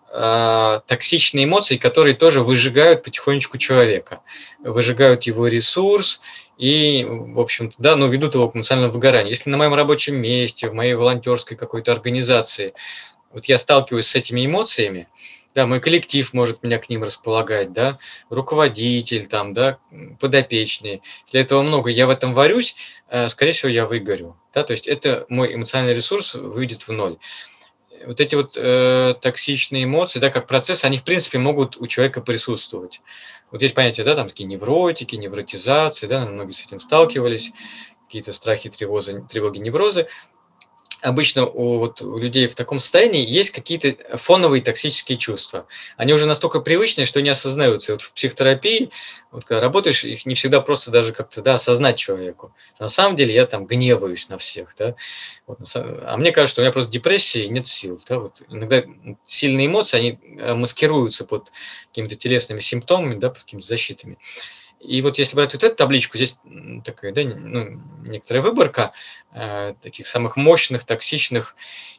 А, токсичные эмоции, которые тоже выжигают потихонечку человека, выжигают его ресурс, и, в общем-то, да, ну, ведут его к эмоциональному выгоранию. Если на моем рабочем месте, в моей волонтерской какой-то организации, вот я сталкиваюсь с этими эмоциями, да, мой коллектив может меня к ним располагать, да, руководитель, там, да, подопечные. Если этого много, я в этом варюсь, скорее всего, я выгорю, да, то есть это мой эмоциональный ресурс выйдет в ноль. Вот эти вот э, токсичные эмоции, да, как процессы, они, в принципе, могут у человека присутствовать. Вот есть понятие, да, там такие невротики, невротизации, да, многие с этим сталкивались, какие-то страхи, тревозы, тревоги, неврозы. Обычно у, вот, у людей в таком состоянии есть какие-то фоновые токсические чувства. Они уже настолько привычные, что не осознаются. И вот в психотерапии, вот, когда работаешь, их не всегда просто даже как-то, да, осознать человеку. На самом деле я там гневаюсь на всех, да. Вот, а мне кажется, что у меня просто депрессия и нет сил. Да? Вот, иногда сильные эмоции, они маскируются под какими-то телесными симптомами, да, под какими-то защитами. И вот если брать вот эту табличку, здесь такая, да, ну, некоторая выборка э, таких самых мощных, токсичных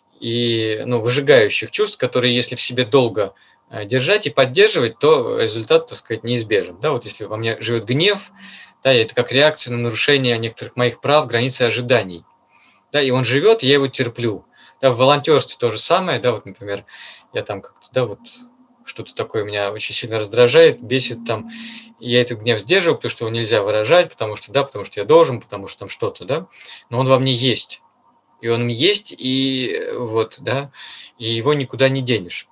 и, ну, выжигающих чувств, которые, если в себе долго э, держать и поддерживать, то результат, так сказать, неизбежен. Да, вот если во мне живет гнев, да, это как реакция на нарушение некоторых моих прав, границы ожиданий. Да, и он живет, и я его терплю. Да, в волонтерстве то же самое, да, вот, например, я там как-то, да, вот что-то такое меня очень сильно раздражает, бесит там, и я этот гнев сдерживаю, потому что его нельзя выражать, потому что, да, потому что я должен, потому что там что-то, да, но он во мне есть, и он есть, и вот, да, и его никуда не денешь.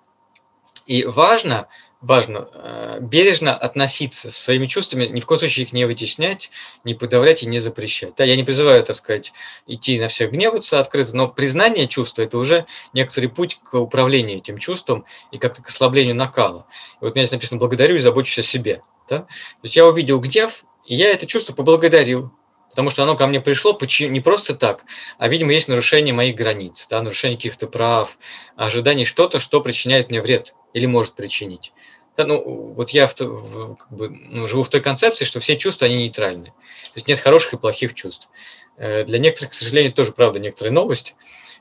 И важно, важно э, бережно относиться со своими чувствами, ни в коем случае их не вытеснять, не подавлять и не запрещать. Да, я не призываю, так сказать, идти на всех гневаться открыто, но признание чувства – это уже некоторый путь к управлению этим чувством и как-то к ослаблению накала. И вот у меня здесь написано «благодарю и забочусь о себе». Да? То есть я увидел гнев, и я это чувство поблагодарил, потому что оно ко мне пришло не просто так, а, видимо, есть нарушение моих границ, да, нарушение каких-то прав, ожиданий, что-то, что причиняет мне вред или может причинить. Да, ну, вот я в, в, как бы, ну, живу в той концепции, что все чувства, они нейтральны. То есть нет хороших и плохих чувств. Для некоторых, к сожалению, тоже, правда, некоторая новость.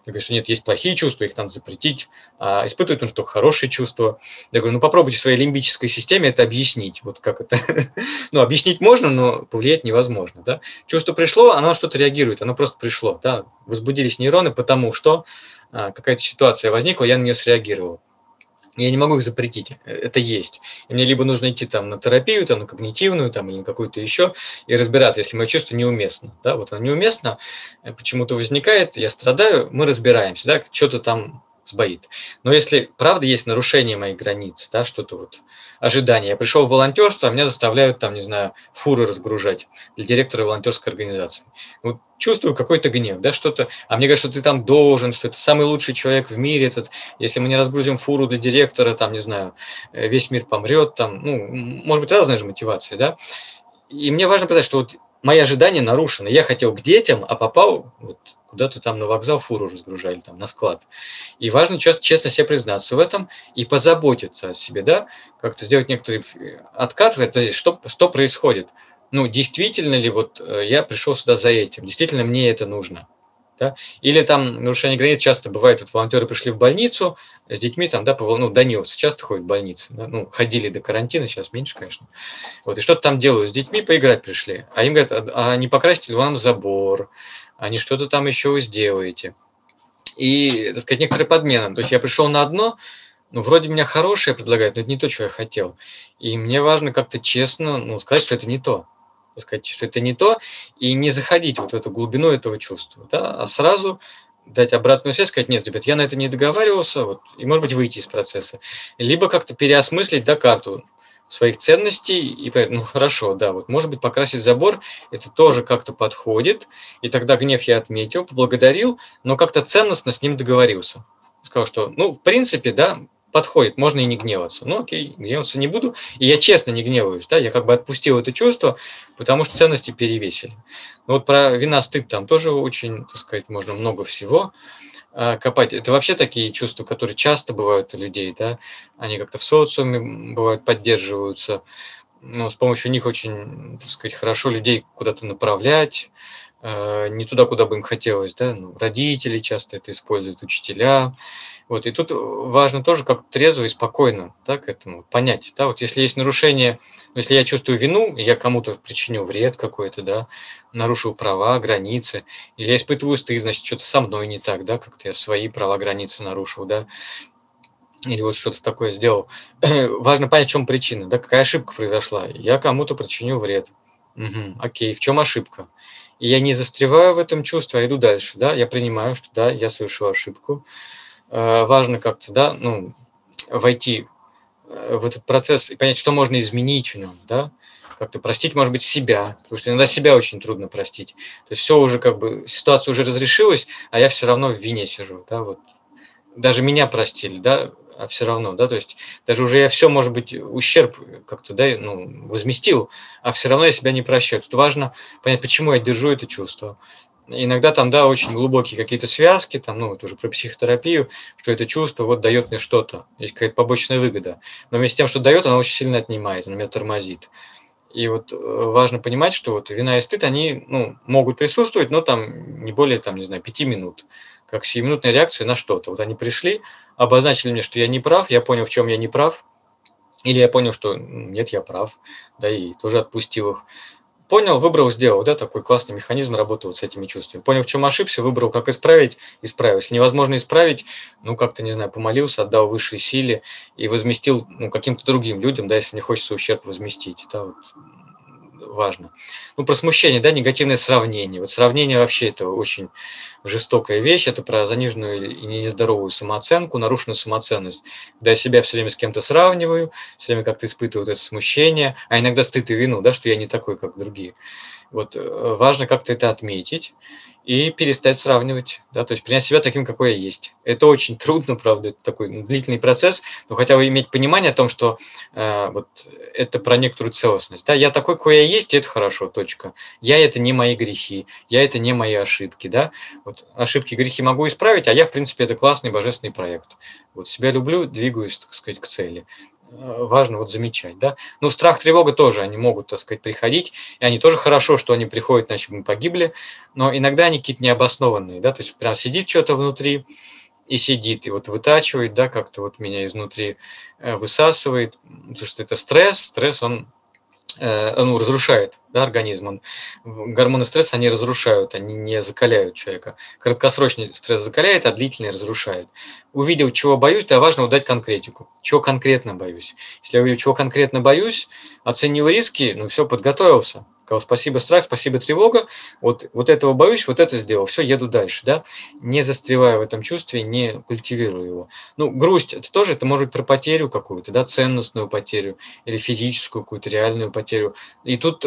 Я говорю, что нет, есть плохие чувства, их надо запретить, а испытывать нужно только хорошие чувства. Я говорю, ну попробуйте в своей лимбической системе это объяснить. Вот как это. Ну, объяснить можно, но повлиять невозможно. Да? Чувство пришло, оно что-то реагирует, оно просто пришло. Да? Возбудились нейроны, потому что а, какая-то ситуация возникла, я на нее среагировал. Я не могу их запретить, это есть. И мне либо нужно идти там на терапию, там, на когнитивную там, или на какую-то еще, и разбираться, если мое чувство неуместно. Да? Вот оно неуместно, почему-то возникает, я страдаю, мы разбираемся, да, что-то там сбоит. Но если правда есть нарушение моих границ, да, что-то вот, ожидание. Я пришел в волонтерство, а меня заставляют там, не знаю, фуры разгружать для директора волонтерской организации. Вот чувствую какой-то гнев, да, что-то, а мне говорят, что ты там должен, что это самый лучший человек в мире, этот, если мы не разгрузим фуру для директора, там, не знаю, весь мир помрет, там, ну, может быть, разные же мотивации, да. И мне важно понять, что вот мои ожидания нарушены. Я хотел к детям, а попал вот куда-то там на вокзал, фуру разгружали, там, на склад. И важно честно, честно себе признаться в этом и позаботиться о себе, да, как-то сделать некоторый откат, это, что, что происходит. Ну, действительно ли вот я пришел сюда за этим, действительно мне это нужно. Да? Или там нарушение границ часто бывает, вот волонтеры пришли в больницу с детьми, там, да, по, ну, даниловцы часто ходят в больницу, да? Ну, ходили до карантина, сейчас меньше, конечно, вот, и что-то там делают, с детьми поиграть пришли, а им говорят, а, а не покрасите ли вам забор, а не что-то там еще вы сделаете, и, так сказать, некоторые подмены, то есть я пришел на одно, ну, вроде меня хорошее предлагают, но это не то, что я хотел, и мне важно как-то честно, ну, сказать, что это не то. Сказать, что это не то, и не заходить вот в эту глубину этого чувства, да, а сразу дать обратную связь, сказать, нет, ребят, я на это не договаривался, вот, и, может быть, выйти из процесса. Либо как-то переосмыслить, да, карту своих ценностей и понять, ну, хорошо, да, вот, может быть, покрасить забор, это тоже как-то подходит, и тогда гнев я отметил, поблагодарил, но как-то ценностно с ним договорился. Сказал, что, ну, в принципе, да, подходит, можно и не гневаться. Ну, окей, гневаться не буду. И я честно не гневаюсь, да, я как бы отпустил это чувство, потому что ценности перевесили. Но вот про вина, стыд там тоже очень, так сказать, можно много всего э, копать. Это вообще такие чувства, которые часто бывают у людей, да, они как-то в социуме бывают, поддерживаются, но с помощью них очень, так сказать, хорошо людей куда-то направлять, э, не туда, куда бы им хотелось, да, ну, родители часто это используют, учителя. Вот, и тут важно тоже как трезво и спокойно, да, к этому понять, да, вот если есть нарушение, если я чувствую вину, я кому-то причинил вред какой-то, да, нарушил права, границы, или я испытываю стыд, значит, что-то со мной не так, да, как-то я свои права, границы нарушил, да, или вот что-то такое сделал. Важно понять, в чем причина, да, какая ошибка произошла. Я кому-то причинил вред. Угу, окей, в чем ошибка? И я не застреваю в этом чувстве, а иду дальше, да, я принимаю, что да, я совершил ошибку. Важно как-то, да, ну, войти в этот процесс и понять, что можно изменить в нем, да, как-то простить, может быть, себя, потому что иногда себя очень трудно простить. То есть все уже как бы, ситуация уже разрешилась, а я все равно в вине сижу, да, вот. Даже меня простили, да, а все равно, да, то есть даже уже я все, может быть, ущерб как-то, да, ну, возместил, а все равно я себя не прощаю. Тут важно понять, почему я держу это чувство. Иногда там, да, очень глубокие какие-то связки, там, ну, это уже про психотерапию, что это чувство вот дает мне что-то, есть какая-то побочная выгода. Но вместе с тем, что дает, оно очень сильно отнимает, оно меня тормозит. И вот важно понимать, что вот вина и стыд, они, ну, могут присутствовать, но там не более, там, не знаю, пяти минут, как сиюминутная реакция на что-то. Вот они пришли, обозначили мне, что я не прав, я понял, в чем я не прав, или я понял, что нет, я прав, да, и тоже отпустил их. Понял, выбрал, сделал, да, такой классный механизм работы вот с этими чувствами. Понял, в чем ошибся, выбрал, как исправить, исправил. Если невозможно исправить, ну, как-то, не знаю, помолился, отдал высшей силе и возместил, ну, каким-то другим людям, да, если не хочется ущерб возместить, да, вот, важно. Ну, про смущение, да, негативное сравнение. Вот сравнение вообще это очень жестокая вещь, это про заниженную и нездоровую самооценку, нарушенную самоценность. Когда я себя все время с кем-то сравниваю, все время как-то испытываю это смущение, а иногда стыд и вину, да, что я не такой, как другие. Вот важно как-то это отметить и перестать сравнивать, да, то есть принять себя таким, какой я есть. Это очень трудно, правда, это такой ну, длительный процесс, но хотя бы иметь понимание о том, что э, вот это про некоторую целостность. Да, я такой, какой я есть, и это хорошо, точка. Я это не мои грехи, я это не мои ошибки, да. Вот ошибки, грехи могу исправить, а я, в принципе, это классный божественный проект. Вот себя люблю, двигаюсь, так сказать, к цели. Важно вот замечать, да. Ну, страх, тревога тоже, они могут, так сказать, приходить, и они тоже хорошо, что они приходят, иначе бы мы погибли, но иногда они переживания какие-то необоснованные, да, то есть прям сидит что-то внутри и сидит, и вот вытачивает, да, как-то вот меня изнутри высасывает, потому что это стресс, стресс, он ну, разрушает, да, организм. Он, гормоны стресса, они разрушают, они не закаляют человека. Краткосрочный стресс закаляет, а длительный разрушает. Увидел, чего боюсь, да, важно вот дать конкретику. Чего конкретно боюсь. Если я увидел, чего конкретно боюсь, оценил риски, ну все, подготовился. Сказал, спасибо, страх, спасибо, тревога. Вот, вот этого боюсь, вот это сделал. Все, еду дальше, да. Не застреваю в этом чувстве, не культивирую его. Ну, грусть, это тоже, это может быть про потерю какую-то, да, ценностную потерю или физическую какую-то реальную потерю. И тут,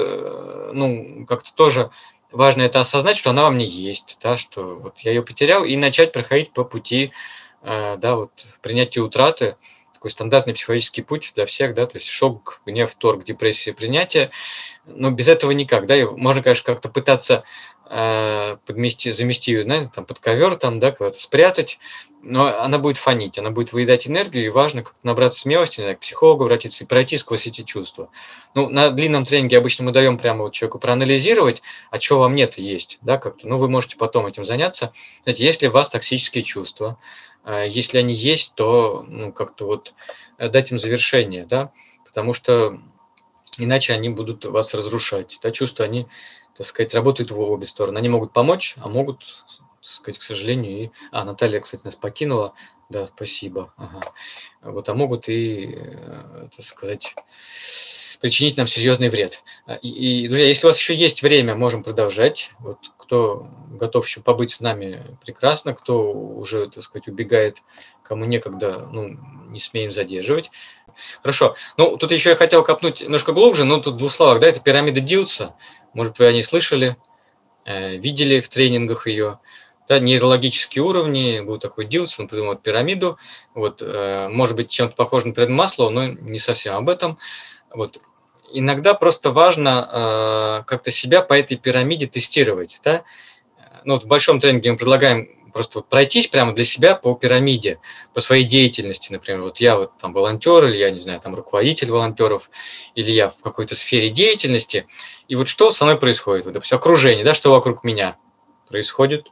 ну, как-то тоже важно это осознать, что она во мне есть, да, что вот я ее потерял, и начать проходить по пути, да, вот принятия утраты. Такой стандартный психологический путь для всех, да, то есть шок, гнев, торг, депрессия, принятие, но без этого никак, да, и можно, конечно, как-то пытаться э, подмести, замести ее, да, там, под ковер, там, да, куда-то спрятать, но она будет фонить, она будет выедать энергию, и важно как-то набраться смелости, да, к психологу обратиться и пройти сквозь эти чувства. Ну, на длинном тренинге обычно мы даем прямо вот человеку проанализировать, а что во мне-то есть, да, как-то, ну, вы можете потом этим заняться. Знаете, есть ли у вас токсические чувства? Если они есть, то ну, как-то вот дать им завершение, да, потому что иначе они будут вас разрушать. Да, чувства, они, так сказать, работают в обе стороны. Они могут помочь, а могут, так сказать, к сожалению, и... А, Наталья, кстати, нас покинула. Да, спасибо. Ага. Вот, а могут и, так сказать, причинить нам серьезный вред. И, и, друзья, если у вас еще есть время, можем продолжать. Вот кто готов еще побыть с нами, прекрасно. Кто уже, так сказать, убегает, кому некогда, ну, не смеем задерживать. Хорошо. Ну, тут еще я хотел копнуть немножко глубже, но тут в двух словах, да, это пирамида Дилса. Может, вы о ней слышали, э, видели в тренингах ее. Да, нейрологические уровни, был такой Дилс, он придумал пирамиду. Вот, э, может быть, чем-то похож на пирамиду Маслоу, но не совсем об этом. Вот. Иногда просто важно э, как-то себя по этой пирамиде тестировать. Да? Ну, вот в большом тренинге мы предлагаем просто вот пройтись прямо для себя по пирамиде, по своей деятельности, например. Вот я вот там волонтер, или я, не знаю, там руководитель волонтеров, или я в какой-то сфере деятельности. И вот что со мной происходит? Вот, допустим, окружение, да, что вокруг меня происходит,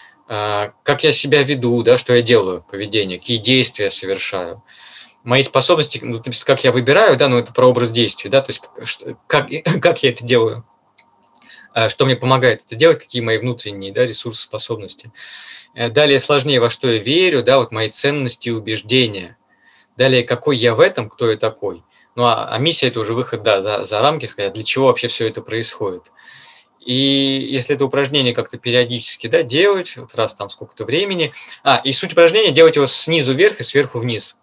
э, как я себя веду, да, что я делаю, поведение, какие действия я совершаю. Мои способности, ну, как я выбираю, да, ну, это про образ действий, да, то есть как, как я это делаю, что мне помогает это делать, какие мои внутренние, да, ресурсы, способности. Далее сложнее, во что я верю, да, вот мои ценности и убеждения. Далее, какой я в этом, кто я такой. Ну, а, а миссия – это уже выход, да, за, за рамки, сказать, для чего вообще все это происходит. И если это упражнение как-то периодически, да, делать, вот раз там сколько-то времени. А, и суть упражнения – делать его снизу вверх и сверху вниз.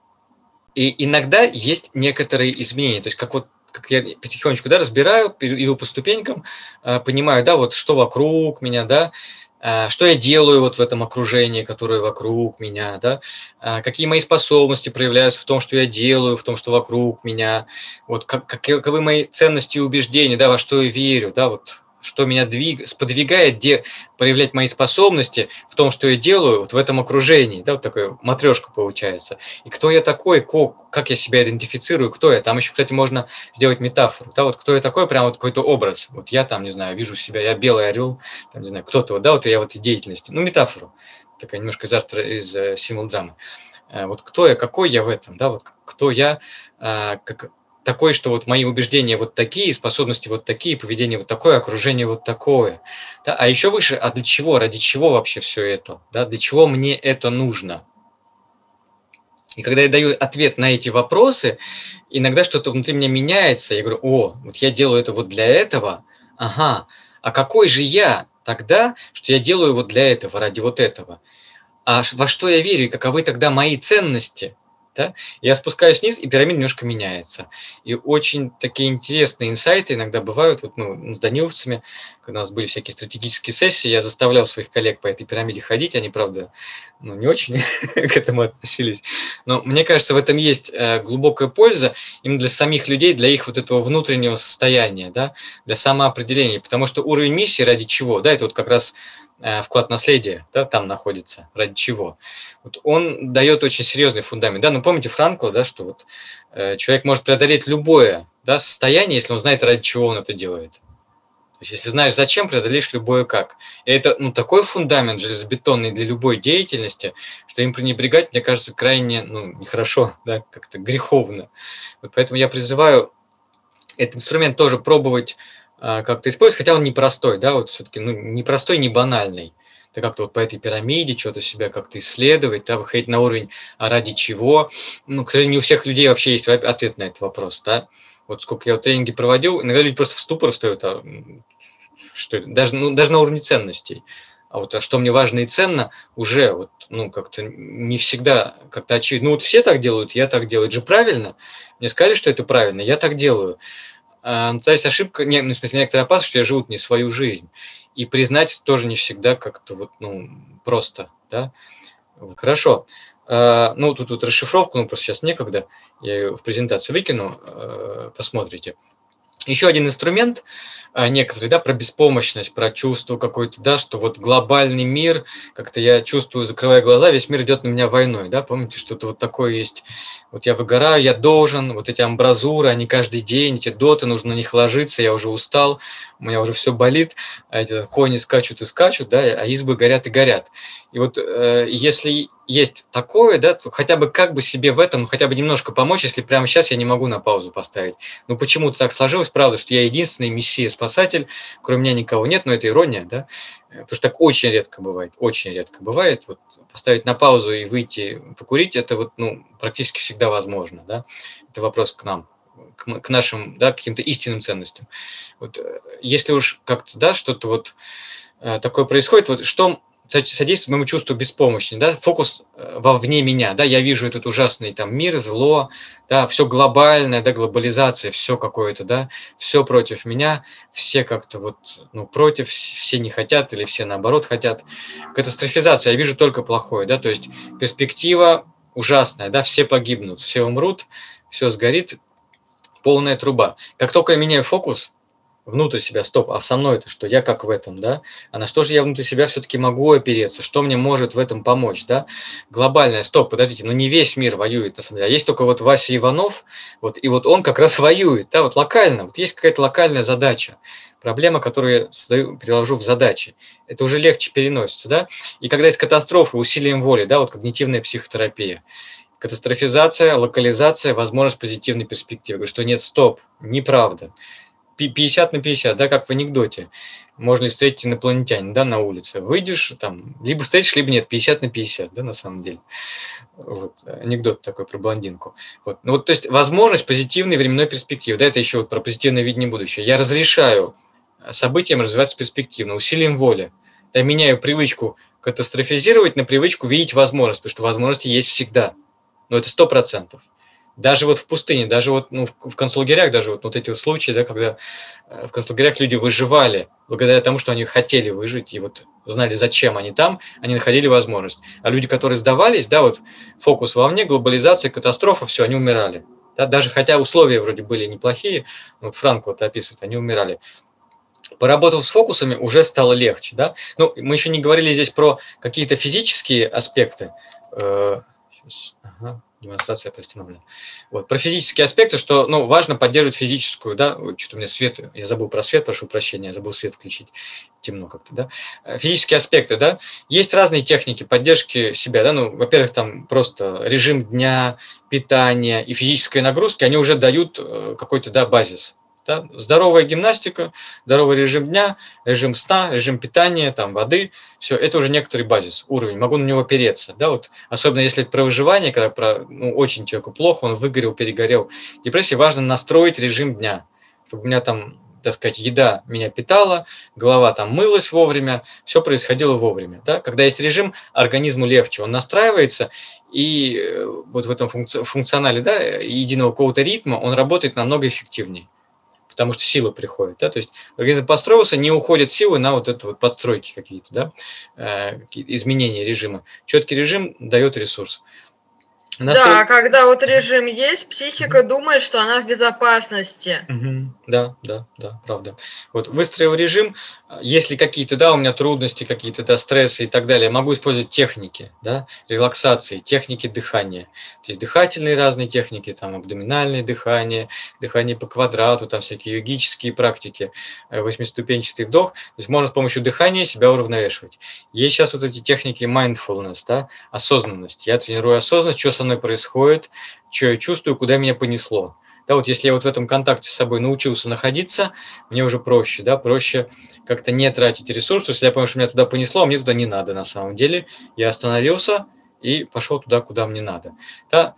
И иногда есть некоторые изменения, то есть как вот как я потихонечку, да, разбираю, иду по ступенькам, понимаю, да, вот что вокруг меня, да, что я делаю вот в этом окружении, которое вокруг меня, да, какие мои способности проявляются в том, что я делаю, в том, что вокруг меня, вот как, каковы мои ценности и убеждения, да, во что я верю, да, вот что меня двиг... сподвигает де... проявлять мои способности в том, что я делаю, вот в этом окружении, да, вот такая матрешка получается. И кто я такой, как я себя идентифицирую, кто я. Там еще, кстати, можно сделать метафору, да, вот кто я такой, прям вот какой-то образ. Вот я там, не знаю, вижу себя, я белый орел, там, не знаю, кто-то, вот, да, вот я в этой деятельности. Ну, метафору, такая немножко из автора, из uh, символ-драмы. Uh, вот кто я, какой я в этом, да, вот кто я, uh, как... такой, что вот мои убеждения вот такие, способности вот такие, поведение вот такое, окружение вот такое. Да? А еще выше, а для чего, ради чего вообще все это? Да? Для чего мне это нужно? И когда я даю ответ на эти вопросы, иногда что-то внутри меня меняется. Я говорю, о, вот я делаю это вот для этого. Ага, а какой же я тогда, что я делаю вот для этого, ради вот этого? А во что я верю и каковы тогда мои ценности? Да? Я спускаюсь вниз, и пирамида немножко меняется. И очень такие интересные инсайты иногда бывают. Вот, ну, с даниловцами, когда у нас были всякие стратегические сессии, я заставлял своих коллег по этой пирамиде ходить. Они, правда, ну, не очень к этому относились. Но мне кажется, в этом есть глубокая польза именно для самих людей, для их вот этого внутреннего состояния, да? Для самоопределения. Потому что уровень миссии ради чего? Да, это вот как раз вклад наследия, да, там находится, ради чего. Вот он дает очень серьезный фундамент. Да, ну помните Франкла, да, что вот э, человек может преодолеть любое, да, состояние, если он знает, ради чего он это делает. То есть, если знаешь зачем, преодолеешь любое как. И это ну, такой фундамент железобетонный для любой деятельности, что им пренебрегать, мне кажется, крайне ну, нехорошо, да, как-то греховно. Вот поэтому я призываю этот инструмент тоже пробовать а, как-то использовать, хотя он непростой, да, вот все-таки ну, непростой, не банальный. Это как-то вот по этой пирамиде что-то себя как-то исследовать, да, выходить на уровень, а ради чего. Ну, к сожалению, не у всех людей вообще есть ответ на этот вопрос, да. Вот сколько я вот тренинги проводил, иногда люди просто в ступор встают, а, что это? Даже, ну, даже на уровне ценностей. А вот а что мне важно и ценно, уже вот, ну, как-то не всегда как-то очевидно. Ну, вот все так делают, я так делаю. Это же правильно. Мне сказали, что это правильно, я так делаю. А, ну, то есть ошибка, не, ну, в смысле, некоторая опасность, что я живу не свою жизнь. И признать тоже не всегда как-то вот, ну, просто, да. Хорошо. А, ну, тут вот расшифровку, ну, просто сейчас некогда. Я ее в презентацию выкину, а, посмотрите. Еще один инструмент, некоторые, да, про беспомощность, про чувство какое-то, да, что вот глобальный мир, как-то я чувствую, закрывая глаза, весь мир идет на меня войной, да, помните, что-то вот такое есть, вот я выгораю, я должен, вот эти амбразуры, они каждый день, эти доты, нужно на них ложиться, я уже устал, у меня уже все болит, а эти кони скачут и скачут, да, а избы горят и горят. И вот э, если есть такое, да, то хотя бы как бы себе в этом, хотя бы немножко помочь, если прямо сейчас я не могу на паузу поставить. Ну почему-то так сложилось, правда, что я единственный мессия-спасатель, кроме меня никого нет, но это ирония, да, потому что так очень редко бывает, очень редко бывает. Вот поставить на паузу и выйти покурить, это вот, ну, практически всегда возможно, да, это вопрос к нам, к, к нашим, да, каким-то истинным ценностям. Вот если уж как-то, да, что-то вот такое происходит, вот что содействует моему чувству беспомощности, да, фокус вовне меня, да, я вижу этот ужасный там мир, зло, да, все глобальное, да, глобализация, все какое-то, да, все против меня, все как-то вот, ну, против, все не хотят или все наоборот хотят. Катастрофизация, я вижу только плохое, да, то есть перспектива ужасная, да, все погибнут, все умрут, все сгорит, полная труба. Как только я меняю фокус внутрь себя, стоп, а со мной это что? Я как в этом, да? А на что же я внутри себя все-таки могу опереться? Что мне может в этом помочь, да? Глобальное, стоп, подождите, ну не весь мир воюет, на самом деле, а есть только вот Вася Иванов, вот, и вот он как раз воюет, да, вот локально, вот есть какая-то локальная задача, проблема, которую я создаю, переложу в задачи, это уже легче переносится, да? И когда есть катастрофа усилием воли, да, вот когнитивная психотерапия, катастрофизация, локализация, возможность позитивной перспективы, говорю, что нет, стоп, неправда. пятьдесят на пятьдесят, да, как в анекдоте. Можно ли встретить инопланетянина, да, на улице. Выйдешь, там, либо встретишь, либо нет, пятьдесят на пятьдесят, да, на самом деле. Вот, анекдот такой про блондинку. Вот, ну вот, то есть, возможность позитивной временной перспективы, да, это еще вот про позитивное видение будущего. Я разрешаю событиям развиваться перспективно, усилием воли. Я меняю привычку катастрофизировать на привычку видеть возможность, потому что возможности есть всегда. Но это сто процентов. Даже вот в пустыне, даже вот ну, в концлагерях, даже вот, вот эти вот случаи, да, когда в концлагерях люди выживали благодаря тому, что они хотели выжить и вот знали, зачем они там, они находили возможность. А люди, которые сдавались, да, вот фокус вовне, глобализация, катастрофа, все, они умирали. Да, даже хотя условия вроде были неплохие, вот Франкл это описывает, они умирали. Поработав с фокусами, уже стало легче, да. Ну, мы еще не говорили здесь про какие-то физические аспекты. Сейчас, ага. Демонстрация приостановлена. Вот. Про физические аспекты, что ну, важно поддерживать физическую, да, что-то у меня свет, я забыл про свет, прошу прощения, я забыл свет включить, темно как-то, да. Физические аспекты, да, есть разные техники поддержки себя, да, ну, во-первых, там просто режим дня, питание и физическая нагрузка, они уже дают какой-то, да, базис. Да? Здоровая гимнастика, здоровый режим дня, режим сна, режим питания, там, воды, все, это уже некоторый базис, уровень, могу на него опереться, да, вот, особенно если это про выживание, когда про, ну, очень человеку плохо, он выгорел, перегорел, депрессии, важно настроить режим дня, чтобы у меня там, так сказать, еда меня питала, голова там мылась вовремя, все происходило вовремя, да, когда есть режим, организму легче, он настраивается, и вот в этом функци- функционале, да, единого какого-то ритма он работает намного эффективнее. Потому что сила приходит, да, то есть организм построился, не уходят силы на вот это вот подстройки какие-то, да, э, какие-то изменения режима. Четкий режим дает ресурс. Настрой... Да, когда вот режим есть, психика думает, что она в безопасности. Угу. Мгм. Да, да, да, правда. Вот выстроил режим, а, если какие-то, да, у меня трудности, какие-то, да, стрессы и так далее, я могу использовать техники, да, релаксации, техники дыхания. То есть дыхательные разные техники, там абдоминальное дыхание, дыхание по квадрату, там всякие йогические практики, э, восьмиступенчатый вдох. То есть можно с помощью дыхания себя уравновешивать. Есть сейчас вот эти техники mindfulness, да, осознанность. Я тренирую осознанность, что со мной происходит, что я чувствую, куда меня понесло. Да, вот если я вот в этом контакте с собой научился находиться, мне уже проще, да, проще как-то не тратить ресурсы. Если я понял, что меня туда понесло, а мне туда не надо на самом деле, я остановился и пошел туда, куда мне надо. Да,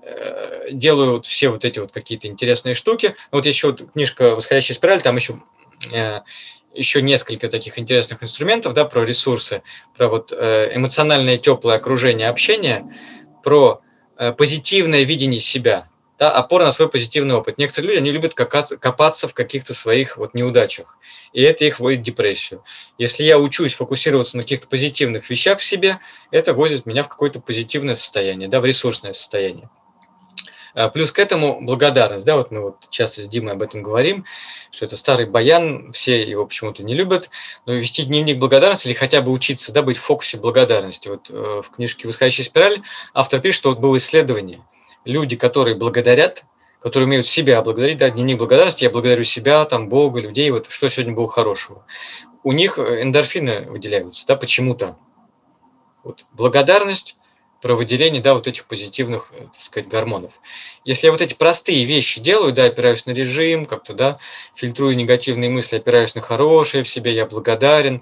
э, делаю вот все вот эти вот какие-то интересные штуки. Вот еще вот книжка «Восходящая спираль», там еще, э, еще несколько таких интересных инструментов, да, про ресурсы, про вот э, эмоциональное теплое окружение общения, про э, позитивное видение себя. Да, опора на свой позитивный опыт. Некоторые люди, они любят копаться в каких-то своих вот неудачах, и это их вводит в депрессию. Если я учусь фокусироваться на каких-то позитивных вещах в себе, это вводит меня в какое-то позитивное состояние, да, в ресурсное состояние. Плюс к этому благодарность, да, вот мы вот часто с Димой об этом говорим, что это старый баян, все его почему-то не любят, но вести дневник благодарности или хотя бы учиться, да, быть в фокусе благодарности. Вот э, в книжке «Восходящая спираль» автор пишет, что вот было исследование. Люди, которые благодарят, которые умеют себя благодарить, да, дневник благодарности, я благодарю себя, там, Бога, людей, вот что сегодня было хорошего. У них эндорфины выделяются, да, почему-то. Вот благодарность про выделение, да, вот этих позитивных, так сказать, гормонов. Если я вот эти простые вещи делаю, да, опираюсь на режим, как-то, да, фильтрую негативные мысли, опираюсь на хорошее в себе, я благодарен,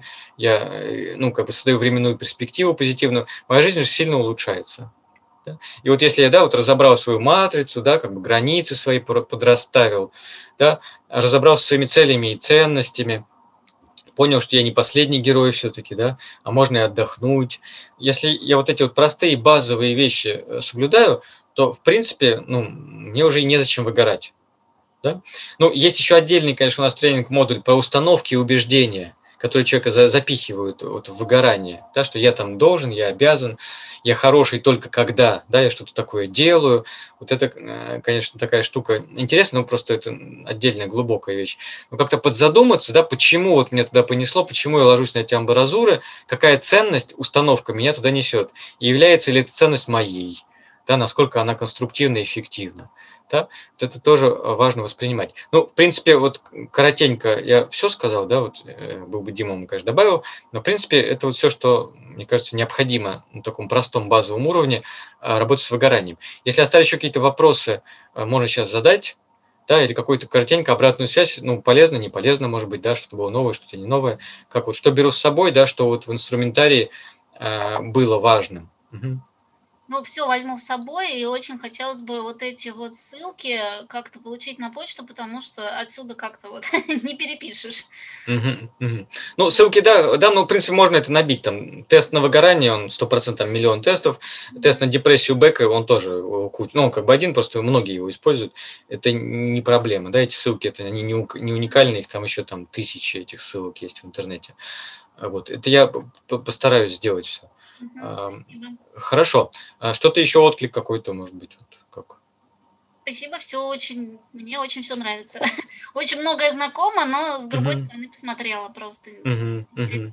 я, ну, как бы создаю временную перспективу позитивную, моя жизнь же сильно улучшается. Да? И вот если я, да, вот разобрал свою матрицу, да, как бы границы свои подрасставил, да, разобрался со своими целями и ценностями, понял, что я не последний герой все-таки, да, а можно и отдохнуть. Если я вот эти вот простые базовые вещи соблюдаю, то, в принципе, ну, мне уже и незачем выгорать. Да? Ну, есть еще отдельный, конечно, у нас тренинг-модуль про установки и убеждения, которые человека запихивают вот в выгорание, да, что я там должен, я обязан, я хороший только когда, да, я что-то такое делаю. Вот это, конечно, такая штука интересная, но просто это отдельная глубокая вещь. Но как-то подзадуматься, да, почему вот меня туда понесло, почему я ложусь на эти амбразуры, какая ценность, установка меня туда несет, и является ли эта ценность моей, да, насколько она конструктивна и эффективна. Да? Вот это тоже важно воспринимать. Ну, в принципе, вот коротенько я все сказал, да, вот был бы Дима, конечно, добавил, но, в принципе, это вот все, что, мне кажется, необходимо на таком простом базовом уровне работать с выгоранием. Если остались еще какие-то вопросы, можно сейчас задать, да, или какую-то коротенько обратную связь, ну, полезно, не полезно, может быть, да, что-то было новое, что-то не новое, как вот, что беру с собой, да, что вот в инструментарии э, было важным. Угу. Ну, все возьму с собой, и очень хотелось бы вот эти вот ссылки как-то получить на почту, потому что отсюда как-то вот не перепишешь. Угу, угу. Ну, ссылки, да, да, ну, в принципе, можно это набить, там, тест на выгорание, он сто процентов миллион тестов, тест на депрессию Бека, он тоже, ну, он как бы один, просто многие его используют, это не проблема, да, эти ссылки, это они не уникальные, их там еще там тысячи этих ссылок есть в интернете, вот, это я постараюсь сделать все. Uh-huh. Хорошо. Что-то еще отклик какой-то, может быть, вот как? Спасибо, все очень, мне очень все нравится. Очень многое знакомо, но с другой uh-huh. стороны посмотрела просто. Uh-huh. Uh-huh.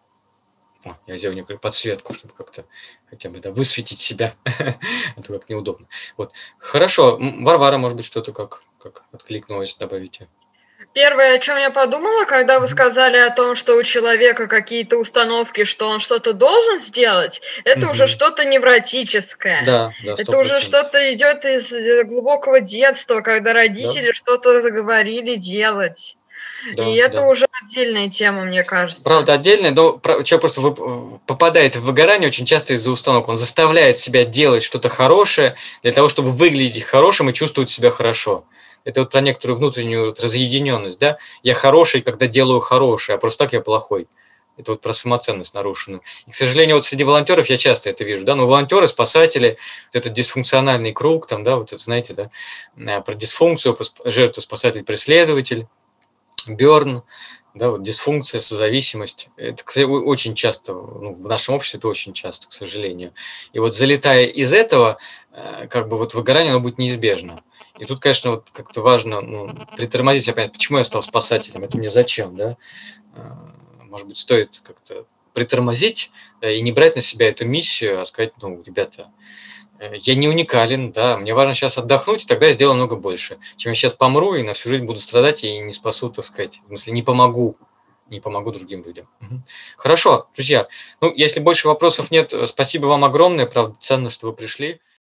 О, я сделал некую подсветку, чтобы как-то хотя бы да, высветить себя, а то как неудобно. Вот. Хорошо. Варвара, может быть, что-то как, как откликнулось, добавите. Первое, о чем я подумала, когда вы сказали о том, что у человека какие-то установки, что он что-то должен сделать, это угу. уже что-то невротическое. Да, да, это уже что-то идет из глубокого детства, когда родители да. что-то заговорили делать. Да, и это да. уже отдельная тема, мне кажется. Правда, отдельная, но человек просто попадает в выгорание очень часто из-за установок. Он заставляет себя делать что-то хорошее для того, чтобы выглядеть хорошим и чувствовать себя хорошо. Это вот про некоторую внутреннюю вот разъединенность, да? Я хороший, когда делаю хорошее, а просто так я плохой. Это вот про самоценность нарушенную. И, к сожалению, вот среди волонтеров я часто это вижу, да, но волонтеры, спасатели, вот этот дисфункциональный круг, там, да, вот это, знаете, да, про дисфункцию, жертва, спасатель, преследователь, Бёрн, да, вот дисфункция, созависимость. Это, кстати, очень часто, ну, в нашем обществе это очень часто, к сожалению. И вот залетая из этого, как бы вот выгорание, оно будет неизбежно. И тут, конечно, вот как-то важно, ну, притормозить, опять, почему я стал спасателем, это мне зачем, да? Может быть, стоит как-то притормозить и не брать на себя эту миссию, а сказать, ну, ребята, я не уникален, да, мне важно сейчас отдохнуть, и тогда я сделаю много больше, чем я сейчас помру и на всю жизнь буду страдать и не спасу, так сказать, в смысле, не помогу, не помогу другим людям. Угу. Хорошо, друзья, ну, если больше вопросов нет, спасибо вам огромное, правда, ценно, что вы пришли.